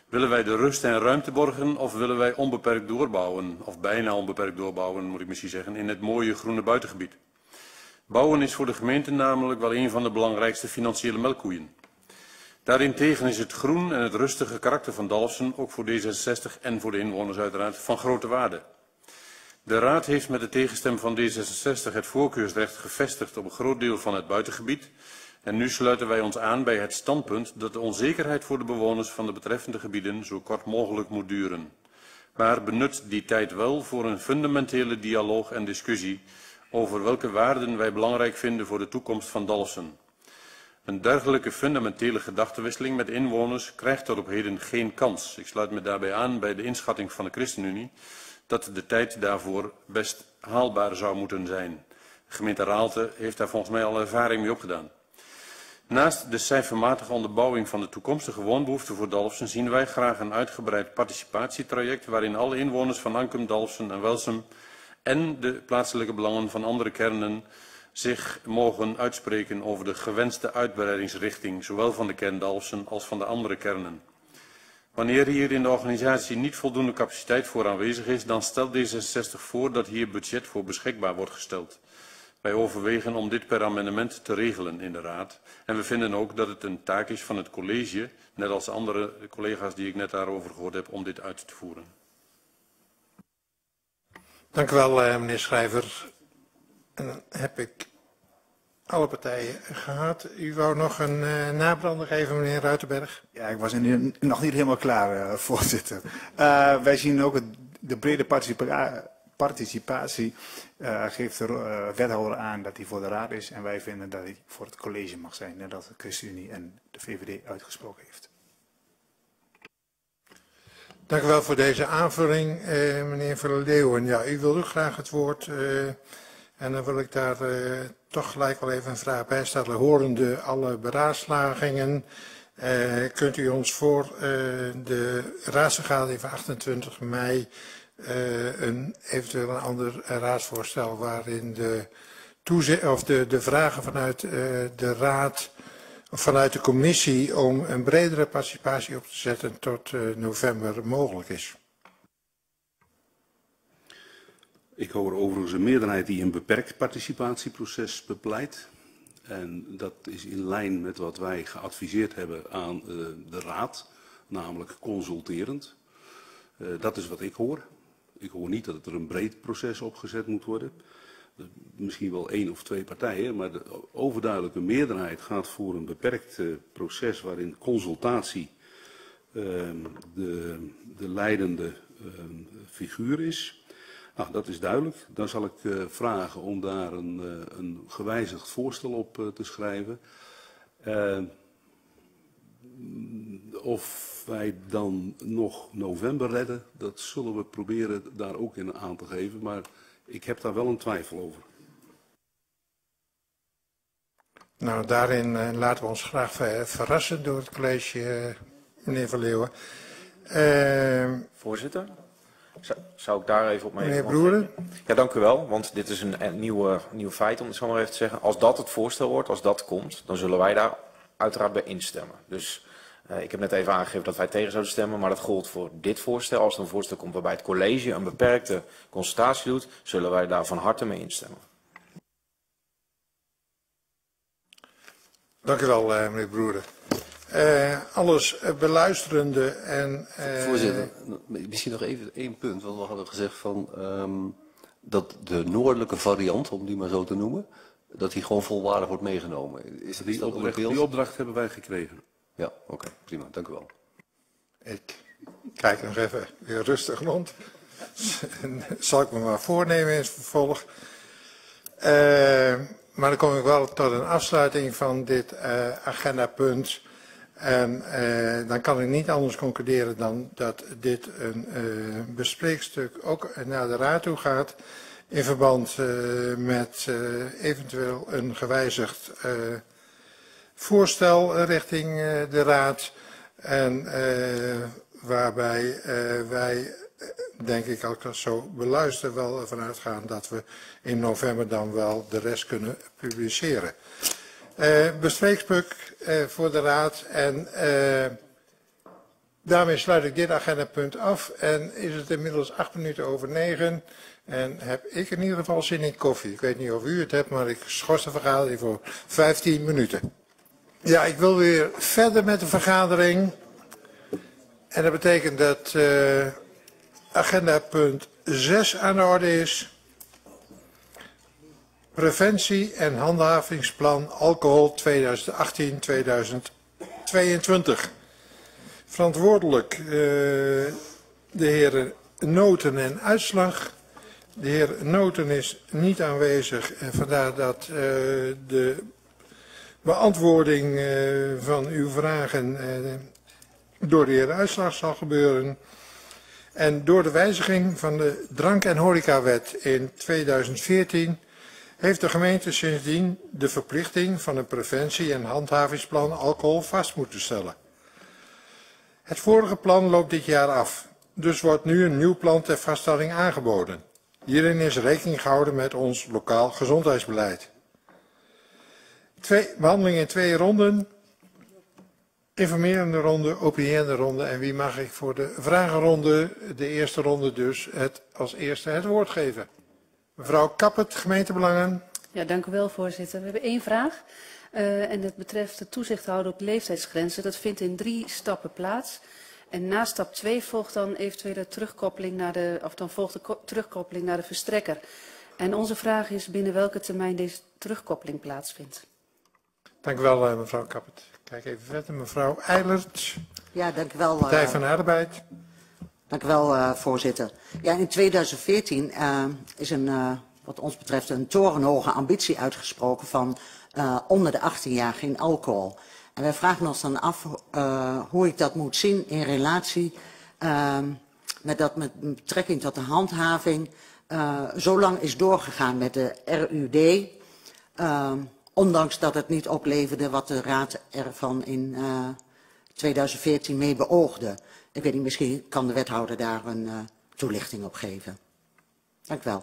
Willen wij de rust en ruimte borgen of willen wij onbeperkt doorbouwen, of bijna onbeperkt doorbouwen moet ik misschien zeggen, in het mooie groene buitengebied? Bouwen is voor de gemeente namelijk wel een van de belangrijkste financiële melkkoeien. Daarentegen is het groen en het rustige karakter van Dalfsen, ook voor D zesenzestig en voor de inwoners uiteraard, van grote waarde. De Raad heeft met de tegenstem van D zesenzestig het voorkeursrecht gevestigd op een groot deel van het buitengebied. En nu sluiten wij ons aan bij het standpunt dat de onzekerheid voor de bewoners van de betreffende gebieden zo kort mogelijk moet duren. Maar benut die tijd wel voor een fundamentele dialoog en discussie over welke waarden wij belangrijk vinden voor de toekomst van Dalfsen. Een dergelijke fundamentele gedachtenwisseling met inwoners krijgt tot op heden geen kans. Ik sluit me daarbij aan bij de inschatting van de ChristenUnie dat de tijd daarvoor best haalbaar zou moeten zijn. De gemeente Raalte heeft daar volgens mij al ervaring mee opgedaan. Naast de cijfermatige onderbouwing van de toekomstige woonbehoeften voor Dalfsen zien wij graag een uitgebreid participatietraject waarin alle inwoners van Ankum, Dalfsen en Welsum en de plaatselijke belangen van andere kernen zich mogen uitspreken over de gewenste uitbreidingsrichting, zowel van de kern Dalfsen als van de andere kernen. Wanneer hier in de organisatie niet voldoende capaciteit voor aanwezig is, dan stelt D zesenzestig voor dat hier budget voor beschikbaar wordt gesteld. Wij overwegen om dit per amendement te regelen in de Raad. En we vinden ook dat het een taak is van het college, net als andere collega's die ik net daarover gehoord heb, om dit uit te voeren. Dank u wel, meneer Schrijver. En dan heb ik alle partijen gehad. U wou nog een uh, nabrander geven, meneer Ruitenberg? Ja, ik was in, nog niet helemaal klaar, uh, voorzitter. Uh, wij zien ook het, de brede participa participatie. Uh, geeft de uh, wethouder aan dat hij voor de raad is. En wij vinden dat hij voor het college mag zijn. Net als de ChristenUnie en de V V D uitgesproken heeft. Dank u wel voor deze aanvulling, uh, meneer Van der Leeuwen. Ja, u wilde ook graag het woord. Uh, en dan wil ik daar uh, toch gelijk wel even een vraag bij stellen. Horende alle beraadslagingen, uh, kunt u ons voor uh, de raadsvergadering van achtentwintig mei uh, een eventueel een ander raadsvoorstel waarin de, of de, de vragen vanuit uh, de raad of vanuit de commissie om een bredere participatie op te zetten tot uh, november mogelijk is? Ik hoor overigens een meerderheid die een beperkt participatieproces bepleit. En dat is in lijn met wat wij geadviseerd hebben aan uh, de Raad, namelijk consulterend. Uh, dat is wat ik hoor. Ik hoor niet dat er een breed proces opgezet moet worden. Uh, misschien wel één of twee partijen, maar de overduidelijke meerderheid gaat voor een beperkt uh, proces waarin consultatie uh, de, de leidende uh, figuur is. Nou, dat is duidelijk. Dan zal ik uh, vragen om daar een, uh, een gewijzigd voorstel op uh, te schrijven. Uh, of wij dan nog november redden, dat zullen we proberen daar ook in aan te geven. Maar ik heb daar wel een twijfel over. Nou, daarin uh, laten we ons graag ver verrassen door het college, uh, meneer Van Leeuwen. Uh, Voorzitter? Zou, zou ik daar even op mee... Meneer Broeren? Ja, dank u wel, want dit is een, een nieuwe, nieuw feit, om het zo maar even te zeggen. Als dat het voorstel wordt, als dat komt, dan zullen wij daar uiteraard bij instemmen. Dus uh, ik heb net even aangegeven dat wij tegen zouden stemmen, maar dat gold voor dit voorstel. Als er een voorstel komt waarbij het college een beperkte consultatie doet, zullen wij daar van harte mee instemmen. Dank u wel, uh, meneer Broeren. Uh, alles uh, beluisterende en... Uh... Voorzitter, misschien nog even één punt. Want we hadden gezegd van, um, dat de noordelijke variant, om die maar zo te noemen, dat die gewoon volwaardig wordt meegenomen. Is, die, is dat opdracht, die opdracht hebben wij gekregen. Ja, oké, okay, prima. Dank u wel. Ik kijk nog even weer rustig rond. Zal ik me maar voornemen in het vervolg. Uh, maar dan kom ik wel tot een afsluiting van dit uh, agendapunt. En uh, dan kan ik niet anders concluderen dan dat dit een uh, bespreekstuk ook naar de Raad toe gaat. In verband uh, met uh, eventueel een gewijzigd uh, voorstel richting uh, de Raad. En uh, waarbij uh, wij, denk ik, als ik dat zo beluister, wel ervan uitgaan dat we in november dan wel de rest kunnen publiceren. Uh, bespreekspuk uh, voor de Raad en uh, Daarmee sluit ik dit agendapunt af en is het inmiddels acht minuten over negen. En heb ik in ieder geval zin in koffie. Ik weet niet of u het hebt, maar ik schors de vergadering voor vijftien minuten. Ja, ik wil weer verder met de vergadering. En dat betekent dat uh, agenda punt zes aan de orde is. Preventie en handhavingsplan alcohol tweeduizend achttien tweeduizend tweeëntwintig. Verantwoordelijk uh, de heren Noten en Uitslag. De heer Noten is niet aanwezig en vandaar dat uh, de beantwoording uh, van uw vragen uh, door de heer Uitslag zal gebeuren. En door de wijziging van de drank- en horecawet in tweeduizend veertien heeft de gemeente sindsdien de verplichting van een preventie- en handhavingsplan alcohol vast moeten stellen. Het vorige plan loopt dit jaar af, dus wordt nu een nieuw plan ter vaststelling aangeboden. Hierin is rekening gehouden met ons lokaal gezondheidsbeleid. Twee, behandeling in twee ronden, informerende ronde, opinierende ronde. En wie mag ik voor de vragenronde, de eerste ronde dus, het, als eerste het woord geven? Mevrouw Kappert, gemeentebelangen. Ja, dank u wel, voorzitter. We hebben één vraag. Uh, en het betreft de toezichthouder op leeftijdsgrenzen. Dat vindt in drie stappen plaats. En na stap twee volgt dan eventuele terugkoppeling naar de, of dan volgt de terugkoppeling naar de verstrekker. En onze vraag is binnen welke termijn deze terugkoppeling plaatsvindt. Dank u wel, mevrouw Kappert. Kijk even verder. Mevrouw Eilert. Ja, dank u wel. Partij van de Arbeid. Dank u wel, uh, voorzitter. Ja, in tweeduizend veertien uh, is een, uh, wat ons betreft een torenhoge ambitie uitgesproken van uh, onder de achttien jaar geen alcohol. En wij vragen ons dan af uh, hoe ik dat moet zien in relatie uh, met dat met betrekking tot de handhaving uh, zo lang is doorgegaan met de R U D. Uh, ondanks dat het niet opleverde wat de raad ervan in uh, tweeduizend veertien mee beoogde. Ik weet niet, misschien kan de wethouder daar een uh, toelichting op geven. Dank u wel.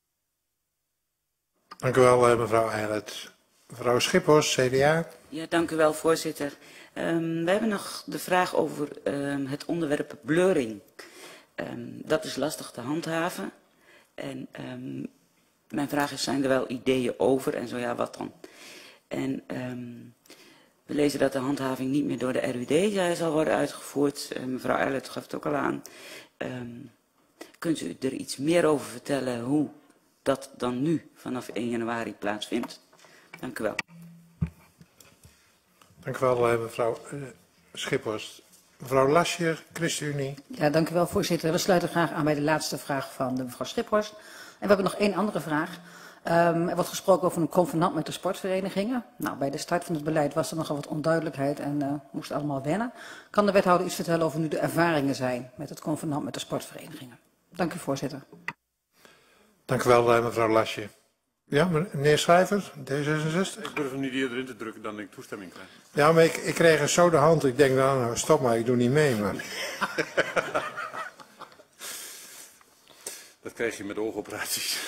Dank u wel, mevrouw Eilert. Mevrouw Schippers, C D A. Ja, dank u wel, voorzitter. Um, we hebben nog de vraag over um, het onderwerp blurring. Um, dat is lastig te handhaven. En um, mijn vraag is, zijn er wel ideeën over en zo ja, wat dan? En um, we lezen dat de handhaving niet meer door de R U D zal worden uitgevoerd. Uh, mevrouw Eilert gaf het ook al aan. Um, kunt u er iets meer over vertellen hoe dat dan nu vanaf één januari plaatsvindt? Dank u wel. Dank u wel, mevrouw uh, Schippers. Mevrouw Lascher, ChristenUnie. Ja, dank u wel, voorzitter. We sluiten graag aan bij de laatste vraag van de mevrouw Schippers. En we hebben nog één andere vraag. Um, er wordt gesproken over een convenant met de sportverenigingen. Nou, bij de start van het beleid was er nogal wat onduidelijkheid en uh, moest allemaal wennen. Kan de wethouder iets vertellen over nu de ervaringen zijn met het convenant met de sportverenigingen? Dank u, voorzitter. Dank u wel, mevrouw Lascher. Ja, meneer Schrijver, D zesenzestig. Ik durf hem niet eerder in te drukken dan ik toestemming krijg. Ja, maar ik, ik kreeg een zo de hand. Ik denk, nou, nou, stop maar, ik doe niet mee. Maar... Dat krijg je met oogoperaties.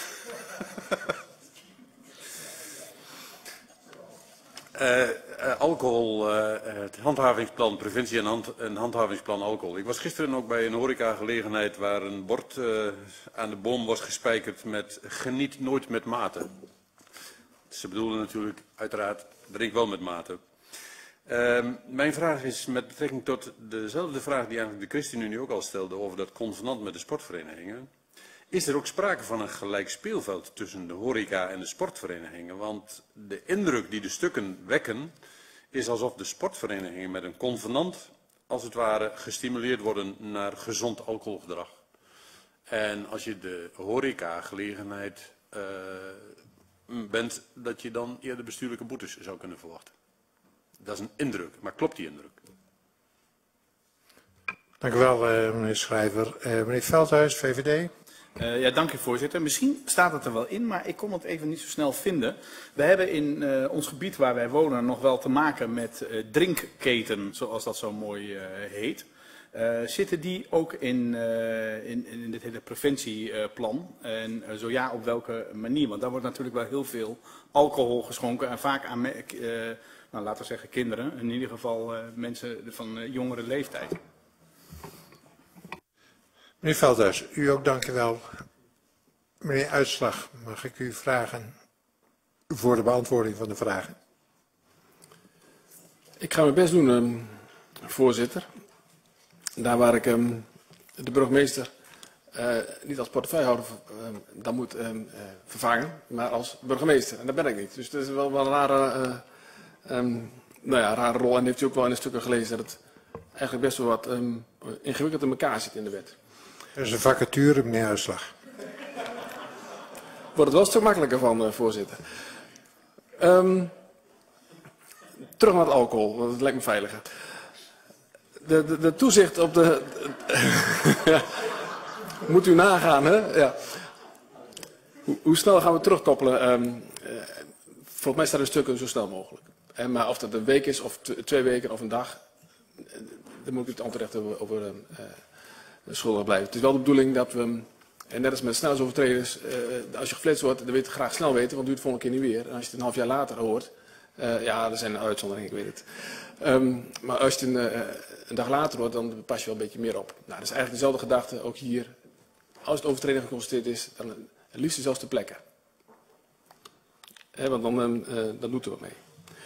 uh, uh, alcohol, uh, het handhavingsplan, preventie en, hand, en handhavingsplan alcohol. Ik was gisteren ook bij een horecagelegenheid waar een bord uh, aan de boom was gespijkerd met geniet nooit met mate. Ze bedoelen natuurlijk uiteraard drink wel met mate. Uh, mijn vraag is met betrekking tot dezelfde vraag die eigenlijk de ChristenUnie ook al stelde over dat convenant met de sportverenigingen. Is er ook sprake van een gelijk speelveld tussen de horeca en de sportverenigingen? Want de indruk die de stukken wekken is alsof de sportverenigingen met een convenant als het ware gestimuleerd worden naar gezond alcoholgedrag. En als je de horeca-gelegenheid uh, bent, dat je dan eerder bestuurlijke boetes zou kunnen verwachten. Dat is een indruk, maar klopt die indruk? Dank u wel, uh, meneer Schrijver. Uh, meneer Veldhuis, V V D. Uh, ja, dank u, voorzitter. Misschien staat het er wel in, maar ik kon het even niet zo snel vinden. We hebben in uh, ons gebied waar wij wonen nog wel te maken met uh, drinkketen, zoals dat zo mooi uh, heet. Uh, zitten die ook in, uh, in, in dit hele preventieplan? Uh, en uh, zo ja, op welke manier? Want daar wordt natuurlijk wel heel veel alcohol geschonken en vaak aan, uh, nou, laten we zeggen, kinderen. In ieder geval uh, mensen van uh, jongere leeftijd. Meneer Veldhuis, u ook dank u wel. Meneer Uitslag, mag ik u vragen voor de beantwoording van de vragen? Ik ga mijn best doen, um, voorzitter. Daar waar ik um, de burgemeester uh, niet als portefeuillehouder um, dan moet um, uh, vervangen, maar als burgemeester. En dat ben ik niet. Dus dat is wel, wel een rare, uh, um, nou ja, rare rol. En heeft u ook wel in de stukken gelezen dat het eigenlijk best wel wat um, ingewikkeld in elkaar zit in de wet. Er is een vacature, meneer Uitslag. Wordt het wel een stuk makkelijker van, uh, voorzitter. Um, terug naar het alcohol, want het lijkt me veiliger. De, de, de toezicht op de... ja, moet u nagaan, hè? Ja. Hoe, hoe snel gaan we terugkoppelen? Um, uh, volgens mij staat een stuk zo snel mogelijk. En, maar of dat een week is, of twee weken, of een dag... Uh, daar moet ik het antwoord over, over uh, uh, schuldig blijven. Het is wel de bedoeling dat we... En net als met snelheidsovertreders, uh, als je geflitst wordt, dan wil je het graag snel weten, want het duurt de volgende keer niet weer. En als je het een half jaar later hoort, uh, ja, er zijn uitzonderingen, ik weet het. Um, maar als je het een, uh, een dag later hoort, dan pas je wel een beetje meer op. Nou, dat is eigenlijk dezelfde gedachte, ook hier. Als het overtreding geconstateerd is, dan het liefst zelfs ter plekke. He, want dan, uh, dan doet er wat mee.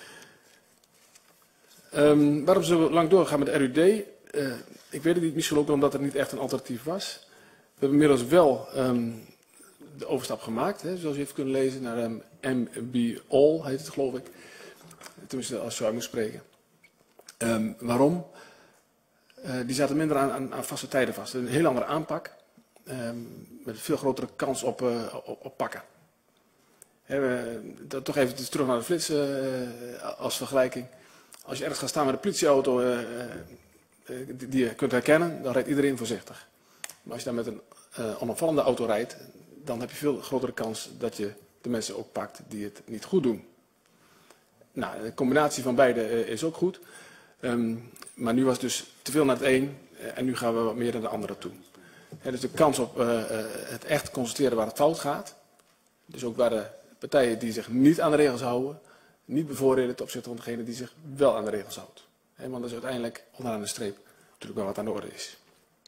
Um, waarom zo lang doorgaan met de R U D? Uh, ik weet het niet, misschien ook omdat er niet echt een alternatief was. We hebben inmiddels wel um, de overstap gemaakt, hè, zoals u heeft kunnen lezen, naar um, M B All, heet het geloof ik. Tenminste, als je zou moet spreken. Um, waarom? Uh, die zaten minder aan, aan, aan vaste tijden vast. Een heel andere aanpak, um, met een veel grotere kans op, uh, op, op pakken. He, we, dat, toch even terug naar de flits uh, als vergelijking. Als je ergens gaat staan met een politieauto uh, uh, die, die je kunt herkennen, dan rijdt iedereen voorzichtig. Maar als je dan met een uh, onopvallende auto rijdt, dan heb je veel grotere kans dat je de mensen ook pakt die het niet goed doen. Nou, de combinatie van beide uh, is ook goed. Um, maar nu was het dus te veel naar het een uh, en nu gaan we wat meer naar de andere toe. He, dus de kans op uh, uh, het echt constateren waar het fout gaat. Dus ook waar de partijen die zich niet aan de regels houden, niet bevoordelen ten opzichte van degene die zich wel aan de regels houdt. He, want dat is uiteindelijk onderaan de streep natuurlijk wel wat aan de orde is.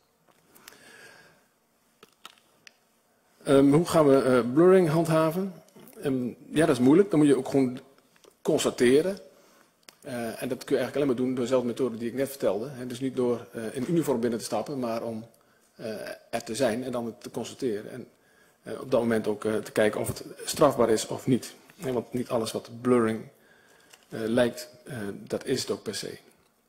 Um, hoe gaan we uh, blurring handhaven? Um, ja, dat is moeilijk. Dan moet je ook gewoon constateren. Uh, en dat kun je eigenlijk alleen maar doen door dezelfde methode die ik net vertelde. Hè. Dus niet door uh, in uniform binnen te stappen, maar om uh, er te zijn en dan het te constateren. En uh, op dat moment ook uh, te kijken of het strafbaar is of niet. Hè, want niet alles wat blurring uh, lijkt, uh, dat is het ook per se.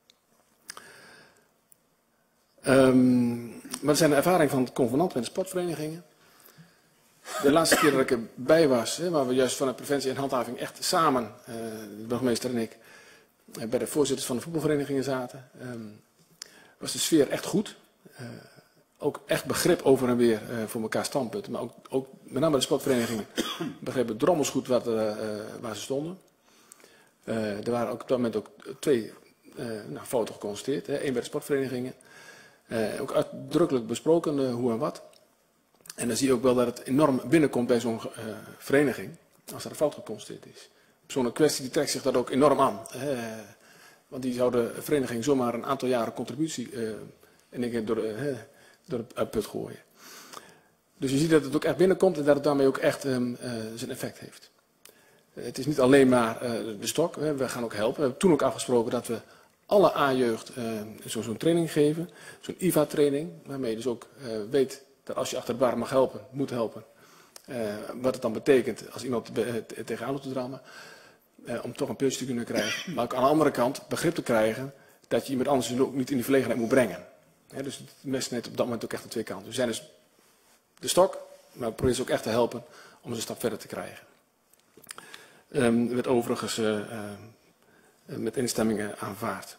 Um, maar dat zijn de ervaringen van het convenant met de sportverenigingen. De laatste keer dat ik erbij was, hè, waar we juist vanuit preventie en handhaving echt samen, uh, de burgemeester en ik, uh, bij de voorzitters van de voetbalverenigingen zaten, um, was de sfeer echt goed. Uh, ook echt begrip over en weer uh, voor elkaar standpunten, maar ook, ook met name bij de sportverenigingen begrepen drommels goed wat, uh, uh, waar ze stonden. Uh, er waren ook op dat moment ook twee uh, nou, fouten geconstateerd, hè, één bij de sportverenigingen. Uh, ook uitdrukkelijk besproken uh, hoe en wat. En dan zie je ook wel dat het enorm binnenkomt bij zo'n uh, vereniging, als er een fout geconstateerd is. Zo'n kwestie die trekt zich dat ook enorm aan. Uh, want die zou de vereniging zomaar een aantal jaren contributie uh, in één keer door, uh, door de put gooien. Dus je ziet dat het ook echt binnenkomt en dat het daarmee ook echt um, uh, zijn effect heeft. Uh, het is niet alleen maar uh, de stok, uh, we gaan ook helpen. We hebben toen ook afgesproken dat we alle A-jeugd uh, zo'n zo training geven, zo'n I V A-training, waarmee je dus ook uh, weet dat als je achter de bar mag helpen, moet helpen. Uh, wat het dan betekent als iemand te tegenaan loopt te drammen. Uh, om toch een pilsje te kunnen krijgen. Maar ook aan de andere kant begrip te krijgen dat je iemand anders ook niet in die verlegenheid moet brengen. He, dus het mes net op dat moment ook echt aan twee kanten. We zijn dus de stok, maar we proberen ze ook echt te helpen om ze een stap verder te krijgen. Um, werd overigens uh, uh, met instemmingen aanvaard.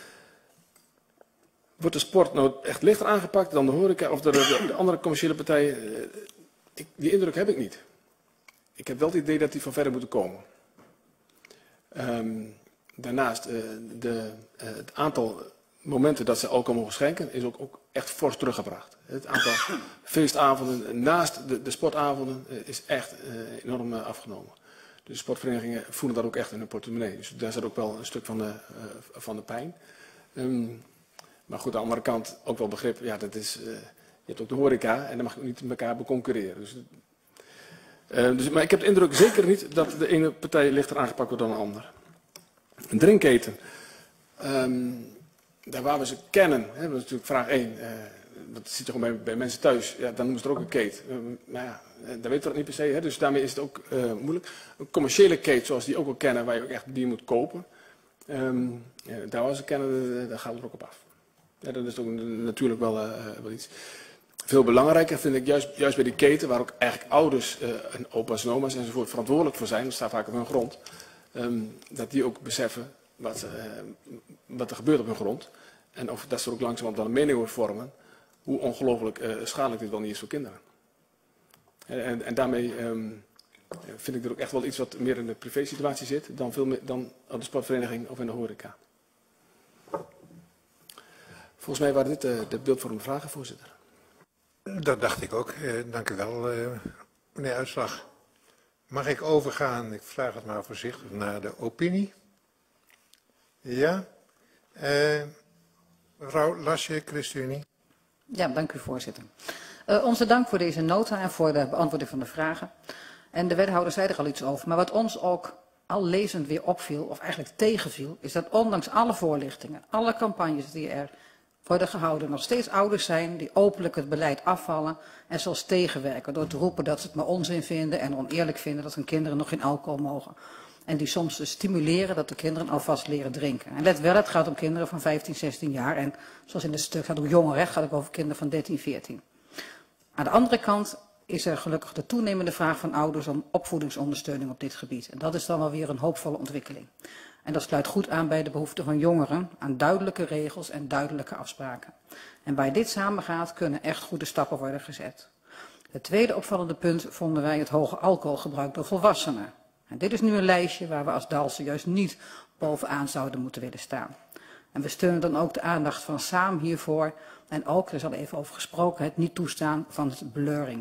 Wordt de sport nou echt lichter aangepakt dan de horeca of de, de, de andere commerciële partijen? Ik, die indruk heb ik niet. Ik heb wel het idee dat die van verder moeten komen. Um, daarnaast, uh, de, uh, het aantal momenten dat ze alcohol mogen schenken is ook, ook echt fors teruggebracht. Het aantal feestavonden naast de, de sportavonden uh, is echt uh, enorm uh, afgenomen. Dus de sportverenigingen voelen dat ook echt in hun portemonnee. Dus daar zit ook wel een stuk van de, uh, van de pijn. Um, Maar goed, aan de andere kant ook wel begrip, ja, dat is, uh, Je hebt ook de horeca en dan mag je ook niet met elkaar beconcurreren. Dus, uh, dus, maar ik heb de indruk zeker niet dat de ene partij lichter aangepakt wordt dan de andere. Een drinkketen. Um, daar waar we ze kennen, hè, dat is natuurlijk vraag één. Uh, dat zit je gewoon bij, bij mensen thuis. Ja, dan moest er ook een keten. Uh, maar ja, dan weten we dat niet per se. Hè, dus daarmee is het ook uh, moeilijk. Een commerciële keten zoals die ook wel kennen, waar je ook echt bier moet kopen. Um, ja, daar waar we ze kennen, daar gaat het er ook op af. Ja, dat is ook natuurlijk wel, uh, wel iets. Veel belangrijker vind ik juist, juist bij die keten, waar ook eigenlijk ouders uh, en opa's en oma's enzovoort verantwoordelijk voor zijn, dat staat vaak op hun grond, um, dat die ook beseffen wat, uh, wat er gebeurt op hun grond. En of dat ze er ook langzamerhand dan een mening over vormen, hoe ongelooflijk uh, schadelijk dit wel niet is voor kinderen. En, en, en daarmee um, vind ik er ook echt wel iets wat meer in de privé-situatie zit, dan, veel meer, dan aan de sportvereniging of in de horeca. Volgens mij waren dit de, de beeldvormende vragen, voorzitter. Dat dacht ik ook. Eh, dank u wel, eh, meneer Uitslag. Mag ik overgaan, ik vraag het maar voorzichtig, naar de opinie? Ja. Eh, mevrouw Lasje, ChristenUnie. Ja, dank u voorzitter. Uh, onze dank voor deze nota en voor de beantwoording van de vragen. En de wethouder zei er al iets over. Maar wat ons ook al lezend weer opviel, of eigenlijk tegenviel, is dat ondanks alle voorlichtingen, alle campagnes die er worden gehouden, nog steeds ouders zijn die openlijk het beleid afvallen en zelfs tegenwerken door te roepen dat ze het maar onzin vinden en oneerlijk vinden dat hun kinderen nog geen alcohol mogen. En die soms dus stimuleren dat de kinderen alvast leren drinken. En let wel, het gaat om kinderen van vijftien, zestien jaar en zoals in het stuk gaat om jongeren, het gaat ook over kinderen van dertien, veertien. Aan de andere kant is er gelukkig de toenemende vraag van ouders om opvoedingsondersteuning op dit gebied. En dat is dan wel weer een hoopvolle ontwikkeling. En dat sluit goed aan bij de behoefte van jongeren aan duidelijke regels en duidelijke afspraken. En waar dit samengaat, kunnen echt goede stappen worden gezet. Het tweede opvallende punt vonden wij het hoge alcoholgebruik door volwassenen. En dit is nu een lijstje waar we als Dalfsen juist niet bovenaan zouden moeten willen staan. En we steunen dan ook de aandacht van Saam hiervoor. En ook, er is al even over gesproken, het niet toestaan van het blurring.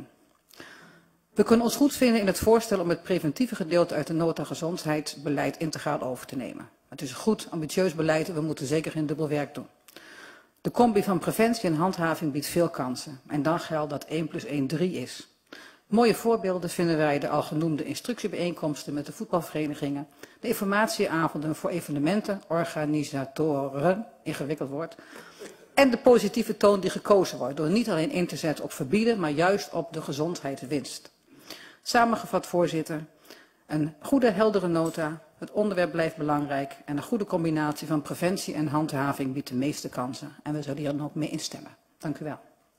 We kunnen ons goed vinden in het voorstel om het preventieve gedeelte uit de nota gezondheidsbeleid integraal over te nemen. Het is een goed, ambitieus beleid en we moeten zeker geen dubbel werk doen. De combi van preventie en handhaving biedt veel kansen. En dan geldt dat één plus één drie is. Mooie voorbeelden vinden wij de al genoemde instructiebijeenkomsten met de voetbalverenigingen, de informatieavonden voor evenementen, organisatoren, ingewikkeld woord, en de positieve toon die gekozen wordt door niet alleen in te zetten op verbieden, maar juist op de gezondheidswinst. Samengevat, voorzitter, een goede, heldere nota, het onderwerp blijft belangrijk en een goede combinatie van preventie en handhaving biedt de meeste kansen. En we zullen hier dan ook mee instemmen. Dank u wel.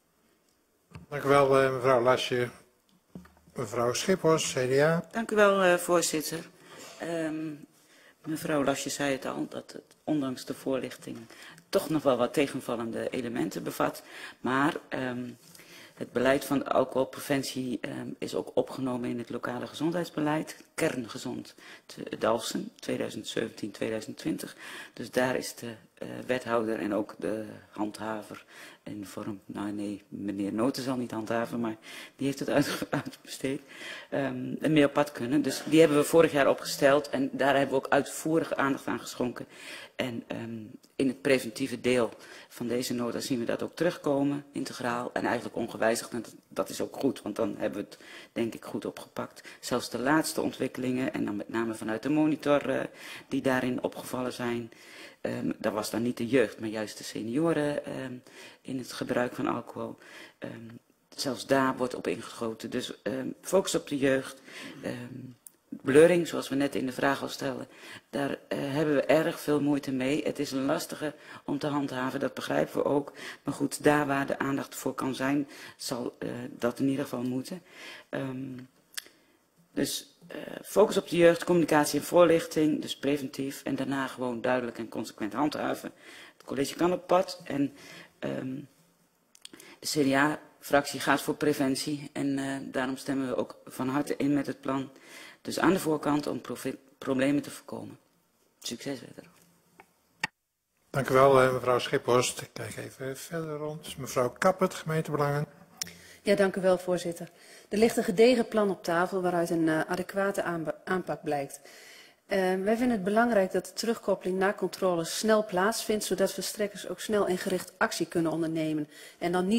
Dank u wel, mevrouw Lasje. Mevrouw Schiphorst, C D A. Dank u wel, uh, voorzitter. Um, mevrouw Lasje zei het al, dat het ondanks de voorlichting toch nog wel wat tegenvallende elementen bevat. Maar um, het beleid van de alcoholpreventie um, is ook opgenomen in het lokale gezondheidsbeleid. Kerngezond Dalfsen, tweeduizend zeventien tot tweeduizend twintig. Dus daar is de uh, wethouder en ook de handhaver in de vorm, nou nee, meneer Noten zal niet handhaven, maar die heeft het uitbesteed, um, en mee op pad kunnen. Dus die hebben we vorig jaar opgesteld en daar hebben we ook uitvoerig aandacht aan geschonken. En um, in het preventieve deel van deze nota zien we dat ook terugkomen, integraal en eigenlijk ongewijzigd. En dat, dat is ook goed, want dan hebben we het denk ik goed opgepakt. Zelfs de laatste ontwikkelingen en dan met name vanuit de monitor uh, die daarin opgevallen zijn. Um, dat was dan niet de jeugd, maar juist de senioren um, in het gebruik van alcohol. Um, zelfs daar wordt op ingegoten. Dus um, focus op de jeugd. Um, blurring, zoals we net in de vraag al stelden, daar uh, hebben we erg veel moeite mee. Het is een lastige om te handhaven, dat begrijpen we ook. Maar goed, daar waar de aandacht voor kan zijn, zal uh, dat in ieder geval moeten. Um, dus uh, focus op de jeugd, communicatie en voorlichting, dus preventief. En daarna gewoon duidelijk en consequent handhaven. Het college kan op pad en um, de C D A-fractie gaat voor preventie. En uh, daarom stemmen we ook van harte in met het plan. Dus aan de voorkant om problemen te voorkomen. Succes verder. Dank u wel, mevrouw Schiphorst. Ik kijk even verder rond. Mevrouw Kappert, gemeentebelangen. Ja, dank u wel, voorzitter. Er ligt een gedegen plan op tafel waaruit een uh, adequate aanpak blijkt. Uh, wij vinden het belangrijk dat de terugkoppeling na controle snel plaatsvindt, zodat verstrekkers ook snel en gericht actie kunnen ondernemen. En dan niet uit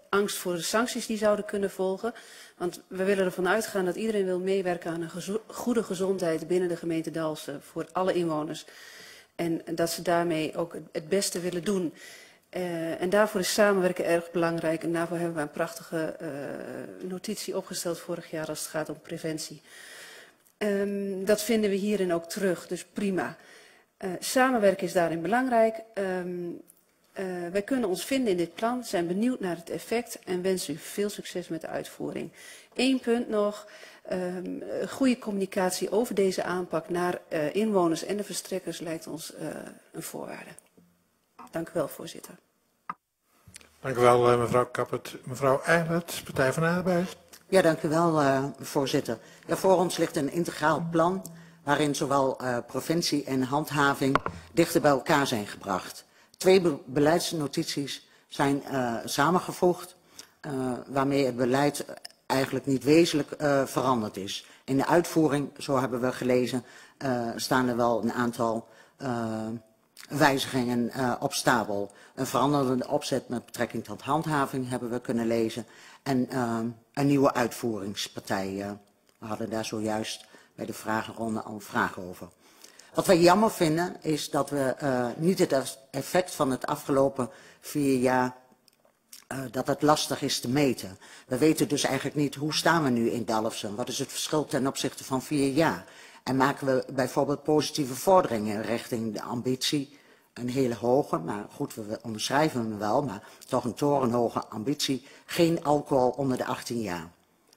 angst voor de sancties die zouden kunnen volgen. Want we willen ervan uitgaan dat iedereen wil meewerken aan een gezo goede gezondheid binnen de gemeente Dalfsen voor alle inwoners. En dat ze daarmee ook het beste willen doen. Uh, en daarvoor is samenwerken erg belangrijk. En daarvoor hebben we een prachtige uh, notitie opgesteld vorig jaar als het gaat om preventie. Um, dat vinden we hierin ook terug, dus prima. Uh, samenwerken is daarin belangrijk. Um, uh, wij kunnen ons vinden in dit plan, zijn benieuwd naar het effect en wensen u veel succes met de uitvoering. Eén punt nog, um, goede communicatie over deze aanpak naar uh, inwoners en de verstrekkers lijkt ons uh, een voorwaarde. Dank u wel, voorzitter. Dank u wel, uh, mevrouw Kappert. Mevrouw Eilert, Partij van de Arbeid. Ja, dank u wel, uh, voorzitter. Ja, voor ons ligt een integraal plan waarin zowel uh, provincie en handhaving dichter bij elkaar zijn gebracht. Twee be beleidsnotities zijn uh, samengevoegd, uh, waarmee het beleid eigenlijk niet wezenlijk uh, veranderd is. In de uitvoering, zo hebben we gelezen, uh, staan er wel een aantal uh, wijzigingen uh, op stapel. Een veranderende opzet met betrekking tot handhaving hebben we kunnen lezen. En uh, een nieuwe uitvoeringspartij. Uh, we hadden daar zojuist bij de vragenronde al een vraag over. Wat wij jammer vinden is dat we uh, niet het effect van het afgelopen vier jaar, uh, dat het lastig is te meten. We weten dus eigenlijk niet hoe staan we nu in Dalfsen. Wat is het verschil ten opzichte van vier jaar? En maken we bijvoorbeeld positieve vorderingen richting de ambitie. Een hele hoge, maar goed, we onderschrijven hem wel, maar toch een torenhoge ambitie. Geen alcohol onder de achttien jaar.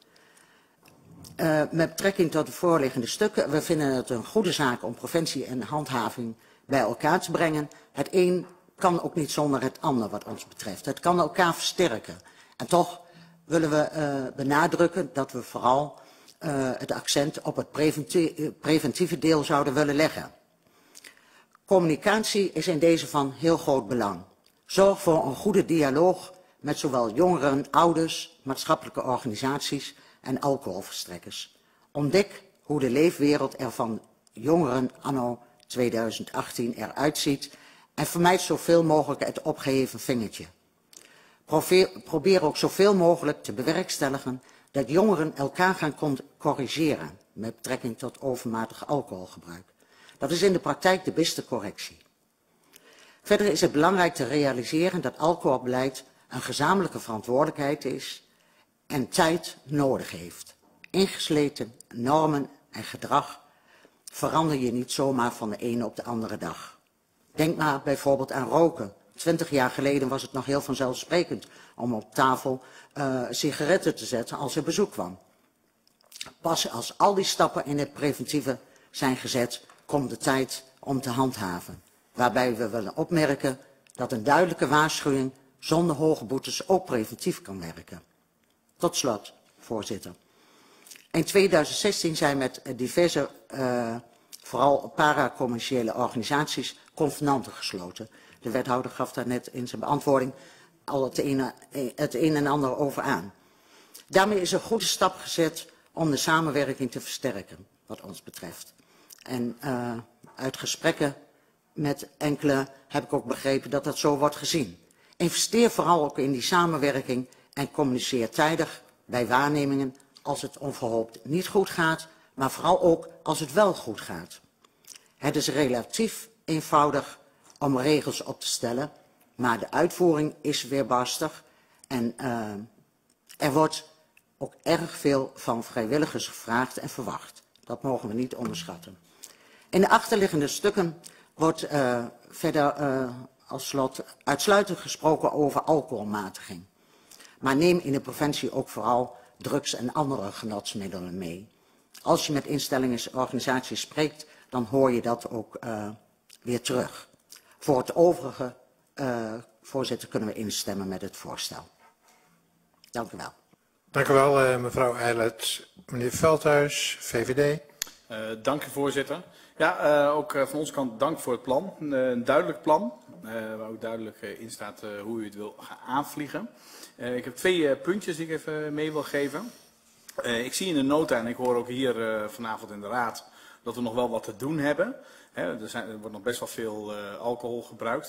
Uh, met betrekking tot de voorliggende stukken, we vinden het een goede zaak om preventie en handhaving bij elkaar te brengen. Het een kan ook niet zonder het ander wat ons betreft. Het kan elkaar versterken. En toch willen we uh, benadrukken dat we vooral uh, het accent op het preventieve, preventieve deel zouden willen leggen. Communicatie is in deze van heel groot belang. Zorg voor een goede dialoog met zowel jongeren, ouders, maatschappelijke organisaties en alcoholverstrekkers. Ontdek hoe de leefwereld er van jongeren anno tweeduizend achttien eruit ziet en vermijd zoveel mogelijk het opgeheven vingertje. Probeer, probeer ook zoveel mogelijk te bewerkstelligen dat jongeren elkaar gaan corrigeren met betrekking tot overmatig alcoholgebruik. Dat is in de praktijk de beste correctie. Verder is het belangrijk te realiseren dat alcoholbeleid een gezamenlijke verantwoordelijkheid is en tijd nodig heeft. Ingesleten normen en gedrag verander je niet zomaar van de ene op de andere dag. Denk maar bijvoorbeeld aan roken. Twintig jaar geleden was het nog heel vanzelfsprekend om op tafel uh, sigaretten te zetten als er bezoek kwam. Pas als al die stappen in het preventieve zijn gezet, komt de tijd om te handhaven. Waarbij we willen opmerken dat een duidelijke waarschuwing zonder hoge boetes ook preventief kan werken. Tot slot, voorzitter. In tweeduizend zestien zijn met diverse, uh, vooral paracommerciële organisaties, convenanten gesloten. De wethouder gaf daar net in zijn beantwoording al het een, het een en ander over aan. Daarmee is een goede stap gezet om de samenwerking te versterken, wat ons betreft. En uh, uit gesprekken met enkele heb ik ook begrepen dat dat zo wordt gezien. Investeer vooral ook in die samenwerking en communiceer tijdig bij waarnemingen als het onverhoopt niet goed gaat, maar vooral ook als het wel goed gaat. Het is relatief eenvoudig om regels op te stellen, maar de uitvoering is weerbarstig en uh, er wordt ook erg veel van vrijwilligers gevraagd en verwacht. Dat mogen we niet onderschatten. In de achterliggende stukken wordt uh, verder uh, als slot uitsluitend gesproken over alcoholmatiging. Maar neem in de preventie ook vooral drugs en andere genotsmiddelen mee. Als je met instellingen en organisaties spreekt, dan hoor je dat ook uh, weer terug. Voor het overige, uh, voorzitter, kunnen we instemmen met het voorstel. Dank u wel. Dank u wel, uh, mevrouw Eilert. Meneer Veldhuis, V V D. Uh, dank u, voorzitter. Ja, uh, ook uh, van onze kant dank voor het plan. Uh, een duidelijk plan, uh, waar ook duidelijk uh, in staat uh, hoe u het wil gaan aanvliegen. Uh, ik heb twee uh, puntjes die ik even mee wil geven. Uh, ik zie in de nota, en ik hoor ook hier uh, vanavond in de raad, dat we nog wel wat te doen hebben. Hè, er, zijn, er wordt nog best wel veel uh, alcohol gebruikt.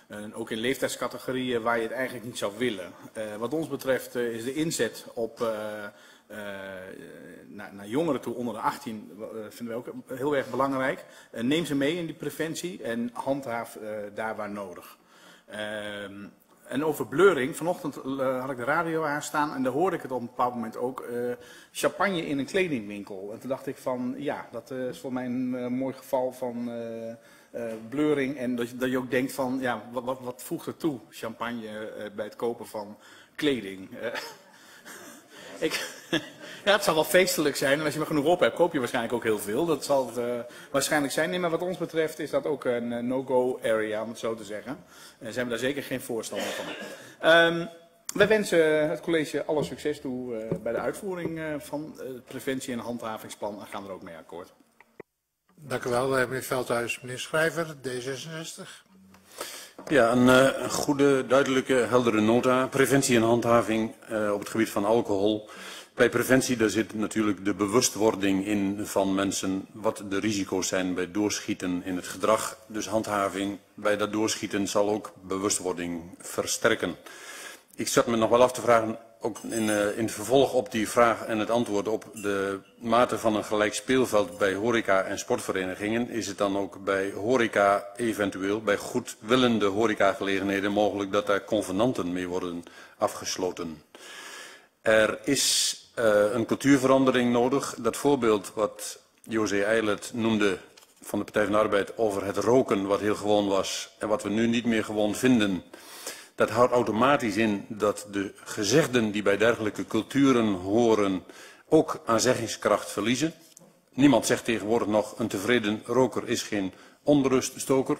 En ook in leeftijdscategorieën waar je het eigenlijk niet zou willen. Uh, wat ons betreft uh, is de inzet op, uh, uh, naar, naar jongeren toe onder de achttien uh, vinden we ook heel erg belangrijk. Uh, neem ze mee in die preventie en handhaaf uh, daar waar nodig. Uh, En over blurring, vanochtend uh, had ik de radio aanstaan en daar hoorde ik het op een bepaald moment ook. Uh, champagne in een kledingwinkel. En toen dacht ik van, ja, dat uh, is voor mij een uh, mooi geval van uh, uh, blurring. En dat, dat je ook denkt van, ja, wat, wat, wat voegt er toe, champagne uh, bij het kopen van kleding? Uh, ik... Ja, het zal wel feestelijk zijn en als je maar genoeg op hebt, koop je waarschijnlijk ook heel veel. Dat zal het uh, waarschijnlijk zijn. Nee, maar wat ons betreft is dat ook een uh, no-go area, om het zo te zeggen. En zijn we daar zeker geen voorstander van. Um, wij wensen het college alle succes toe uh, bij de uitvoering uh, van het preventie- en handhavingsplan en gaan er ook mee akkoord. Dank u wel, meneer Veldhuis. Meneer Schrijver, D zesenzestig. Ja, een, uh, een goede, duidelijke, heldere nota. Preventie en handhaving uh, op het gebied van alcohol. Bij preventie daar zit natuurlijk de bewustwording in van mensen wat de risico's zijn bij doorschieten in het gedrag. Dus handhaving bij dat doorschieten zal ook bewustwording versterken. Ik zat me nog wel af te vragen, ook in, uh, in het vervolg op die vraag en het antwoord op de mate van een gelijk speelveld bij horeca en sportverenigingen. Is het dan ook bij horeca eventueel, bij goedwillende horecagelegenheden mogelijk dat daar convenanten mee worden afgesloten? Er is uh, een cultuurverandering nodig. Dat voorbeeld wat José Eilert noemde van de Partij van de Arbeid over het roken, wat heel gewoon was en wat we nu niet meer gewoon vinden. Dat houdt automatisch in dat de gezegden die bij dergelijke culturen horen ook aan zeggingskracht verliezen. Niemand zegt tegenwoordig nog een tevreden roker is geen onruststoker.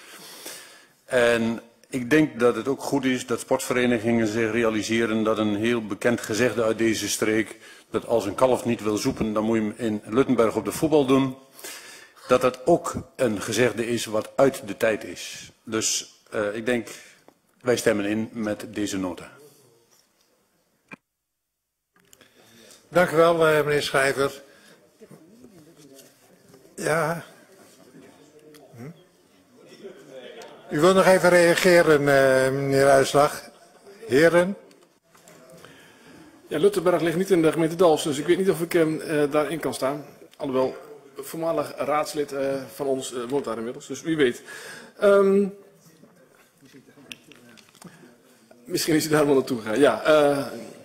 En ik denk dat het ook goed is dat sportverenigingen zich realiseren dat een heel bekend gezegde uit deze streek, dat als een kalf niet wil zoepen, dan moet je hem in Luttenberg op de voetbal doen, dat dat ook een gezegde is wat uit de tijd is. Dus uh, ik denk, wij stemmen in met deze nota. Dank u wel, uh, meneer Schrijver. Ja. Hm? U wil nog even reageren, uh, meneer Uitslag. Heren. Ja, Luttenberg ligt niet in de gemeente Dalfsen, dus ik weet niet of ik uh, daarin kan staan. Alhoewel, voormalig raadslid uh, van ons uh, woont daar inmiddels, dus wie weet. Um, misschien is hij daar wel naartoe gegaan. Ja, uh,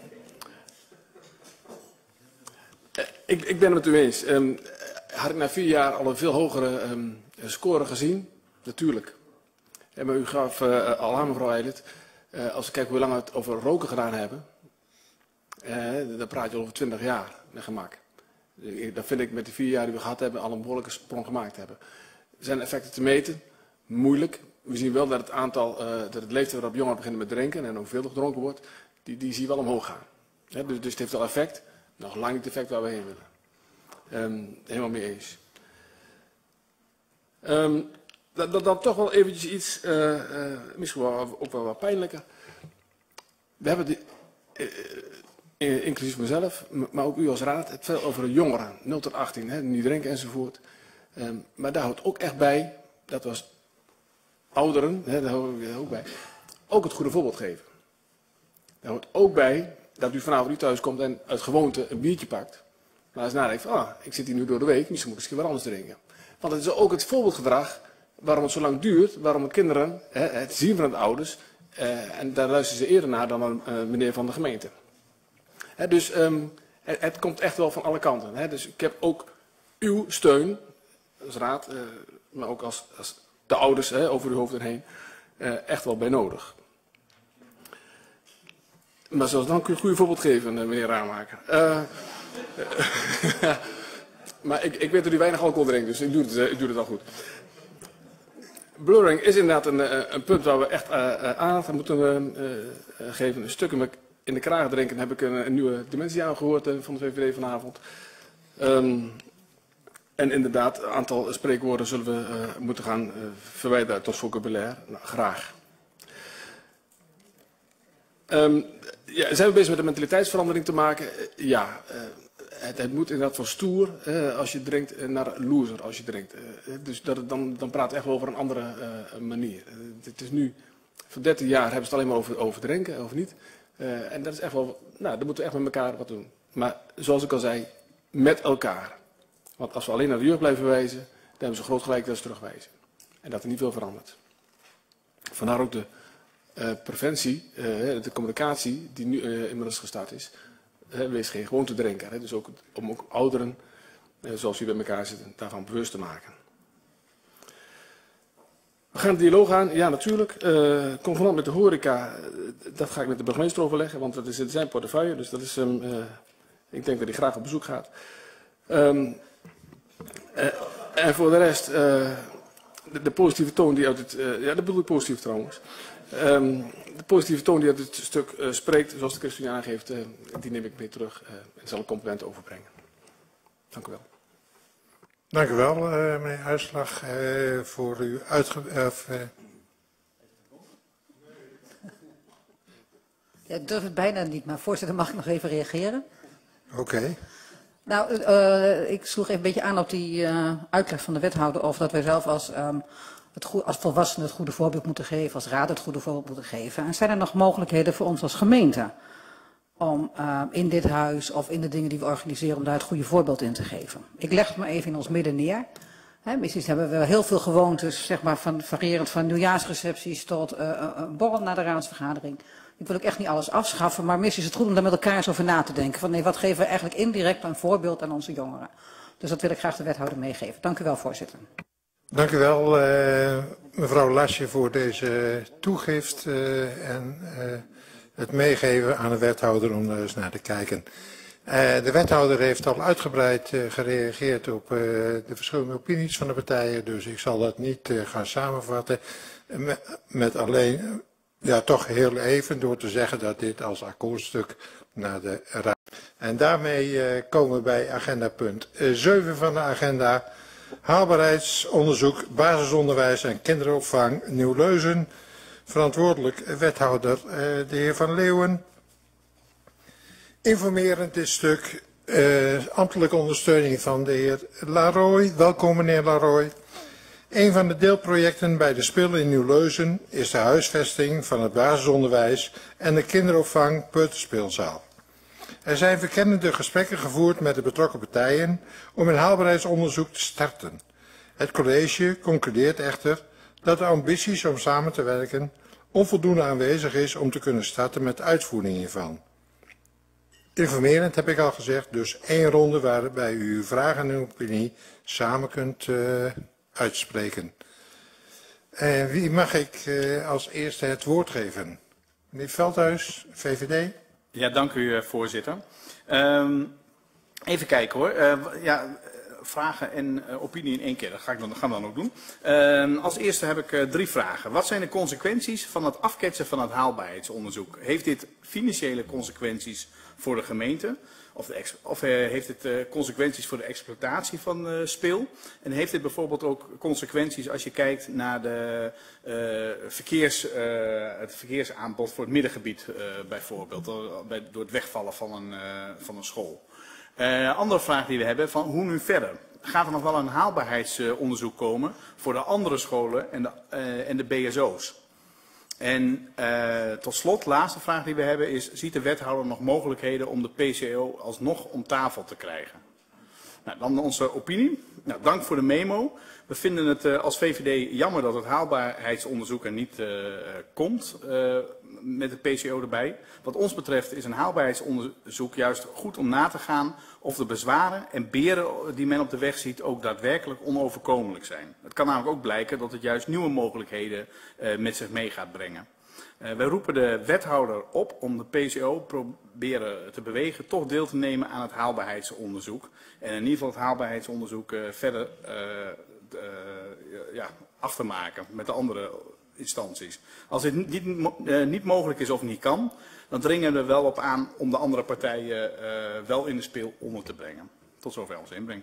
ik, ik ben het met u eens. Um, had ik na vier jaar al een veel hogere um, score gezien? Natuurlijk. Ja, maar u gaf uh, al aan, mevrouw Eilert, uh, als we kijken hoe lang we het over roken gedaan hebben, uh, dan praat je over twintig jaar met gemak. Uh, dat vind ik met die vier jaar die we gehad hebben al een behoorlijke sprong gemaakt hebben. Zijn effecten te meten? Moeilijk. We zien wel dat het aantal, uh, dat het leeftijd waarop jongeren beginnen met drinken en hoeveel er gedronken wordt, die, die zie je wel omhoog gaan. Ja, dus, dus het heeft wel effect, nog lang niet het effect waar we heen willen. Um, helemaal mee eens. Um, Dan, dan, dan toch wel eventjes iets, uh, uh, misschien wel, ook wel wat pijnlijker. We hebben, die, uh, inclusief mezelf, maar ook u als raad, het veel over de jongeren, nul tot achttien, hè, niet drinken enzovoort. Um, maar daar houdt ook echt bij, dat was ouderen, hè, daar houden we ook bij, ook het goede voorbeeld geven. Daar hoort ook bij dat u vanavond niet thuis komt en uit gewoonte een biertje pakt. Maar eens nadenkt van, ah, ik zit hier nu door de week, misschien moet ik misschien wat anders drinken. Want het is ook het voorbeeldgedrag waarom het zo lang duurt, waarom de kinderen hè, het zien van de ouders, uh, en daar luisteren ze eerder naar dan een uh, meneer van de gemeente. Hè, dus um, het, het komt echt wel van alle kanten. Hè. Dus ik heb ook uw steun, als raad, uh, maar ook als, als de ouders hè, over uw hoofd heen, uh, echt wel bij nodig. Maar zoals dan kun je een goede voorbeeld geven, uh, meneer Raamaker. Uh, uh, maar ik, ik weet dat u weinig alcohol drinkt, dus ik doe het, uh, ik doe het al goed. Blurring is inderdaad een, een punt waar we echt uh, aandacht aan moeten uh, uh, geven. Een stuk in de kraag drinken heb ik een, een nieuwe dimensie aangehoord uh, van de V V D vanavond. Um, en inderdaad, een aantal spreekwoorden zullen we uh, moeten gaan uh, verwijderen uit ons vocabulaire. Nou, graag. Um, ja, zijn we bezig met een mentaliteitsverandering te maken? Uh, ja. Uh, Het, het moet inderdaad van stoer eh, als je drinkt naar loser als je drinkt. Uh, dus dat, dan, dan praat het echt wel over een andere uh, manier. Uh, het is nu Voor dertien jaar hebben ze het alleen maar over, over drinken, over niet. Uh, en dat is echt wel, nou, daar moeten we echt met elkaar wat doen. Maar zoals ik al zei, met elkaar. Want als we alleen naar de jeugd blijven wijzen, dan hebben ze groot gelijk dat ze terugwijzen. En dat er niet veel verandert. Vandaar ook de uh, preventie, uh, de communicatie die nu uh, inmiddels gestart is. Uh, wees geen gewoonte drinker. Hè. Dus ook om ook ouderen, uh, zoals jullie bij elkaar zitten, daarvan bewust te maken. We gaan de dialoog aan. Ja, natuurlijk. Uh, convenant met de horeca, uh, dat ga ik met de burgemeester overleggen, want dat is in zijn portefeuille. Dus dat is, um, uh, ik denk dat hij graag op bezoek gaat. Um, uh, en voor de rest, uh, de, de positieve toon die uit het, uh, ja dat bedoel ik positief trouwens. Um, de positieve toon die uit het stuk uh, spreekt, zoals de ChristenUnie aangeeft, uh, die neem ik mee terug uh, en zal een compliment overbrengen. Dank u wel. Dank u wel, uh, meneer Huislag, uh, voor uw uitge... Uh, Ja, ik durf het bijna niet, maar voorzitter, mag ik nog even reageren? Oké. Okay. Nou, uh, ik sloeg even een beetje aan op die uh, uitleg van de wethouder over dat wij zelf als, um, het goe- als volwassenen het goede voorbeeld moeten geven, als raad het goede voorbeeld moeten geven. En zijn er nog mogelijkheden voor ons als gemeente om uh, in dit huis of in de dingen die we organiseren, om daar het goede voorbeeld in te geven? Ik leg het maar even in ons midden neer. He, misschien hebben we heel veel gewoontes, zeg maar, van, variërend van nieuwjaarsrecepties tot uh, een borrel na de raadsvergadering. Ik wil ook echt niet alles afschaffen, maar misschien is het goed om daar met elkaar eens over na te denken. Van nee, wat geven we eigenlijk indirect een voorbeeld aan onze jongeren? Dus dat wil ik graag de wethouder meegeven. Dank u wel, voorzitter. Dank u wel, uh, mevrouw Lasje, voor deze toegift uh, en uh, het meegeven aan de wethouder om daar eens naar te kijken. Uh, de wethouder heeft al uitgebreid uh, gereageerd op uh, de verschillende opinies van de partijen, dus ik zal dat niet uh, gaan samenvatten met, met alleen... Ja, toch heel even door te zeggen dat dit als akkoordstuk naar de raad. En daarmee uh, komen we bij agenda punt zeven van de agenda. Haalbaarheidsonderzoek, basisonderwijs en kinderopvang Nieuw-Leuzen. Verantwoordelijk wethouder uh, de heer Van Leeuwen. Informerend dit stuk, uh, ambtelijke ondersteuning van de heer Laroy. Welkom meneer Laroy. Een van de deelprojecten bij de Spil in Nieuw-Leuzen is de huisvesting van het basisonderwijs en de kinderopvang Peuterspeelzaal. Er zijn verkennende gesprekken gevoerd met de betrokken partijen om een haalbaarheidsonderzoek te starten. Het college concludeert echter dat de ambities om samen te werken onvoldoende aanwezig is om te kunnen starten met de uitvoering hiervan. Informerend heb ik al gezegd, dus één ronde waarbij u uw vragen en uw opinie samen kunt uh, uitspreken. En wie mag ik uh, als eerste het woord geven? Meneer Veldhuis, V V D. Ja, dank u voorzitter. Um, even kijken hoor. Uh, ja, vragen en uh, opinie in één keer, dat ga ik dan, gaan we dan ook doen. Uh, als eerste heb ik uh, drie vragen. Wat zijn de consequenties van het afketsen van het haalbaarheidsonderzoek? Heeft dit financiële consequenties voor de gemeente? Of, de of uh, heeft het uh, consequenties voor de exploitatie van uh, Spil? En heeft dit bijvoorbeeld ook consequenties als je kijkt naar de, uh, verkeers, uh, het verkeersaanbod voor het middengebied uh, bijvoorbeeld, door, bij, door het wegvallen van een, uh, van een school? Uh, andere vraag die we hebben, van hoe nu verder? Gaat er nog wel een haalbaarheidsonderzoek komen voor de andere scholen en de, uh, en de B S O's? En uh, tot slot, laatste vraag die we hebben is, ziet de wethouder nog mogelijkheden om de P C O alsnog om tafel te krijgen? Nou, dan onze opinie. Nou, dank voor de memo. We vinden het uh, als V V D jammer dat het haalbaarheidsonderzoek er niet uh, komt uh, met de P C O erbij. Wat ons betreft is een haalbaarheidsonderzoek juist goed om na te gaan of de bezwaren en beren die men op de weg ziet ook daadwerkelijk onoverkomelijk zijn. Het kan namelijk ook blijken dat het juist nieuwe mogelijkheden uh, met zich mee gaat brengen. Uh, wij roepen de wethouder op om de P C O proberen te bewegen toch deel te nemen aan het haalbaarheidsonderzoek. En in ieder geval het haalbaarheidsonderzoek uh, verder uh, uh, ja, af te maken met de andere instanties. Als dit niet, uh, niet mogelijk is of niet kan, dan dringen we er wel op aan om de andere partijen uh, wel in de speel onder te brengen. Tot zover onze inbreng.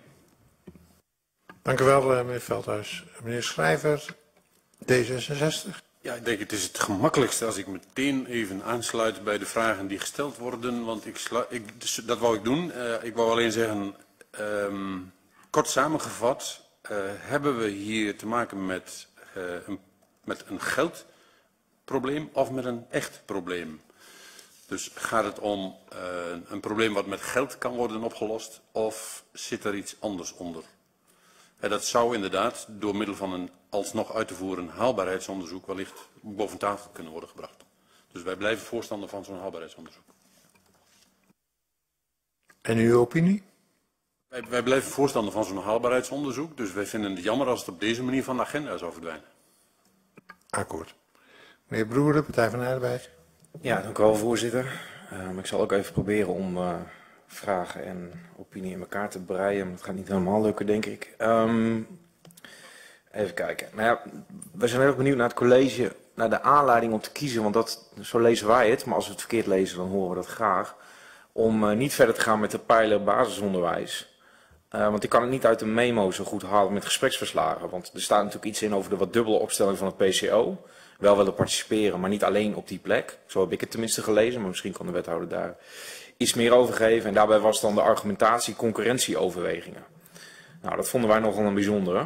Dank u wel, meneer Veldhuis. Meneer Schrijver, D zesenzestig. Ja, ik denk het is het gemakkelijkste als ik meteen even aansluit bij de vragen die gesteld worden, want ik slu ik, dus dat wou ik doen. Uh, ik wou alleen zeggen, um, kort samengevat, uh, hebben we hier te maken met, uh, een, met een probleem of met een echt probleem. Dus gaat het om uh, een probleem wat met geld kan worden opgelost of zit er iets anders onder? En dat zou inderdaad door middel van een alsnog uit te voeren haalbaarheidsonderzoek wellicht boven tafel kunnen worden gebracht. Dus wij blijven voorstander van zo'n haalbaarheidsonderzoek. En uw opinie? Wij, wij blijven voorstander van zo'n haalbaarheidsonderzoek, dus wij vinden het jammer als het op deze manier van de agenda zou verdwijnen. Akkoord. Meneer Broeren, Partij van de Arbeid. Ja, dank u wel, voorzitter. Um, ik zal ook even proberen om uh, vragen en opinie in elkaar te breien. Het gaat niet helemaal lukken, denk ik. Um, even kijken. Nou ja, we zijn heel erg benieuwd naar het college, naar de aanleiding om te kiezen, want dat, zo lezen wij het, maar als we het verkeerd lezen, dan horen we dat graag. Om uh, niet verder te gaan met de pijler basisonderwijs. Uh, want ik kan het niet uit de memo zo goed halen met gespreksverslagen. Want er staat natuurlijk iets in over de wat dubbele opstelling van het P C O. Wel willen participeren, maar niet alleen op die plek. Zo heb ik het tenminste gelezen, maar misschien kan de wethouder daar iets meer over geven. En daarbij was dan de argumentatie concurrentieoverwegingen. Nou, dat vonden wij nogal een bijzondere.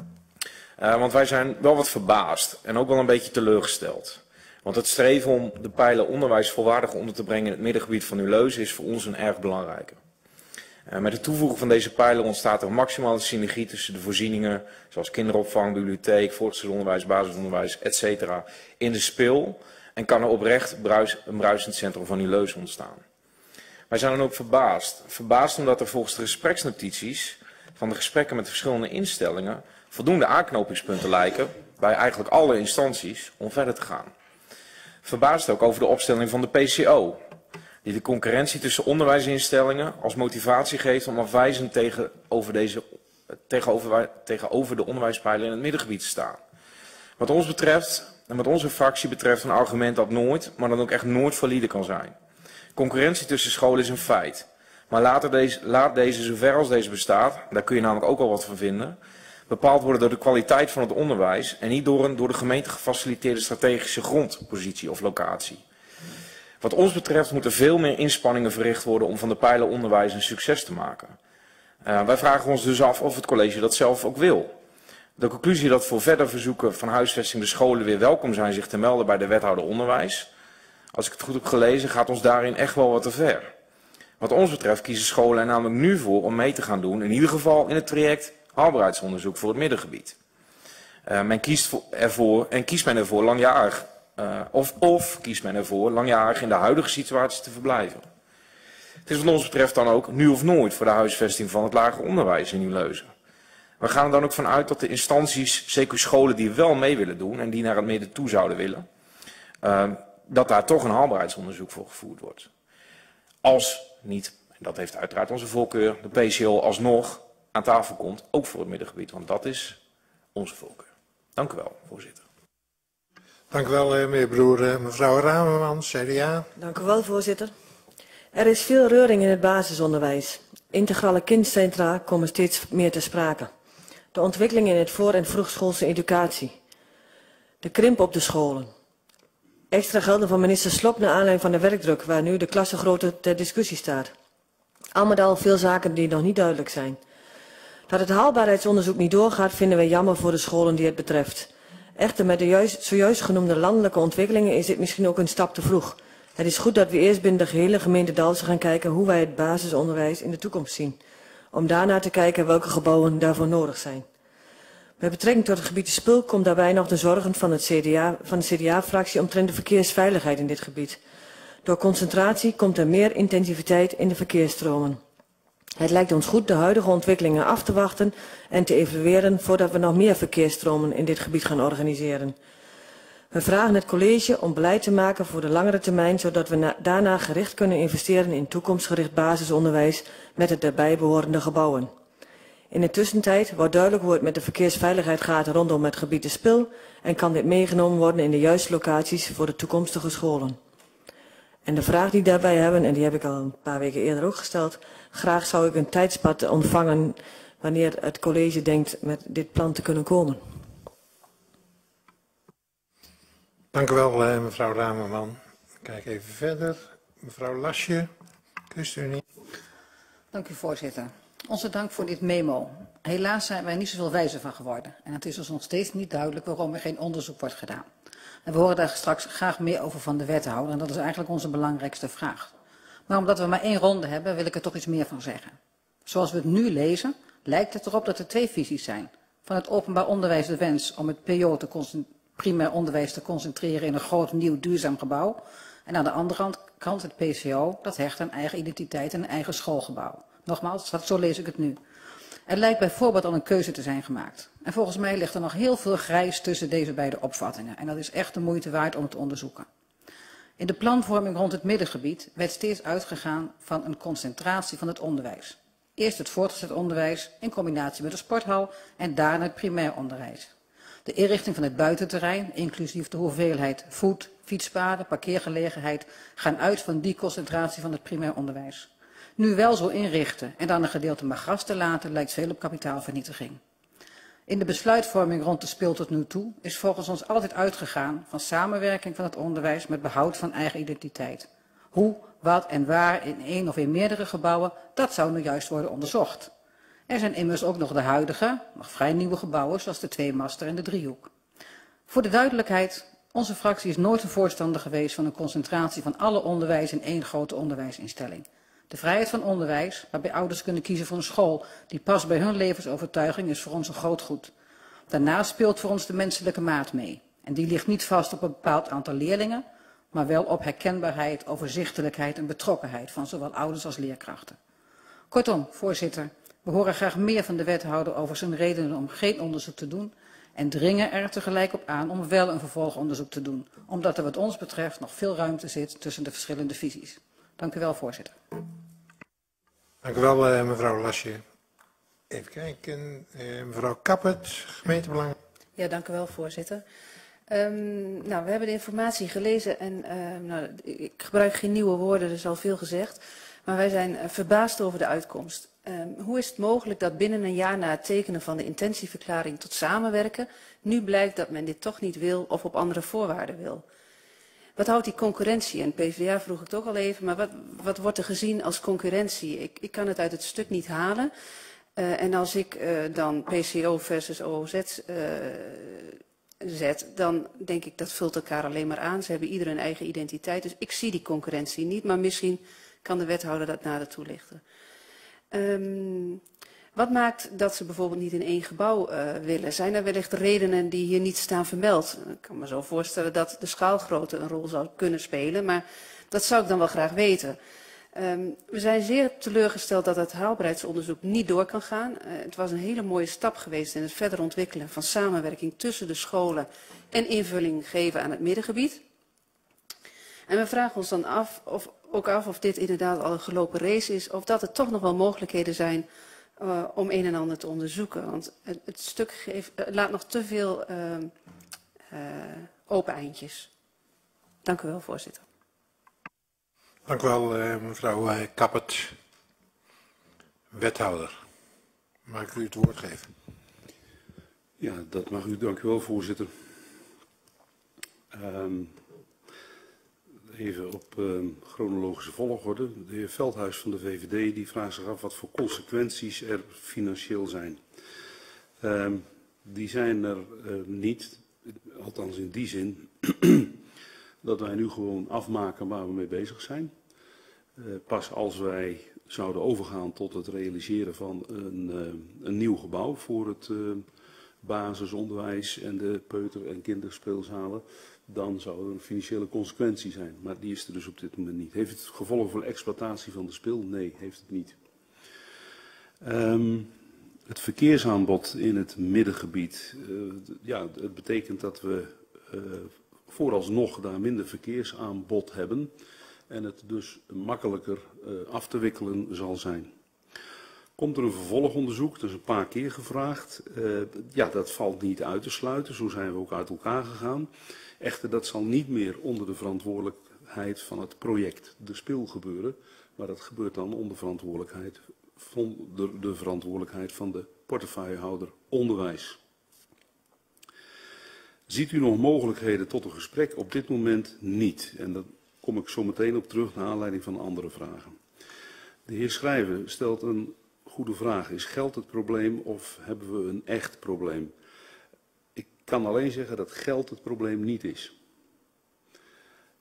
Uh, want wij zijn wel wat verbaasd en ook wel een beetje teleurgesteld. Want het streven om de pijler onderwijs volwaardig onder te brengen in het middengebied van Nulleuzen is voor ons een erg belangrijke. Uh, met de toevoeging van deze pijler ontstaat er een maximale synergie tussen de voorzieningen, zoals kinderopvang, bibliotheek, voortgezet onderwijs, basisonderwijs, et cetera, in de spil en kan er oprecht bruis, een bruisend centrum van Nulleuzen ontstaan. Wij zijn dan ook verbaasd. Verbaasd omdat er volgens de gespreksnotities van de gesprekken met verschillende instellingen voldoende aanknopingspunten lijken bij eigenlijk alle instanties om verder te gaan. Verbaasd ook over de opstelling van de P C O, die de concurrentie tussen onderwijsinstellingen als motivatie geeft om afwijzend tegenover, deze, tegenover, tegenover de onderwijspijler in het middengebied te staan. Wat ons betreft en wat onze fractie betreft een argument dat nooit, maar dan ook echt nooit valide kan zijn. Concurrentie tussen scholen is een feit, maar laat deze, laat deze zover als deze bestaat, daar kun je namelijk ook al wat van vinden, bepaald worden door de kwaliteit van het onderwijs en niet door een door de gemeente gefaciliteerde strategische grondpositie of locatie. Wat ons betreft moeten veel meer inspanningen verricht worden om van de pijler onderwijs een succes te maken. Uh, wij vragen ons dus af of het college dat zelf ook wil. De conclusie dat voor verder verzoeken van huisvesting de scholen weer welkom zijn zich te melden bij de wethouder onderwijs, als ik het goed heb gelezen, gaat ons daarin echt wel wat te ver. Wat ons betreft kiezen scholen er namelijk nu voor om mee te gaan doen, in ieder geval in het traject haalbaarheidsonderzoek voor het middengebied. Uh, men kiest ervoor en kiest men ervoor langjarig, uh, of, of kiest men ervoor langjarig in de huidige situatie te verblijven. Het is wat ons betreft dan ook nu of nooit voor de huisvesting van het lager onderwijs in Nulleuzen. We gaan er dan ook vanuit dat de instanties, zeker scholen die wel mee willen doen en die naar het midden toe zouden willen, uh, dat daar toch een haalbaarheidsonderzoek voor gevoerd wordt. Als niet, en dat heeft uiteraard onze voorkeur, de P C O alsnog aan tafel komt, ook voor het middengebied, want dat is onze voorkeur. Dank u wel, voorzitter. Dank u wel, meneer Broer. Mevrouw Ramerman, C D A. Dank u wel, voorzitter. Er is veel reuring in het basisonderwijs. Integrale kindcentra komen steeds meer te sprake. De ontwikkeling in het voor- en vroegschoolse educatie. De krimp op de scholen. Extra gelden van minister Slop naar aanleiding van de werkdruk, waar nu de klassengrootte ter discussie staat. Al met al veel zaken die nog niet duidelijk zijn. Dat het haalbaarheidsonderzoek niet doorgaat, vinden wij jammer voor de scholen die het betreft. Echter, met de juist, zojuist genoemde landelijke ontwikkelingen is dit misschien ook een stap te vroeg. Het is goed dat we eerst binnen de gehele gemeente Dalfsen gaan kijken hoe wij het basisonderwijs in de toekomst zien. Om daarna te kijken welke gebouwen daarvoor nodig zijn. Met betrekking tot het gebied de Spul komt daarbij nog de zorgen van, het C D A, van de C D A-fractie omtrent de verkeersveiligheid in dit gebied. Door concentratie komt er meer intensiviteit in de verkeersstromen. Het lijkt ons goed de huidige ontwikkelingen af te wachten en te evalueren voordat we nog meer verkeersstromen in dit gebied gaan organiseren. We vragen het college om beleid te maken voor de langere termijn, zodat we na, daarna gericht kunnen investeren in toekomstgericht basisonderwijs met het daarbij behorende gebouwen. In de tussentijd wordt duidelijk hoe het met de verkeersveiligheid gaat rondom het gebied de Spil en kan dit meegenomen worden in de juiste locaties voor de toekomstige scholen. En de vraag die daarbij hebben, en die heb ik al een paar weken eerder ook gesteld, graag zou ik een tijdspad ontvangen wanneer het college denkt met dit plan te kunnen komen. Dank u wel, mevrouw Ramerman. Kijk even verder. Mevrouw Lasje, ChristenUnie. Dank u, voorzitter. Onze dank voor dit memo. Helaas zijn wij niet zoveel wijzer van geworden. En het is ons nog steeds niet duidelijk waarom er geen onderzoek wordt gedaan. En we horen daar straks graag meer over van de wethouder. En dat is eigenlijk onze belangrijkste vraag. Maar omdat we maar één ronde hebben, wil ik er toch iets meer van zeggen. Zoals we het nu lezen, lijkt het erop dat er twee visies zijn. Van het openbaar onderwijs de wens om het P O, te primair onderwijs, te concentreren in een groot, nieuw, duurzaam gebouw. En aan de andere kant het P C O, dat hecht aan eigen identiteit en een eigen schoolgebouw. Nogmaals, zo lees ik het nu. Er lijkt bijvoorbeeld al een keuze te zijn gemaakt. En volgens mij ligt er nog heel veel grijs tussen deze beide opvattingen. En dat is echt de moeite waard om het te onderzoeken. In de planvorming rond het middengebied werd steeds uitgegaan van een concentratie van het onderwijs. Eerst het voortgezet onderwijs in combinatie met de sporthal en daarna het primair onderwijs. De inrichting van het buitenterrein, inclusief de hoeveelheid voet, fietspaden, parkeergelegenheid, gaan uit van die concentratie van het primair onderwijs. Nu wel zo inrichten en dan een gedeelte maar gras te laten, lijkt veel op kapitaalvernietiging. In de besluitvorming rond de speel tot nu toe is volgens ons altijd uitgegaan van samenwerking van het onderwijs met behoud van eigen identiteit. Hoe, wat en waar in één of in meerdere gebouwen, dat zou nu juist worden onderzocht. Er zijn immers ook nog de huidige, nog vrij nieuwe gebouwen zoals de tweemaster en de driehoek. Voor de duidelijkheid, onze fractie is nooit een voorstander geweest van een concentratie van alle onderwijs in één grote onderwijsinstelling. De vrijheid van onderwijs, waarbij ouders kunnen kiezen voor een school die past bij hun levensovertuiging, is voor ons een groot goed. Daarnaast speelt voor ons de menselijke maat mee. En die ligt niet vast op een bepaald aantal leerlingen, maar wel op herkenbaarheid, overzichtelijkheid en betrokkenheid van zowel ouders als leerkrachten. Kortom, voorzitter, we horen graag meer van de wethouder over zijn redenen om geen onderzoek te doen en dringen er tegelijk op aan om wel een vervolgonderzoek te doen, omdat er wat ons betreft nog veel ruimte zit tussen de verschillende visies. Dank u wel, voorzitter. Dank u wel, uh, mevrouw Lasje. Even kijken, uh, mevrouw Kappert, gemeentebelang. Ja, dank u wel, voorzitter. Um, nou, we hebben de informatie gelezen en uh, nou, ik gebruik geen nieuwe woorden, er is al veel gezegd. Maar wij zijn uh, verbaasd over de uitkomst. Um, hoe is het mogelijk dat binnen een jaar na het tekenen van de intentieverklaring tot samenwerken, nu blijkt dat men dit toch niet wil of op andere voorwaarden wil? Wat houdt die concurrentie? En P v d A vroeg het ook al even, maar wat, wat wordt er gezien als concurrentie? Ik, ik kan het uit het stuk niet halen. Uh, en als ik uh, dan P C O versus O O Z uh, zet, dan denk ik dat vult elkaar alleen maar aan. Ze hebben ieder een eigen identiteit, dus ik zie die concurrentie niet, maar misschien kan de wethouder dat nader toelichten. Um, wat maakt dat ze bijvoorbeeld niet in één gebouw uh, willen? Zijn er wellicht redenen die hier niet staan vermeld? Ik kan me zo voorstellen dat de schaalgrootte een rol zou kunnen spelen, maar dat zou ik dan wel graag weten. Um, we zijn zeer teleurgesteld dat het haalbaarheidsonderzoek niet door kan gaan. Uh, het was een hele mooie stap geweest in het verder ontwikkelen van samenwerking tussen de scholen en invulling geven aan het middengebied. En we vragen ons dan af of, ook af of dit inderdaad al een gelopen race is, of dat er toch nog wel mogelijkheden zijn uh, om een en ander te onderzoeken. Want het, het stuk geeft, uh, laat nog te veel uh, uh, open eindjes. Dank u wel, voorzitter. Dank u wel, uh, mevrouw uh, Kappert. Wethouder, mag ik u het woord geven? Ja, dat mag u. Dank u wel, voorzitter. Um, even op uh, chronologische volgorde. De heer Veldhuis van de V V D die vraagt zich af wat voor consequenties er financieel zijn. Um, die zijn er uh, niet, althans in die zin, dat wij nu gewoon afmaken waar we mee bezig zijn. Uh, pas als wij zouden overgaan tot het realiseren van een, uh, een nieuw gebouw voor het uh, basisonderwijs en de peuter- en kinderspeelzalen, dan zou er een financiële consequentie zijn. Maar die is er dus op dit moment niet. Heeft het gevolgen voor de exploitatie van de spil? Nee, heeft het niet. Um, het verkeersaanbod in het middengebied, uh, ja, het betekent dat we uh, vooralsnog daar minder verkeersaanbod hebben en het dus makkelijker uh, af te wikkelen zal zijn. Komt er een vervolgonderzoek, dat is een paar keer gevraagd. Uh, ja, dat valt niet uit te sluiten, zo zijn we ook uit elkaar gegaan. Echter, dat zal niet meer onder de verantwoordelijkheid van het project De Spil gebeuren, maar dat gebeurt dan onder verantwoordelijkheid van de, de verantwoordelijkheid van de portefeuillehouder onderwijs. Ziet u nog mogelijkheden tot een gesprek? Op dit moment niet. En daar kom ik zo meteen op terug naar aanleiding van andere vragen. De heer Schrijver stelt een goede vraag. Is geld het probleem of hebben we een echt probleem? Ik kan alleen zeggen dat geld het probleem niet is.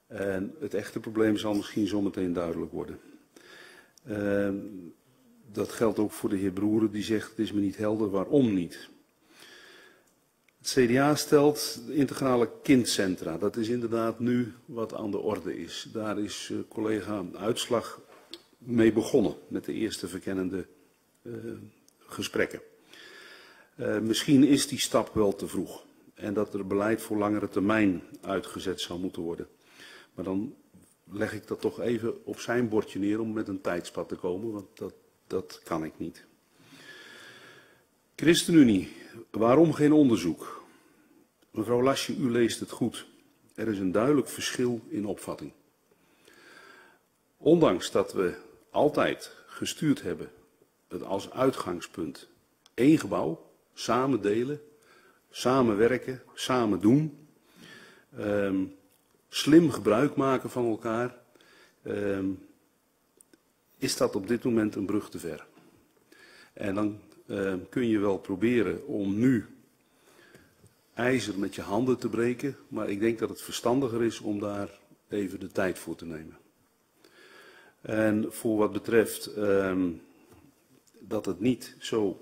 En het echte probleem zal misschien zometeen duidelijk worden. Uh, dat geldt ook voor de heer Broeren die zegt het is me niet helder waarom niet. Het C D A stelt integrale kindcentra. Dat is inderdaad nu wat aan de orde is. Daar is uh, collega Uitslag mee begonnen met de eerste verkennende uh, gesprekken. Uh, misschien is die stap wel te vroeg en dat er beleid voor langere termijn uitgezet zou moeten worden. Maar dan leg ik dat toch even op zijn bordje neer om met een tijdspad te komen, want dat, dat kan ik niet. ChristenUnie, waarom geen onderzoek? Mevrouw Lasje, u leest het goed. Er is een duidelijk verschil in opvatting. Ondanks dat we altijd gestuurd hebben het als uitgangspunt één gebouw, samen delen, samen werken, samen doen, um, slim gebruik maken van elkaar, um, is dat op dit moment een brug te ver. En dan uh, kun je wel proberen om nu ijzer met je handen te breken, maar ik denk dat het verstandiger is om daar even de tijd voor te nemen. En voor wat betreft um, dat het niet zo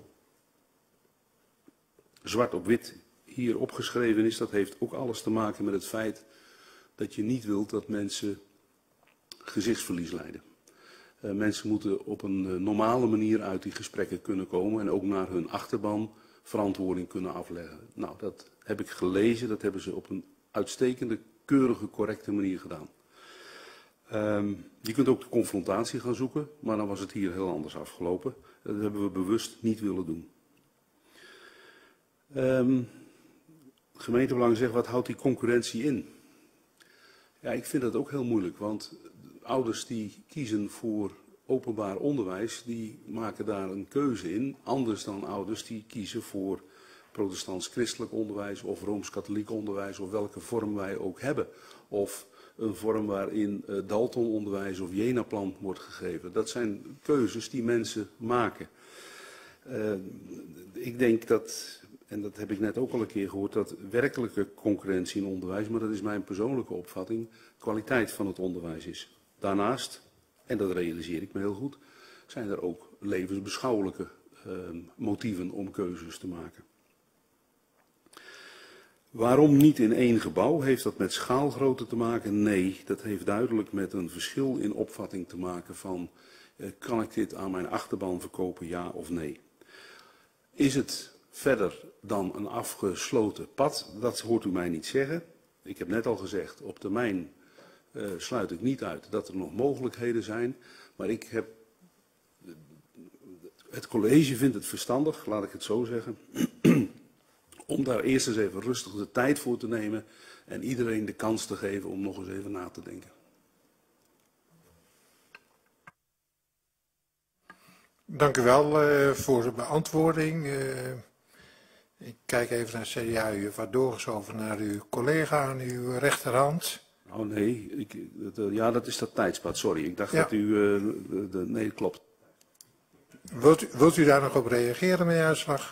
zwart op wit hier opgeschreven is, dat heeft ook alles te maken met het feit dat je niet wilt dat mensen gezichtsverlies lijden. Uh, mensen moeten op een uh, normale manier uit die gesprekken kunnen komen en ook naar hun achterban verantwoording kunnen afleggen. Nou, dat heb ik gelezen, dat hebben ze op een uitstekende, keurige, correcte manier gedaan. Um, je kunt ook de confrontatie gaan zoeken, maar dan was het hier heel anders afgelopen. Dat hebben we bewust niet willen doen. Um, gemeentebelang zegt, wat houdt die concurrentie in? Ja, ik vind dat ook heel moeilijk, want ouders die kiezen voor openbaar onderwijs, die maken daar een keuze in, anders dan ouders die kiezen voor protestants-christelijk onderwijs of rooms-katholiek onderwijs of welke vorm wij ook hebben. Of een vorm waarin uh, Dalton-onderwijs of Jena-plan wordt gegeven. Dat zijn keuzes die mensen maken. Uh, ik denk dat, en dat heb ik net ook al een keer gehoord, dat werkelijke concurrentie in onderwijs, maar dat is mijn persoonlijke opvatting, kwaliteit van het onderwijs is. Daarnaast, en dat realiseer ik me heel goed, zijn er ook levensbeschouwelijke uh, motieven om keuzes te maken. Waarom niet in één gebouw? Heeft dat met schaalgrootte te maken? Nee, dat heeft duidelijk met een verschil in opvatting te maken van, eh, kan ik dit aan mijn achterban verkopen, ja of nee? Is het verder dan een afgesloten pad? Dat hoort u mij niet zeggen. Ik heb net al gezegd, op termijn uh, sluit ik niet uit dat er nog mogelijkheden zijn, maar ik heb, het college vindt het verstandig, laat ik het zo zeggen, om daar eerst eens even rustig de tijd voor te nemen en iedereen de kans te geven om nog eens even na te denken. Dank u wel uh, voor de beantwoording. Uh, ik kijk even naar het C D A. U heeft wat doorgeschoven naar uw collega aan uw rechterhand. Oh nee, ik, dat, ja dat is dat tijdspad, sorry. Ik dacht ja. dat u, uh, de, de, nee klopt. Wilt u, wilt u daar nog op reageren, meneer Uitslag?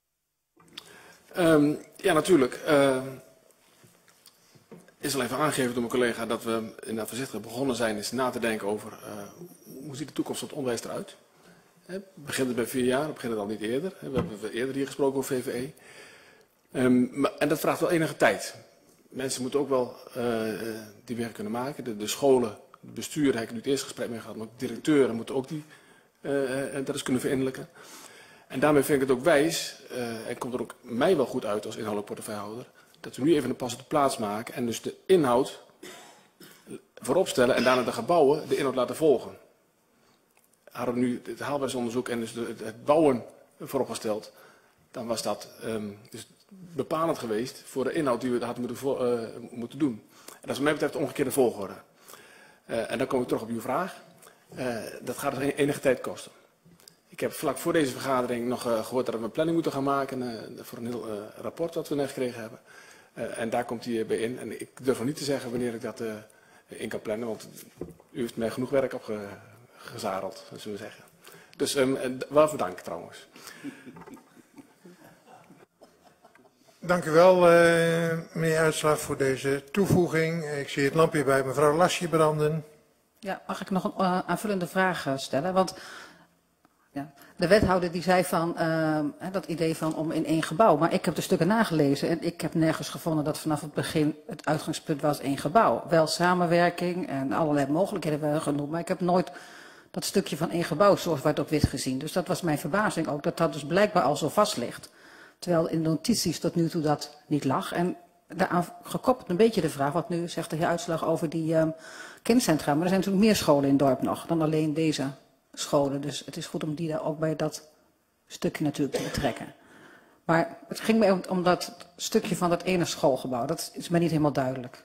Um, ja, natuurlijk. Uh, is al even aangegeven door mijn collega dat we inderdaad voorzichtig begonnen zijn is na te denken over uh, hoe ziet de toekomst van het onderwijs eruit. He, begint het bij vier jaar, begint het al niet eerder. He, we hebben eerder hier gesproken over V V E. Um, maar, en dat vraagt wel enige tijd. Mensen moeten ook wel uh, die werk kunnen maken. De, de scholen, het bestuur, daar heb ik nu het eerste gesprek mee gehad, maar de directeuren moeten ook die, uh, dat eens kunnen verinnerlijken. En daarmee vind ik het ook wijs, uh, en komt er ook mij wel goed uit als inhoudelijk portefeuillehouder, dat we nu even een pas op de plaats maken en dus de inhoud voorop stellen en daarna de gebouwen de inhoud laten volgen. Hadden we nu het haalbaarheidsonderzoek en dus de, het bouwen vooropgesteld, dan was dat um, dus bepalend geweest voor de inhoud die we hadden moeten, vo uh, moeten doen. En dat is wat mij betreft de omgekeerde volgorde. Uh, en dan kom ik terug op uw vraag. Uh, dat gaat dus enige tijd kosten. Ik heb vlak voor deze vergadering nog uh, gehoord dat we een planning moeten gaan maken uh, voor een heel uh, rapport dat we net gekregen hebben. Uh, en daar komt hij bij in. En ik durf nog niet te zeggen wanneer ik dat uh, in kan plannen, want u heeft mij genoeg werk opgezadeld, zullen we zeggen. Dus um, waarvoor dank trouwens. Dank u wel, uh, meneer Uitslag, voor deze toevoeging. Ik zie het lampje bij mevrouw Lasje branden. Ja, mag ik nog een uh, aanvullende vraag stellen? Want ja, de wethouder die zei van uh, dat idee van om in één gebouw. Maar ik heb de stukken nagelezen en ik heb nergens gevonden dat vanaf het begin het uitgangspunt was één gebouw. Wel samenwerking en allerlei mogelijkheden werden genoemd, maar ik heb nooit dat stukje van één gebouw zoals we het op wit gezien. Dus dat was mijn verbazing ook, dat dat dus blijkbaar al zo vast ligt. Terwijl in de notities tot nu toe dat niet lag. En daaraan gekoppeld een beetje de vraag, wat nu zegt de heer Uitslag over die um, kindcentra. Maar er zijn natuurlijk meer scholen in het dorp nog dan alleen deze scholen. Dus het is goed om die daar ook bij dat stukje natuurlijk te betrekken. Maar het ging mij om, om dat stukje van dat ene schoolgebouw. Dat is mij niet helemaal duidelijk.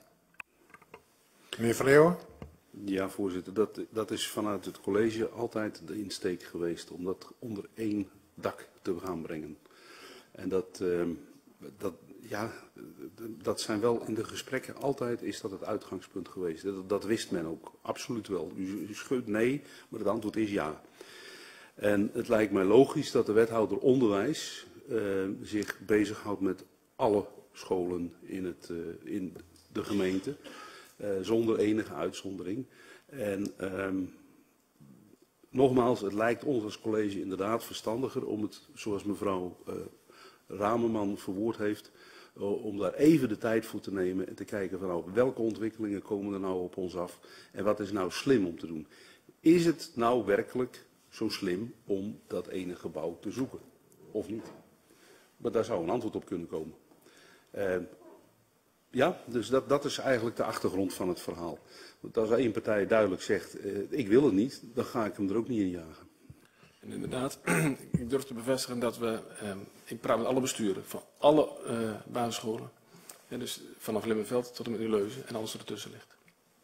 Meneer Van Leeuwen? Ja, voorzitter. Dat, dat is vanuit het college altijd de insteek geweest om dat onder één dak te gaan brengen. En dat, uh, dat, ja, dat zijn wel in de gesprekken altijd is dat het uitgangspunt geweest. Dat, dat wist men ook, absoluut wel. U, u schudt nee, maar het antwoord is ja. En het lijkt mij logisch dat de wethouder onderwijs uh, zich bezighoudt met alle scholen in, het, uh, in de gemeente, uh, zonder enige uitzondering. En um, nogmaals, het lijkt ons als college inderdaad verstandiger om het, zoals mevrouw uh, Ramerman verwoord heeft, uh, om daar even de tijd voor te nemen en te kijken van nou, welke ontwikkelingen komen er nou op ons af en wat is nou slim om te doen. Is het nou werkelijk zo slim om dat ene gebouw te zoeken of niet? Maar daar zou een antwoord op kunnen komen. Uh, ja, dus dat, dat is eigenlijk de achtergrond van het verhaal. Want als één partij duidelijk zegt, uh, ik wil het niet, dan ga ik hem er ook niet in jagen. En inderdaad, ik durf te bevestigen dat we, eh, ik praat met alle besturen van alle uh, basisscholen. Ja, dus vanaf Limmenveld tot en met Leuzen en alles wat ertussen ligt.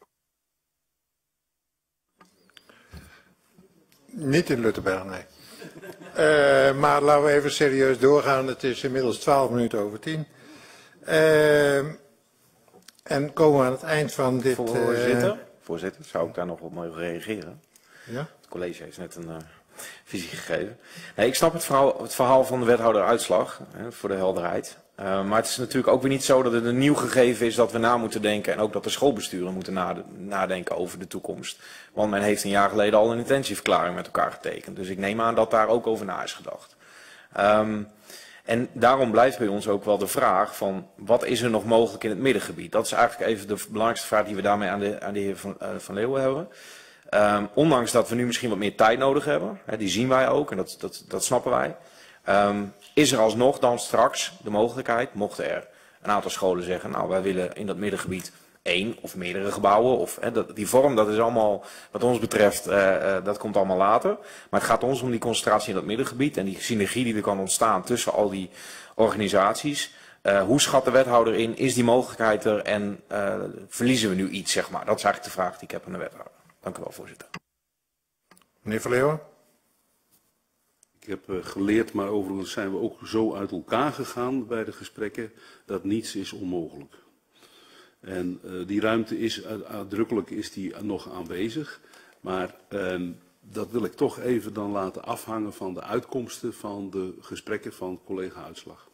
Niet in Luttenberg, nee. Uh, maar laten we even serieus doorgaan. Het is inmiddels twaalf minuten over tien. Uh, en komen we aan het eind van dit... Voorzitter, uh, voorzitter, zou ik daar nog op mogen reageren? Ja? Het college heeft net een uh, visie gegeven. Nee, ik snap het verhaal, het verhaal van de wethouder Uitslag, hè, voor de helderheid. Uh, maar het is natuurlijk ook weer niet zo dat het een nieuw gegeven is dat we na moeten denken. En ook dat de schoolbesturen moeten nadenken over de toekomst. Want men heeft een jaar geleden al een intentieverklaring met elkaar getekend. Dus ik neem aan dat daar ook over na is gedacht. Um, en daarom blijft bij ons ook wel de vraag van wat is er nog mogelijk in het middengebied. Dat is eigenlijk even de belangrijkste vraag die we daarmee aan de, aan de heer Van, uh, Van Leeuwen hebben. Um, ondanks dat we nu misschien wat meer tijd nodig hebben, hè, die zien wij ook en dat, dat, dat snappen wij. Um, is er alsnog dan straks de mogelijkheid, mochten er een aantal scholen zeggen, nou wij willen in dat middengebied één of meerdere gebouwen, of hè, dat, die vorm dat is allemaal, wat ons betreft, uh, uh, dat komt allemaal later. Maar het gaat ons om die concentratie in dat middengebied en die synergie die er kan ontstaan tussen al die organisaties. Uh, hoe schat de wethouder in, is die mogelijkheid er en uh, verliezen we nu iets, zeg maar. Dat is eigenlijk de vraag die ik heb aan de wethouder. Dank u wel, voorzitter. Meneer Van Leeuwen. Ik heb uh, geleerd, maar overigens zijn we ook zo uit elkaar gegaan bij de gesprekken, dat niets is onmogelijk. En uh, die ruimte is uitdrukkelijk is die nog aanwezig, maar uh, dat wil ik toch even dan laten afhangen van de uitkomsten van de gesprekken van collega Uitslag.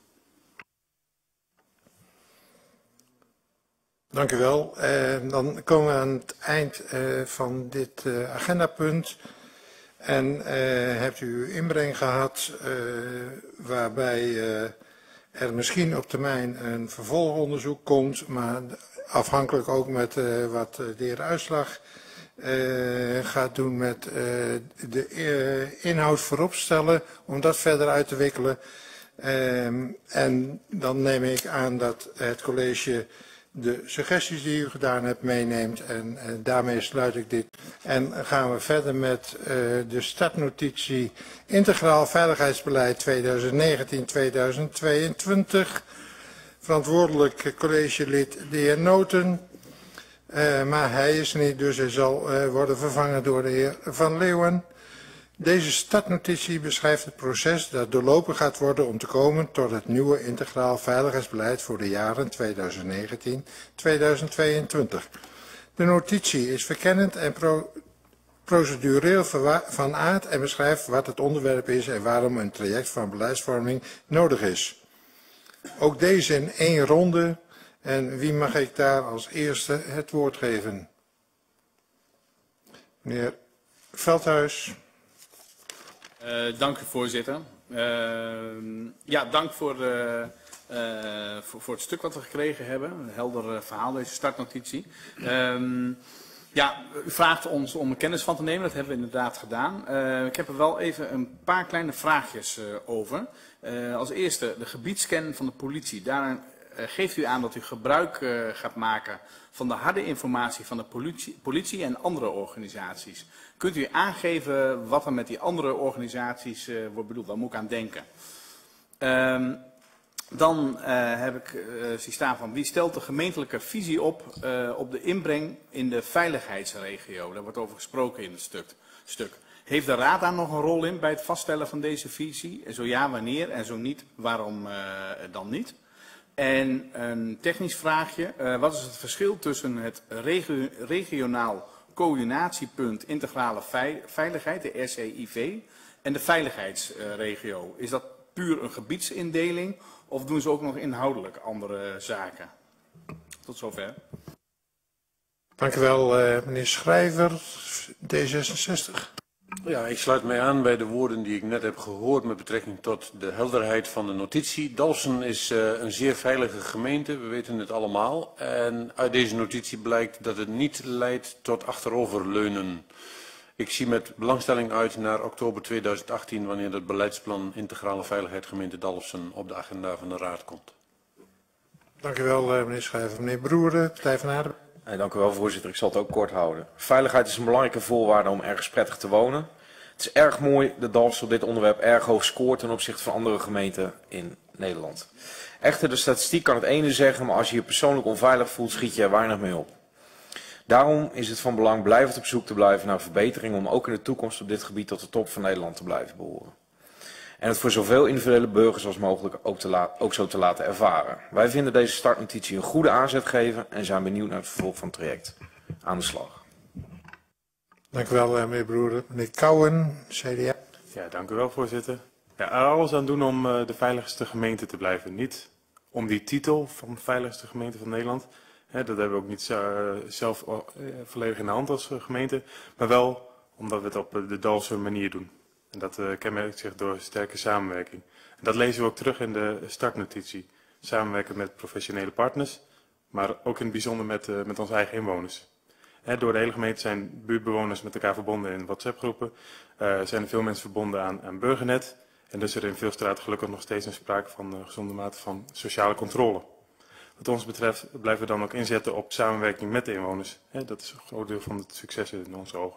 Dank u wel. Uh, dan komen we aan het eind uh, van dit uh, agendapunt. En uh, hebt u uw inbreng gehad uh, waarbij uh, er misschien op termijn een vervolgonderzoek komt, maar afhankelijk ook met uh, wat de heer Uitslag uh, gaat doen met uh, de uh, inhoud voorop stellen, om dat verder uit te wikkelen. Uh, en dan neem ik aan dat het college de suggesties die u gedaan hebt meeneemt en uh, daarmee sluit ik dit. En gaan we verder met uh, de startnotitie Integraal Veiligheidsbeleid tweeduizend negentien tweeduizend tweeëntwintig. Verantwoordelijk collegelid de heer Noten. Uh, maar hij is er niet, dus hij zal uh, worden vervangen door de heer Van Leeuwen. Deze startnotitie beschrijft het proces dat doorlopen gaat worden om te komen tot het nieuwe integraal veiligheidsbeleid voor de jaren tweeduizend negentien tweeduizend tweeëntwintig. De notitie is verkennend en pro procedureel van aard en beschrijft wat het onderwerp is en waarom een traject van beleidsvorming nodig is. Ook deze in één ronde. En wie mag ik daar als eerste het woord geven? Meneer Veldhuis. Uh, dank u, voorzitter. Uh, ja, dank voor, uh, uh, voor, voor het stuk wat we gekregen hebben. Een helder uh, verhaal, deze startnotitie. Uh, ja, u vraagt ons om er kennis van te nemen. Dat hebben we inderdaad gedaan. Uh, ik heb er wel even een paar kleine vraagjes uh, over. Uh, als eerste de gebiedscan van de politie. Daarin uh, geeft u aan dat u gebruik uh, gaat maken van de harde informatie van de politie, politie en andere organisaties. Kunt u aangeven wat er met die andere organisaties uh, wordt bedoeld? Waar moet ik aan denken? Um, dan uh, heb ik uh, zie staan van wie stelt de gemeentelijke visie op uh, op de inbreng in de veiligheidsregio? Daar wordt over gesproken in het stuk. stuk. Heeft de Raad daar nog een rol in bij het vaststellen van deze visie? En zo ja, wanneer? En zo niet, waarom uh, dan niet? En een technisch vraagje. Uh, wat is het verschil tussen het regio regionaal coördinatiepunt integrale veiligheid, de R C I V, en de veiligheidsregio? Is dat puur een gebiedsindeling of doen ze ook nog inhoudelijk andere zaken? Tot zover. Dank u wel, uh, meneer Schrijver, D zesenzestig. Ja, ik sluit mij aan bij de woorden die ik net heb gehoord met betrekking tot de helderheid van de notitie. Dalfsen is uh, een zeer veilige gemeente, we weten het allemaal. En uit deze notitie blijkt dat het niet leidt tot achteroverleunen. Ik zie met belangstelling uit naar oktober tweeduizend achttien, wanneer het beleidsplan Integrale Veiligheid gemeente Dalfsen op de agenda van de Raad komt. Dank u wel, uh, meneer Schrijver. Meneer Broeren, Partij van de Arbeid. Hey, dank u wel, voorzitter. Ik zal het ook kort houden. Veiligheid is een belangrijke voorwaarde om ergens prettig te wonen. Het is erg mooi dat Dalfsen op dit onderwerp erg hoog scoort ten opzichte van andere gemeenten in Nederland. Echter, de statistiek kan het ene zeggen, maar als je je persoonlijk onveilig voelt, schiet je er weinig mee op. Daarom is het van belang blijvend op zoek te blijven naar verbetering om ook in de toekomst op dit gebied tot de top van Nederland te blijven behoren. En het voor zoveel individuele burgers als mogelijk ook, te ook zo te laten ervaren. Wij vinden deze startnotitie een goede aanzet geven en zijn benieuwd naar het vervolg van het traject. Aan de slag. Dank u wel, meneer Broeren. Meneer Kouwen, C D A. Ja, dank u wel, voorzitter. Ja, er alles aan doen om uh, de veiligste gemeente te blijven. Niet om die titel van veiligste gemeente van Nederland. Hè, dat hebben we ook niet uh, zelf uh, volledig in de hand als uh, gemeente. Maar wel omdat we het op uh, de Dalfse manier doen. En dat uh, kenmerkt zich door sterke samenwerking. En dat lezen we ook terug in de startnotitie. Samenwerken met professionele partners, maar ook in het bijzonder met, uh, met onze eigen inwoners. He, door de hele gemeente zijn buurtbewoners met elkaar verbonden in WhatsApp-groepen. Uh, zijn er veel mensen verbonden aan, aan Burgernet. En dus er in veel straten gelukkig nog steeds een sprake van uh, gezonde mate van sociale controle. Wat ons betreft blijven we dan ook inzetten op samenwerking met de inwoners. He, dat is een groot deel van het succes in onze ogen.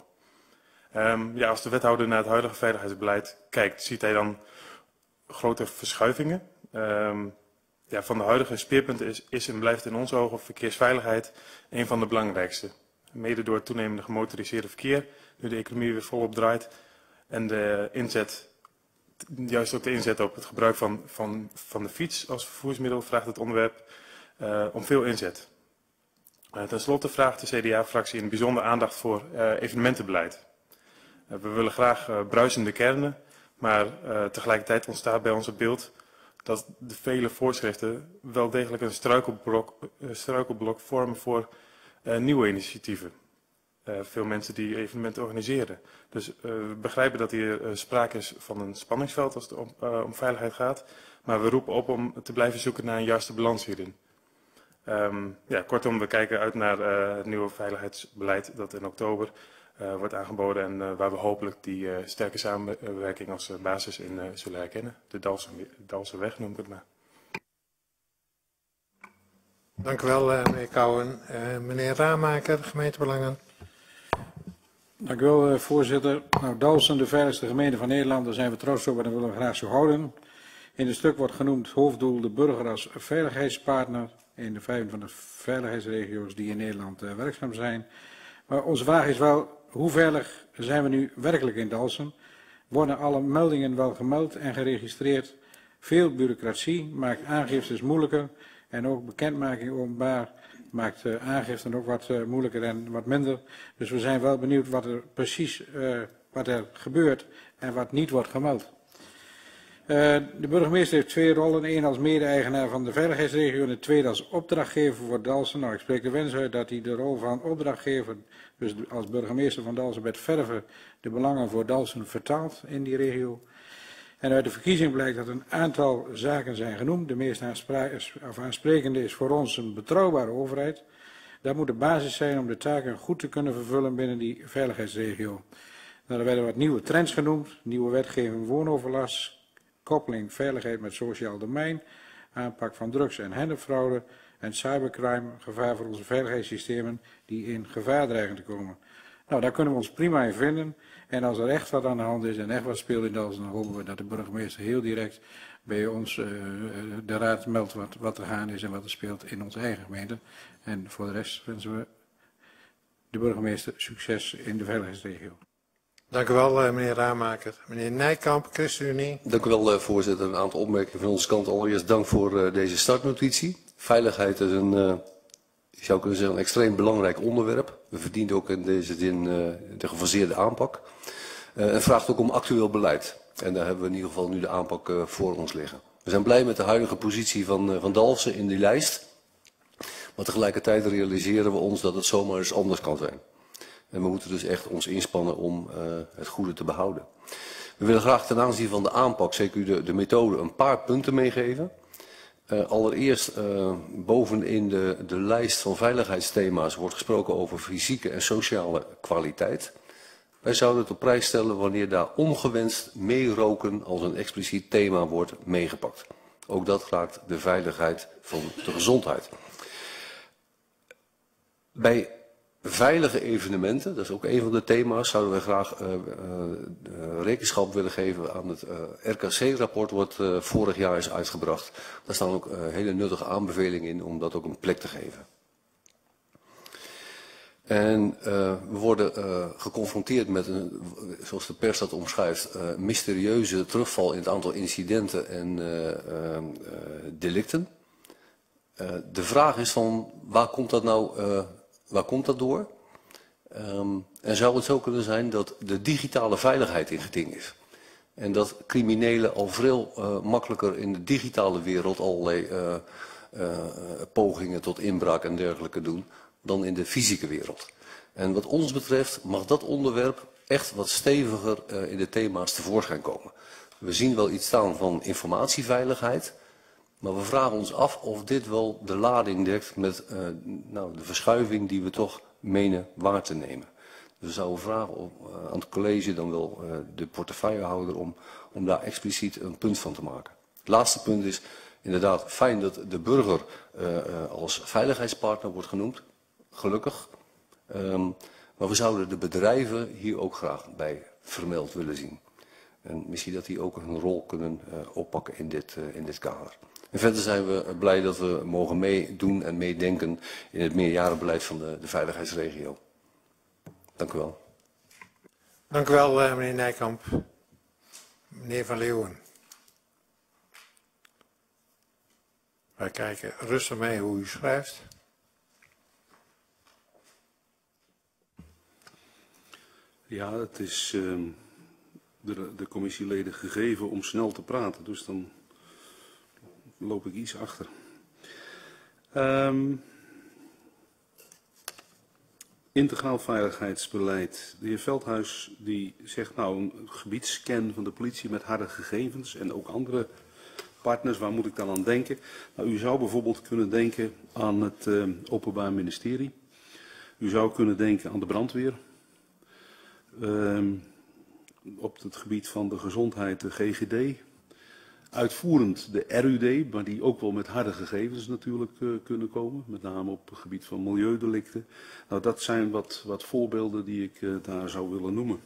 Um, ja, als de wethouder naar het huidige veiligheidsbeleid kijkt, ziet hij dan grote verschuivingen. Um, ja, van de huidige speerpunten is, is en blijft in onze ogen verkeersveiligheid een van de belangrijkste. Mede door het toenemende gemotoriseerde verkeer, nu de economie weer volop draait en de inzet, juist ook de inzet op het gebruik van, van, van de fiets als vervoersmiddel, vraagt het onderwerp uh, om veel inzet. Uh, ten slotte vraagt de C D A-fractie in bijzonder aandacht voor uh, evenementenbeleid. Uh, we willen graag uh, bruisende kernen, maar uh, tegelijkertijd ontstaat bij ons het beeld dat de vele voorschriften wel degelijk een struikelblok, uh, struikelblok vormen voor uh, nieuwe initiatieven. Uh, veel mensen die evenementen organiseren. Dus uh, we begrijpen dat hier uh, sprake is van een spanningsveld als het om, uh, om veiligheid gaat. Maar we roepen op om te blijven zoeken naar een juiste balans hierin. Um, ja, kortom, we kijken uit naar uh, het nieuwe veiligheidsbeleid dat in oktober uh, wordt aangeboden. En uh, waar we hopelijk die uh, sterke samenwerking als uh, basis in uh, zullen herkennen. De Dalse, Dalse weg noem ik het maar. Dank u wel, uh, meneer Kouwen. Uh, meneer Raamaker, gemeentebelangen. Dank u wel, uh, voorzitter. Nou, Dalfsen, de veiligste gemeente van Nederland, daar zijn we trots op en dat willen we graag zo houden. In het stuk wordt genoemd hoofddoel de burger als veiligheidspartner in de vijf van de veiligheidsregio's die in Nederland uh, werkzaam zijn. Maar onze vraag is wel, hoe veilig zijn we nu werkelijk in Dalfsen? Worden alle meldingen wel gemeld en geregistreerd? Veel bureaucratie maakt aangiftes moeilijker en ook bekendmaking openbaar maakt uh, aangiften ook wat uh, moeilijker en wat minder. Dus we zijn wel benieuwd wat er precies uh, wat er gebeurt en wat niet wordt gemeld. Uh, de burgemeester heeft twee rollen. één als mede-eigenaar van de veiligheidsregio en de tweede als opdrachtgever voor Dalfsen. Nou, ik spreek de wens uit dat hij de rol van opdrachtgever, dus als burgemeester van Dalfsen, met verve de belangen voor Dalfsen vertaalt in die regio. En uit de verkiezing blijkt dat een aantal zaken zijn genoemd. De meest aansprekende is voor ons een betrouwbare overheid. Dat moet de basis zijn om de taken goed te kunnen vervullen binnen die veiligheidsregio. Nou, er werden wat nieuwe trends genoemd. Nieuwe wetgeving woonoverlast, koppeling veiligheid met sociaal domein, aanpak van drugs- en hennepfraude en cybercrime, gevaar voor onze veiligheidssystemen die in gevaar dreigen te komen. Nou, daar kunnen we ons prima in vinden. En als er echt wat aan de hand is en echt wat speelt in Dalfsen, dan hopen we dat de burgemeester heel direct bij ons uh, de raad meldt wat, wat er gaande is en wat er speelt in onze eigen gemeente. En voor de rest wensen we de burgemeester succes in de veiligheidsregio. Dank u wel, meneer Raamaker. Meneer Nijkamp, ChristenUnie. Dank u wel, voorzitter. Een aantal opmerkingen van onze kant. Allereerst dank voor deze startnotitie. Veiligheid is een, uh, ik zou kunnen zeggen, een extreem belangrijk onderwerp. We verdient ook in deze zin uh, de gefaseerde aanpak. Uh, en vraagt ook om actueel beleid. En daar hebben we in ieder geval nu de aanpak uh, voor ons liggen. We zijn blij met de huidige positie van, uh, van Dalfsen in die lijst. Maar tegelijkertijd realiseren we ons dat het zomaar eens anders kan zijn. En we moeten dus echt ons inspannen om uh, het goede te behouden. We willen graag ten aanzien van de aanpak, zeker de, de methode, een paar punten meegeven. Uh, allereerst, uh, bovenin de, de lijst van veiligheidsthema's wordt gesproken over fysieke en sociale kwaliteit. Wij zouden het op prijs stellen wanneer daar ongewenst meeroken als een expliciet thema wordt meegepakt. Ook dat raakt de veiligheid van de gezondheid. Bij veilige evenementen, dat is ook een van de thema's, zouden we graag uh, uh, rekenschap willen geven aan het uh, R K C-rapport wat uh, vorig jaar is uitgebracht. Daar staan ook uh, hele nuttige aanbevelingen in om dat ook een plek te geven. En uh, we worden uh, geconfronteerd met, een, zoals de pers dat omschrijft, uh, mysterieuze terugval in het aantal incidenten en uh, uh, uh, delicten. Uh, de vraag is van, waar komt dat nou... Uh, Waar komt dat door? Um, en zou het zo kunnen zijn dat de digitale veiligheid in geding is? En dat criminelen al veel uh, makkelijker in de digitale wereld allerlei uh, uh, pogingen tot inbraak en dergelijke doen dan in de fysieke wereld. En wat ons betreft mag dat onderwerp echt wat steviger uh, in de thema's tevoorschijn komen. We zien wel iets staan van informatieveiligheid. Maar we vragen ons af of dit wel de lading dekt met uh, nou, de verschuiving die we toch menen waar te nemen. Dus we zouden vragen op, uh, aan het college, dan wel uh, de portefeuillehouder, om, om daar expliciet een punt van te maken. Het laatste punt is inderdaad fijn dat de burger uh, uh, als veiligheidspartner wordt genoemd. Gelukkig. Um, maar we zouden de bedrijven hier ook graag bij vermeld willen zien. En misschien dat die ook een rol kunnen uh, oppakken in dit, uh, in dit kader. En verder zijn we blij dat we mogen meedoen en meedenken in het meerjarenbeleid van de, de veiligheidsregio. Dank u wel. Dank u wel, uh, meneer Nijkamp. Meneer Van Leeuwen. Wij kijken rustig mee hoe u schrijft. Ja, het is uh, de, de commissieleden gegeven om snel te praten, dus dan loop ik iets achter. Um, integraal veiligheidsbeleid. De heer Veldhuis die zegt nou een gebiedsscan van de politie met harde gegevens en ook andere partners, waar moet ik dan aan denken? Nou, u zou bijvoorbeeld kunnen denken aan het uh, Openbaar Ministerie. U zou kunnen denken aan de brandweer. Um, op het gebied van de gezondheid de G G D. Uitvoerend de R U D, maar die ook wel met harde gegevens natuurlijk uh, kunnen komen. Met name op het gebied van milieudelicten. Nou, dat zijn wat, wat voorbeelden die ik uh, daar zou willen noemen.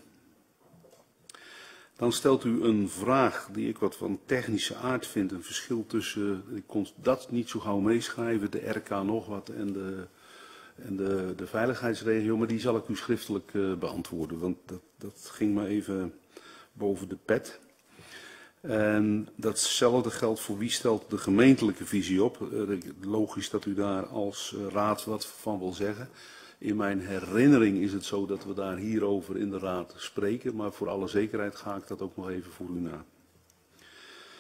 Dan stelt u een vraag die ik wat van technische aard vind. Een verschil tussen, uh, ik kon dat niet zo gauw meeschrijven, de R K nog wat en de, en de, de veiligheidsregio. Maar die zal ik u schriftelijk uh, beantwoorden, want dat, dat ging me even boven de pet. En datzelfde geldt voor wie stelt de gemeentelijke visie op. Logisch dat u daar als raad wat van wil zeggen. In mijn herinnering is het zo dat we daar hierover in de raad spreken, maar voor alle zekerheid ga ik dat ook nog even voor u na.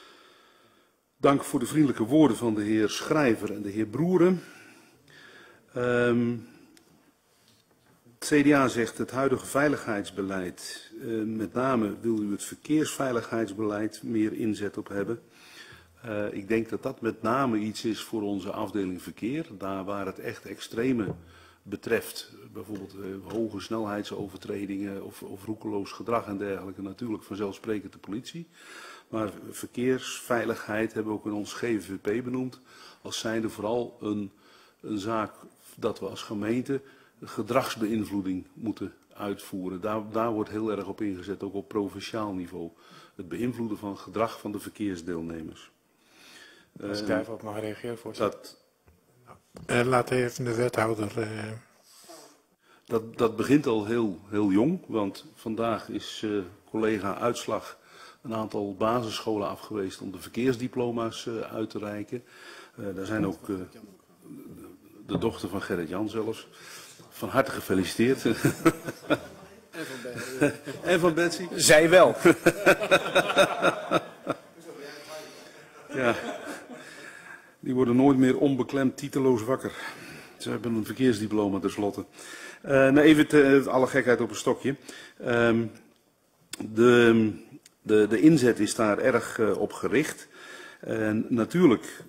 Dank voor de vriendelijke woorden van de heer Schrijver en de heer Broeren. Um, het C D A zegt het huidige veiligheidsbeleid, uh, met name wil u het verkeersveiligheidsbeleid meer inzet op hebben. Uh, ik denk dat dat met name iets is voor onze afdeling verkeer. Daar waar het echt extreme betreft, bijvoorbeeld uh, hoge snelheidsovertredingen of, of roekeloos gedrag en dergelijke, natuurlijk vanzelfsprekend de politie. Maar verkeersveiligheid hebben we ook in ons G V V P benoemd als zijnde vooral een, een zaak dat we als gemeente gedragsbeïnvloeding moeten uitvoeren. Daar, daar wordt heel erg op ingezet, ook op provinciaal niveau. Het beïnvloeden van het gedrag van de verkeersdeelnemers. Als ik daar even op mag reageren, voorzitter. Dat, Uh, laat even de wethouder... Uh... Dat, dat begint al heel, heel jong, want vandaag is uh, collega Uitslag een aantal basisscholen afgeweest om de verkeersdiploma's uh, uit te reiken. Uh, daar zijn ook uh, de dochter van Gerrit Jan zelfs. Van harte gefeliciteerd. En van, en van Betsy. Zij wel. Ja. Die worden nooit meer onbeklemd titeloos wakker. Ze hebben een verkeersdiploma tenslotte. Uh, nou even te, alle gekheid op een stokje. Uh, de, de, de inzet is daar erg uh, op gericht. En natuurlijk,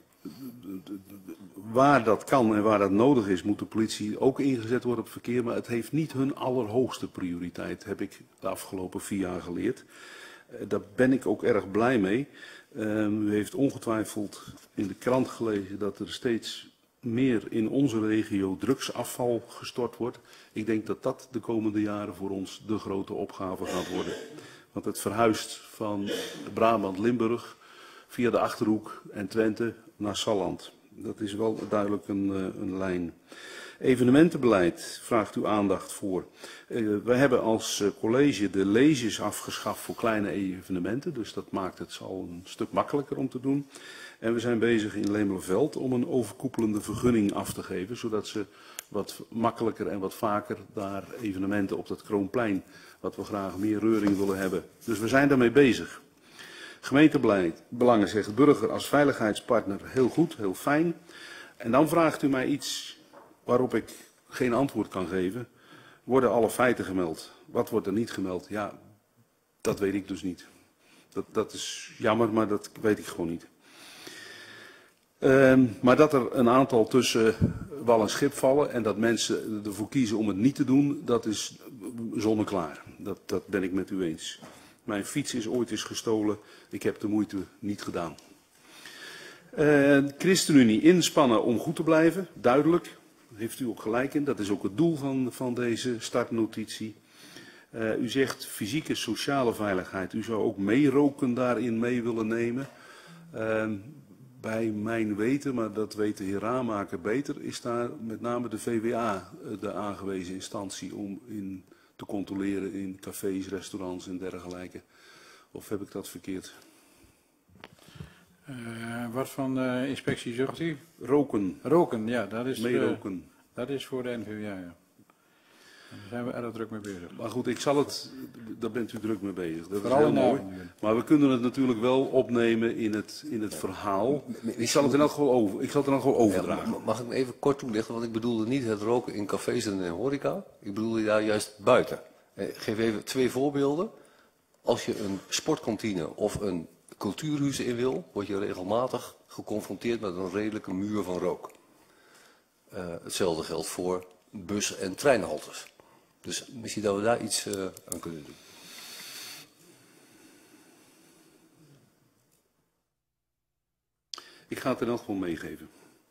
waar dat kan en waar dat nodig is, moet de politie ook ingezet worden op verkeer. Maar het heeft niet hun allerhoogste prioriteit, heb ik de afgelopen vier jaar geleerd. Uh, daar ben ik ook erg blij mee. Uh, u heeft ongetwijfeld in de krant gelezen dat er steeds meer in onze regio drugsafval gestort wordt. Ik denk dat dat de komende jaren voor ons de grote opgave gaat worden. Want het verhuist van Brabant-Limburg via de Achterhoek en Twente naar Salland. Dat is wel duidelijk een, een lijn. Evenementenbeleid vraagt u aandacht voor. Uh, wij hebben als college de leges afgeschaft voor kleine evenementen. Dus dat maakt het al een stuk makkelijker om te doen. En we zijn bezig in Lemelerveld om een overkoepelende vergunning af te geven. Zodat ze wat makkelijker en wat vaker daar evenementen op dat Kroonplein, wat we graag meer reuring willen hebben. Dus we zijn daarmee bezig. Gemeentebeleid, belangen zegt de burger als veiligheidspartner heel goed, heel fijn. En dan vraagt u mij iets waarop ik geen antwoord kan geven. Worden alle feiten gemeld? Wat wordt er niet gemeld? Ja, dat weet ik dus niet. Dat, dat is jammer, maar dat weet ik gewoon niet. Uh, maar dat er een aantal tussen wal en schip vallen en dat mensen ervoor kiezen om het niet te doen, dat is zonneklaar. Dat, dat ben ik met u eens. Mijn fiets is ooit eens gestolen. Ik heb de moeite niet gedaan. Uh, ChristenUnie inspannen om goed te blijven, duidelijk. Heeft u ook gelijk in. Dat is ook het doel van, van deze startnotitie. Uh, u zegt fysieke sociale veiligheid. U zou ook meeroken daarin mee willen nemen. Uh, bij mijn weten, maar dat weet de heer Raamaker beter, is daar met name de V W A de aangewezen instantie om in te controleren in cafés, restaurants en dergelijke. Of heb ik dat verkeerd? Uh, wat van uh, inspectie zocht u? Roken. Roken, ja, dat is, Meeroken. Uh, dat is voor de N V W A, ja. Daar zijn we erg druk mee bezig. Maar goed, ik zal het, daar bent u druk mee bezig. Dat Vooral is heel mooi. avond, ja. Maar we kunnen het natuurlijk wel opnemen in het, in het verhaal. Ik zal het in elk geval over, ik zal het in elk geval overdragen. Ja, mag ik me even kort toelichten, want ik bedoelde niet het roken in cafés en in horeca. Ik bedoelde daar juist buiten. Ik geef even twee voorbeelden. Als je een sportkantine of een cultuurhuis in wil, word je regelmatig geconfronteerd met een redelijke muur van rook. Uh, hetzelfde geldt voor bus- en treinhaltes. Dus misschien dat we daar iets uh, aan kunnen doen. Ik ga het in elk geval meegeven.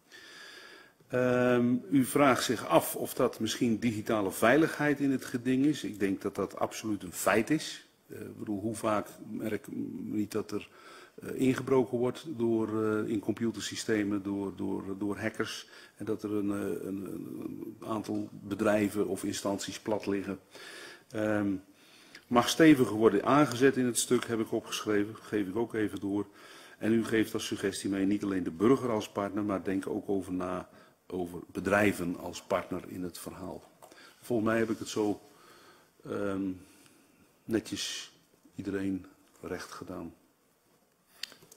Um, u vraagt zich af of dat misschien digitale veiligheid in het geding is. Ik denk dat dat absoluut een feit is. Uh, ik bedoel, hoe vaak merk ik niet dat er uh, ingebroken wordt door, uh, in computersystemen door, door, door hackers. En dat er een, een, een aantal bedrijven of instanties plat liggen. Um, mag steviger worden aangezet in het stuk, heb ik opgeschreven. Geef ik ook even door. En u geeft als suggestie mee niet alleen de burger als partner, maar denk ook over na over bedrijven als partner in het verhaal. Volgens mij heb ik het zo um, netjes iedereen recht gedaan.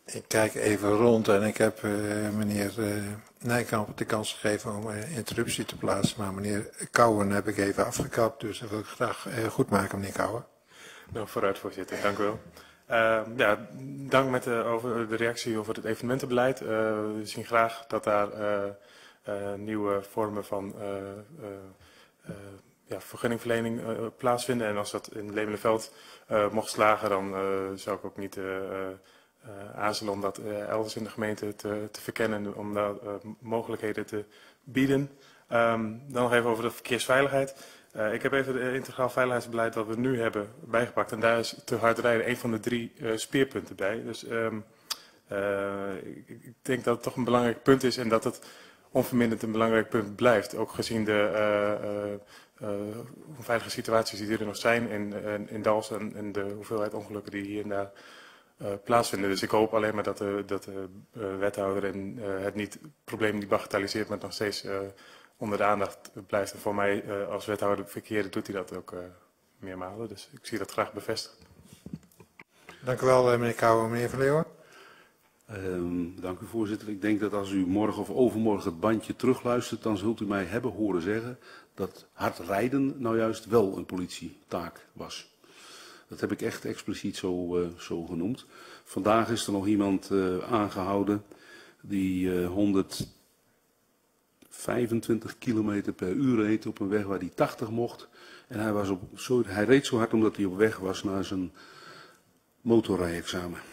Ik kijk even rond en ik heb uh, meneer uh, Nijkamp de kans gegeven om uh, interruptie te plaatsen. Maar meneer Kouwen heb ik even afgekapt, dus dat wil ik graag uh, goed maken, meneer Kouwen. Nou, vooruit, voorzitter. Dank u wel. Uh, ja, dank met de, over de reactie over het evenementenbeleid. Uh, we zien graag dat daar uh, uh, nieuwe vormen van uh, uh, uh, ja, vergunningverlening uh, plaatsvinden. En als dat in Lemelenveld uh, mocht slagen, dan uh, zou ik ook niet uh, uh, aarzelen om dat uh, elders in de gemeente te, te verkennen en om daar uh, mogelijkheden te bieden. Um, dan nog even over de verkeersveiligheid. Uh, ik heb even het integraal veiligheidsbeleid dat we nu hebben bijgepakt. En daar is te hard rijden een van de drie uh, speerpunten bij. Dus um, uh, ik, ik denk dat het toch een belangrijk punt is en dat het onverminderd een belangrijk punt blijft. Ook gezien de uh, uh, uh, onveilige situaties die er nog zijn in, in, in Dals en, en de hoeveelheid ongelukken die hier en daar uh, plaatsvinden. Dus ik hoop alleen maar dat de, dat de uh, wethouder en, uh, het niet het probleem niet bagatelliseert, maar nog steeds uh, onder de aandacht blijft. En voor mij uh, als wethouder verkeer doet hij dat ook uh, meermalen. Dus ik zie dat graag bevestigd. Dank u wel, meneer Kouwen. Meneer Van Leeuwen. Um, dank u, voorzitter. Ik denk dat als u morgen of overmorgen het bandje terugluistert, dan zult u mij hebben horen zeggen dat hard rijden nou juist wel een politietaak was. Dat heb ik echt expliciet zo, uh, zo genoemd. Vandaag is er nog iemand uh, aangehouden die uh, honderdvijfentwintig kilometer per uur reed op een weg waar hij tachtig mocht. En hij, was op, zo, hij reed zo hard omdat hij op weg was naar zijn motorrijexamen.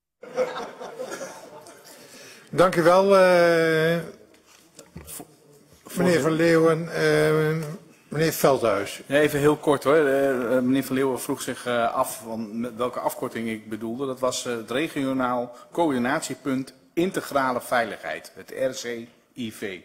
Dank u wel, uh, meneer Van Leeuwen. Uh, meneer Veldhuis. Ja, even heel kort hoor. Uh, meneer Van Leeuwen vroeg zich uh, af van met welke afkorting ik bedoelde. Dat was uh, het regionaal coördinatiepunt integrale veiligheid, het R C I V.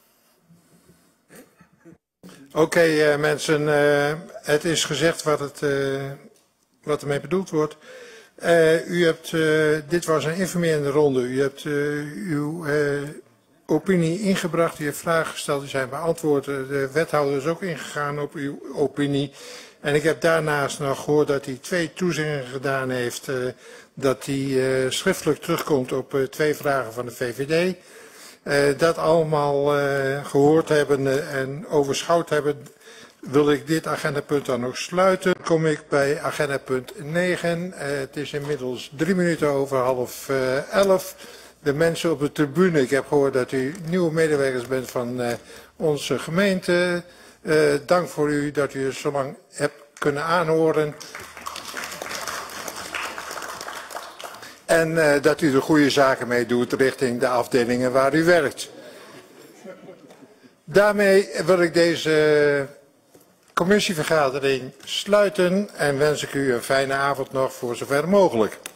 Oké okay, uh, mensen, uh, het is gezegd wat, het, uh, wat ermee bedoeld wordt. Uh, u hebt, uh, dit was een informerende ronde. U hebt uh, uw uh, opinie ingebracht, u heeft vragen gesteld, die zijn beantwoord. De wethouder is ook ingegaan op uw opinie. En ik heb daarnaast nog gehoord dat hij twee toezeggingen gedaan heeft, uh, dat hij uh, schriftelijk terugkomt op uh, twee vragen van de V V D. Uh, dat allemaal uh, gehoord hebben en overschouwd hebben, wil ik dit agendapunt dan nog sluiten. Dan kom ik bij agendapunt negen. Uh, het is inmiddels drie minuten over half uh, elf. De mensen op de tribune, ik heb gehoord dat u nieuwe medewerkers bent van uh, onze gemeente. Uh, dank voor u dat u het zo lang hebt kunnen aanhoren. En uh, dat u de goede zaken mee doet richting de afdelingen waar u werkt. Daarmee wil ik deze commissievergadering sluiten en wens ik u een fijne avond nog voor zover mogelijk.